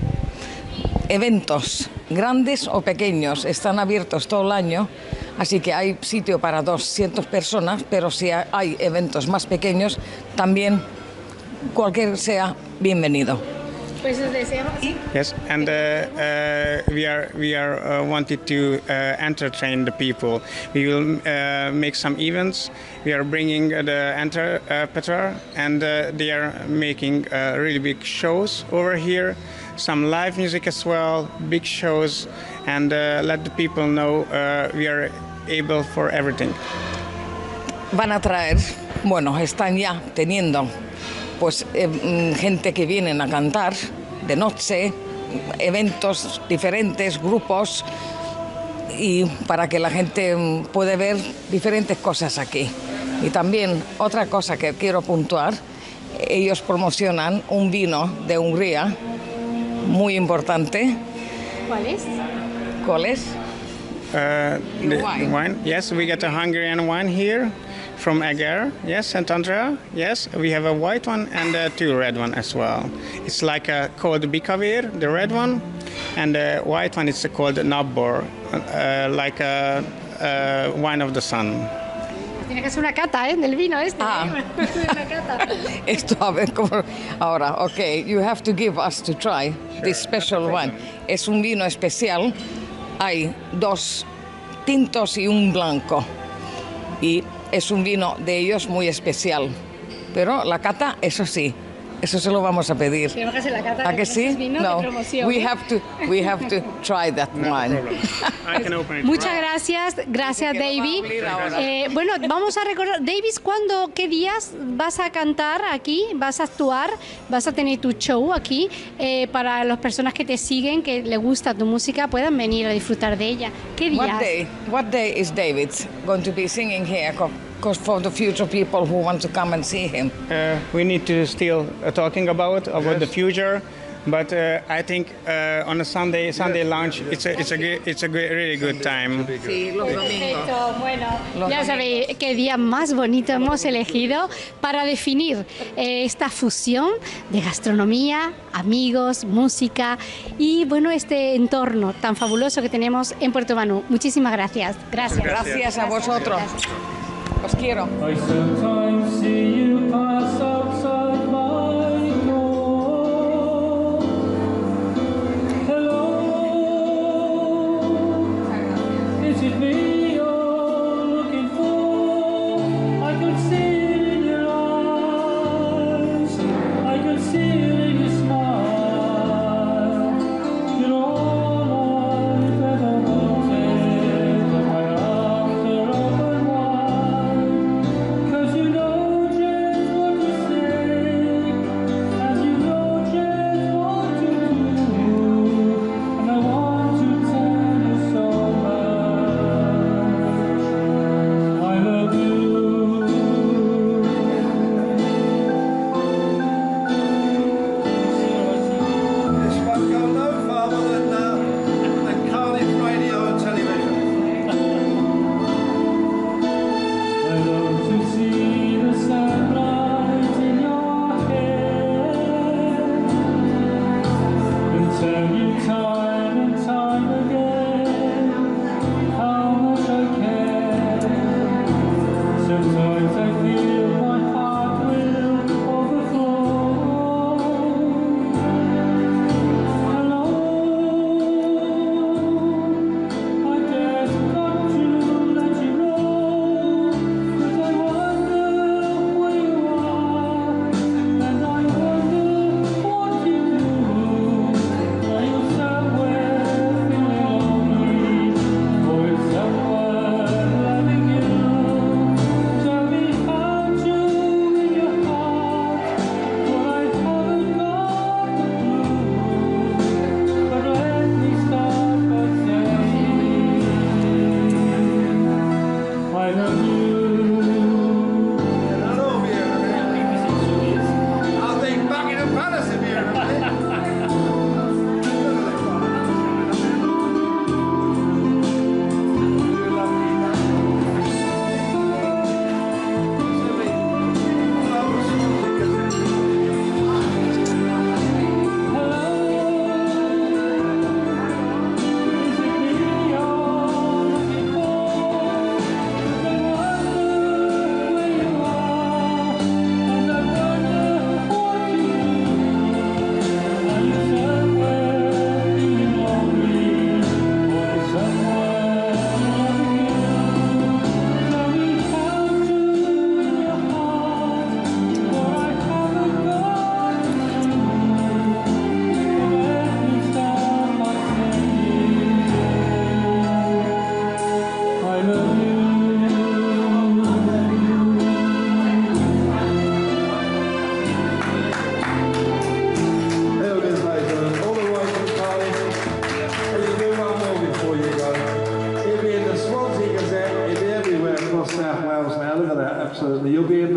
eventos, grandes o pequeños, están abiertos todo el año, así que hay sitio para doscientas personas, pero si hay eventos más pequeños, también cualquier sea bienvenido. Pues os deseamos. Yes, and uh, uh, we are we are uh, wanted to uh, entertain the people. We will uh, make some events. We are bringing uh, the interpreter, and uh, they are making uh, really big shows over here. Some live music as well, big shows, and uh, let the people know uh, we are able for everything. Van a traer, bueno, están ya teniendo pues eh, gente que vienen a cantar de noche, eventos diferentes, grupos, y para que la gente pueda ver diferentes cosas aquí. Y también otra cosa que quiero puntuar, ellos promocionan un vino de Hungría muy importante. ¿Cuál es? ¿Cuál es? Uh, the wine. wine. Yes, we get a Hungarian wine here from Eger. Yes, Saint Andrea. Yes, we have a white one and a two red one as well. It's like a called Bikavér, the red one, and the white one is called Nabbor, uh, like a, a wine of the sun. Tiene que ser una cata, ¿eh? Del vino este. Ah. ¿eh? Una cata. Esto a ver cómo. Ahora, okay, you have to give us to try this special one. Es un vino especial. Hay dos tintos y un blanco. Y es un vino de ellos muy especial. Pero la cata, eso sí, eso se lo vamos a pedir. Tenemos que hacer la cata. ¿A que sí? Vino No. de promoción, We ¿eh? have to, we have to try that wine. I can open it. Muchas gracias, gracias David. Eh, bueno, vamos a recordar, David, ¿cuándo, qué días vas a cantar aquí? ¿Vas a actuar? ¿Vas a tener tu show aquí? Eh, para las personas que te siguen, que les gusta tu música, puedan venir a disfrutar de ella. ¿Qué días? What day? What day is David going to be singing here? Because for the future people who want to come and see him. Uh, we need to still uh, talking about about the future, but uh, I think uh, on a Sunday Sunday lunch it's a it's a good- it's a good, really good time. Sí, los domingos. Perfecto, bueno, Los ya domingos. sabéis qué día más bonito hemos elegido para definir eh, esta fusión de gastronomía, amigos, música y bueno, este entorno tan fabuloso que tenemos en Puerto Banús. Muchísimas gracias. Gracias. Gracias a vosotros. Os quiero. I sometimes see you pass outside my door. Hello, is it me you're looking for? I could see it in your eyes, I could see it in your smile. You're all I've ever wanted, and my arms are open wide. 'Cause you know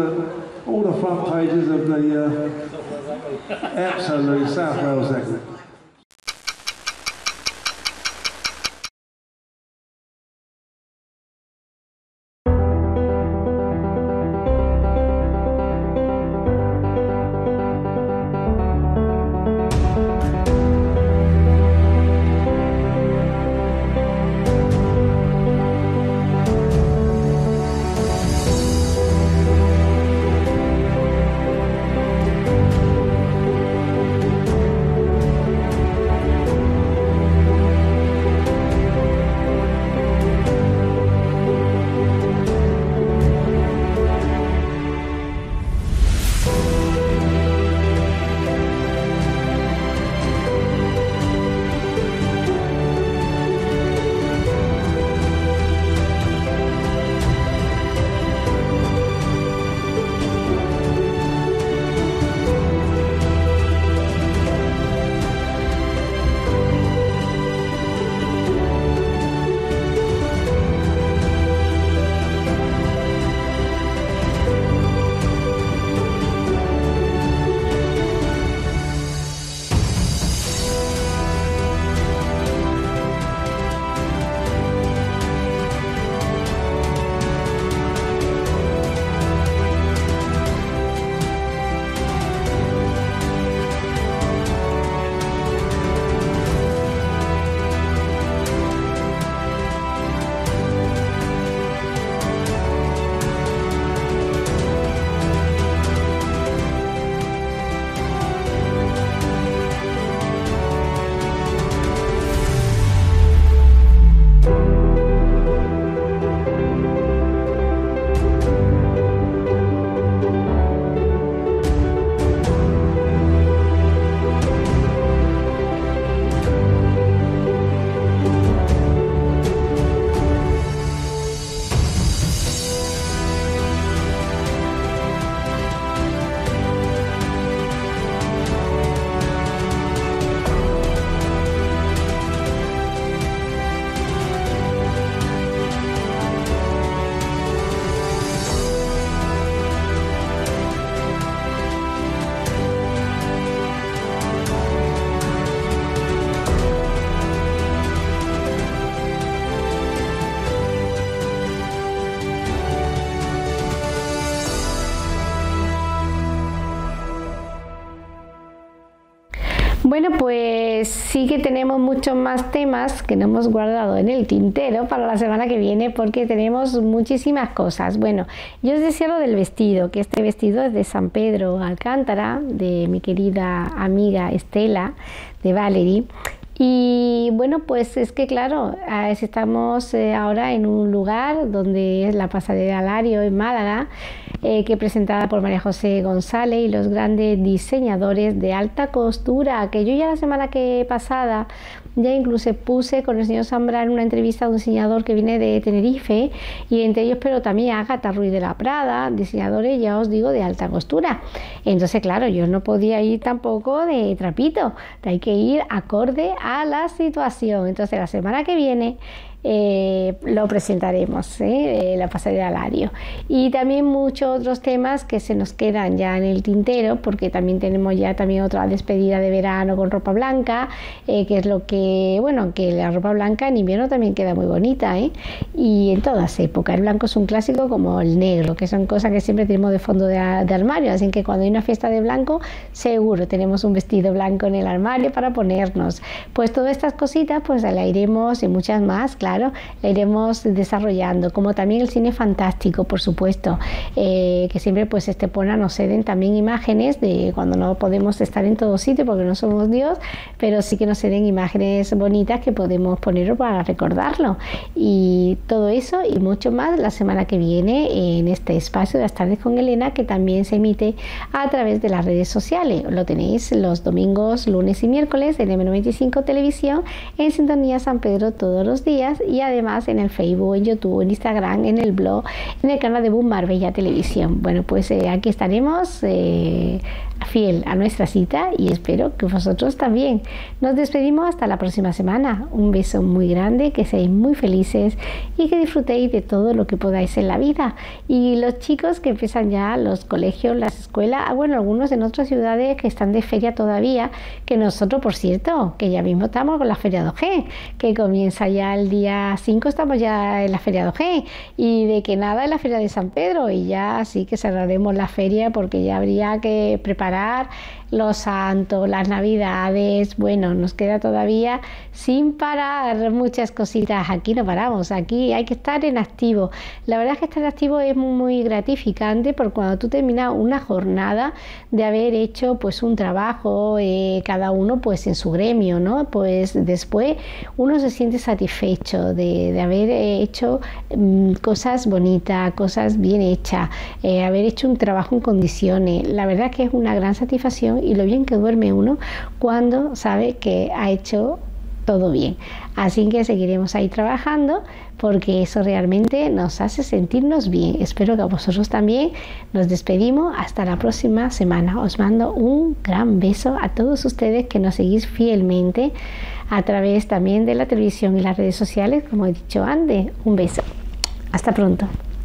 the all the front pages of the uh, absolute South Wales Exit. Bueno, pues sí que tenemos muchos más temas que no hemos guardado en el tintero para la semana que viene porque tenemos muchísimas cosas. Bueno, yo os decía lo del vestido, que este vestido es de San Pedro Alcántara, de mi querida amiga Estela, de Valerie. Y bueno, pues es que claro, estamos ahora en un lugar donde es la Pasarela Alario en Málaga, eh, que es presentada por María José González y los grandes diseñadores de alta costura, que yo ya la semana que pasada ya incluso puse con el señor Zambrano una entrevista a un diseñador que viene de Tenerife, y entre ellos pero también Ágata Ruiz de la Prada, diseñadores, ya os digo, de alta costura. Entonces claro, yo no podía ir tampoco de trapito, hay que ir acorde a la situación. Entonces la semana que viene Eh, lo presentaremos, ¿eh? La pasarela Alario, y también muchos otros temas que se nos quedan ya en el tintero, porque también tenemos ya también otra despedida de verano con ropa blanca, eh, que es lo que, bueno, que la ropa blanca en invierno también queda muy bonita, ¿eh? Y en todas épocas. El blanco es un clásico como el negro, que son cosas que siempre tenemos de fondo de, de armario, así que cuando hay una fiesta de blanco seguro tenemos un vestido blanco en el armario para ponernos. Pues todas estas cositas pues la iremos, y muchas más, claro, Claro, la iremos desarrollando, como también el cine fantástico, por supuesto, eh, que siempre pues Estepona nos ceden también imágenes de cuando no podemos estar en todo sitio porque no somos Dios, pero sí que nos ceden imágenes bonitas que podemos poner para recordarlo, y todo eso y mucho más la semana que viene en este espacio de las tardes con Elena, que también se emite a través de las redes sociales. Lo tenéis los domingos, lunes y miércoles en M noventa y cinco Televisión, en sintonía San Pedro todos los días, días, y además en el Facebook, en YouTube, en Instagram, en el blog, en el canal de Boom Marbella Televisión. Bueno, pues eh, aquí estaremos eh, fiel a nuestra cita y espero que vosotros también. Nos despedimos hasta la próxima semana. Un beso muy grande, que seáis muy felices y que disfrutéis de todo lo que podáis en la vida. Y los chicos que empiezan ya los colegios, las escuelas, bueno, algunos en otras ciudades que están de feria todavía, que nosotros, por cierto, que ya mismo estamos con la feria dos G, que comienza ya el día cinco, estamos ya en la feria dos G, y de que nada en la feria de San Pedro, y ya sí que cerraremos la feria porque ya habría que preparar los santos, las navidades. Bueno, nos queda todavía sin parar muchas cositas. Aquí no paramos, aquí hay que estar en activo. La verdad es que estar en activo es muy gratificante, porque cuando tú terminas una jornada de haber hecho pues un trabajo, eh, cada uno pues en su gremio, ¿no? Pues después uno se siente satisfecho de, de haber hecho mm, cosas bonitas, cosas bien hechas, eh, haber hecho un trabajo en condiciones. La verdad es que es una gran satisfacción, y lo bien que duerme uno cuando sabe que ha hecho todo bien. Así que seguiremos ahí trabajando, porque eso realmente nos hace sentirnos bien. Espero que a vosotros también. Nos despedimos hasta la próxima semana. Os mando un gran beso a todos ustedes que nos seguís fielmente a través también de la televisión y las redes sociales, como he dicho antes. Un beso. Hasta pronto.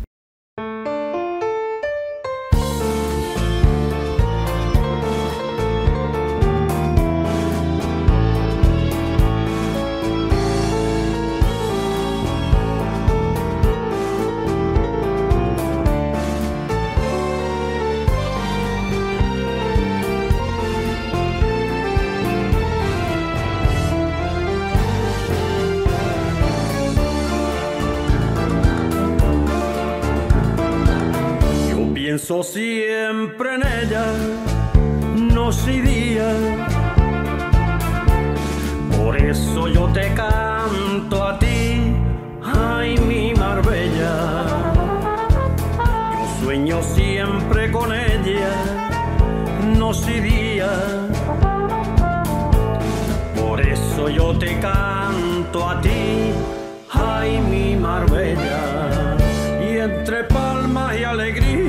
Pienso siempre en ella, noche y día. Por eso yo te canto a ti, ay mi Marbella. Yo sueño siempre con ella, noche y día. Por eso yo te canto a ti, ay mi Marbella. Y entre palmas y alegría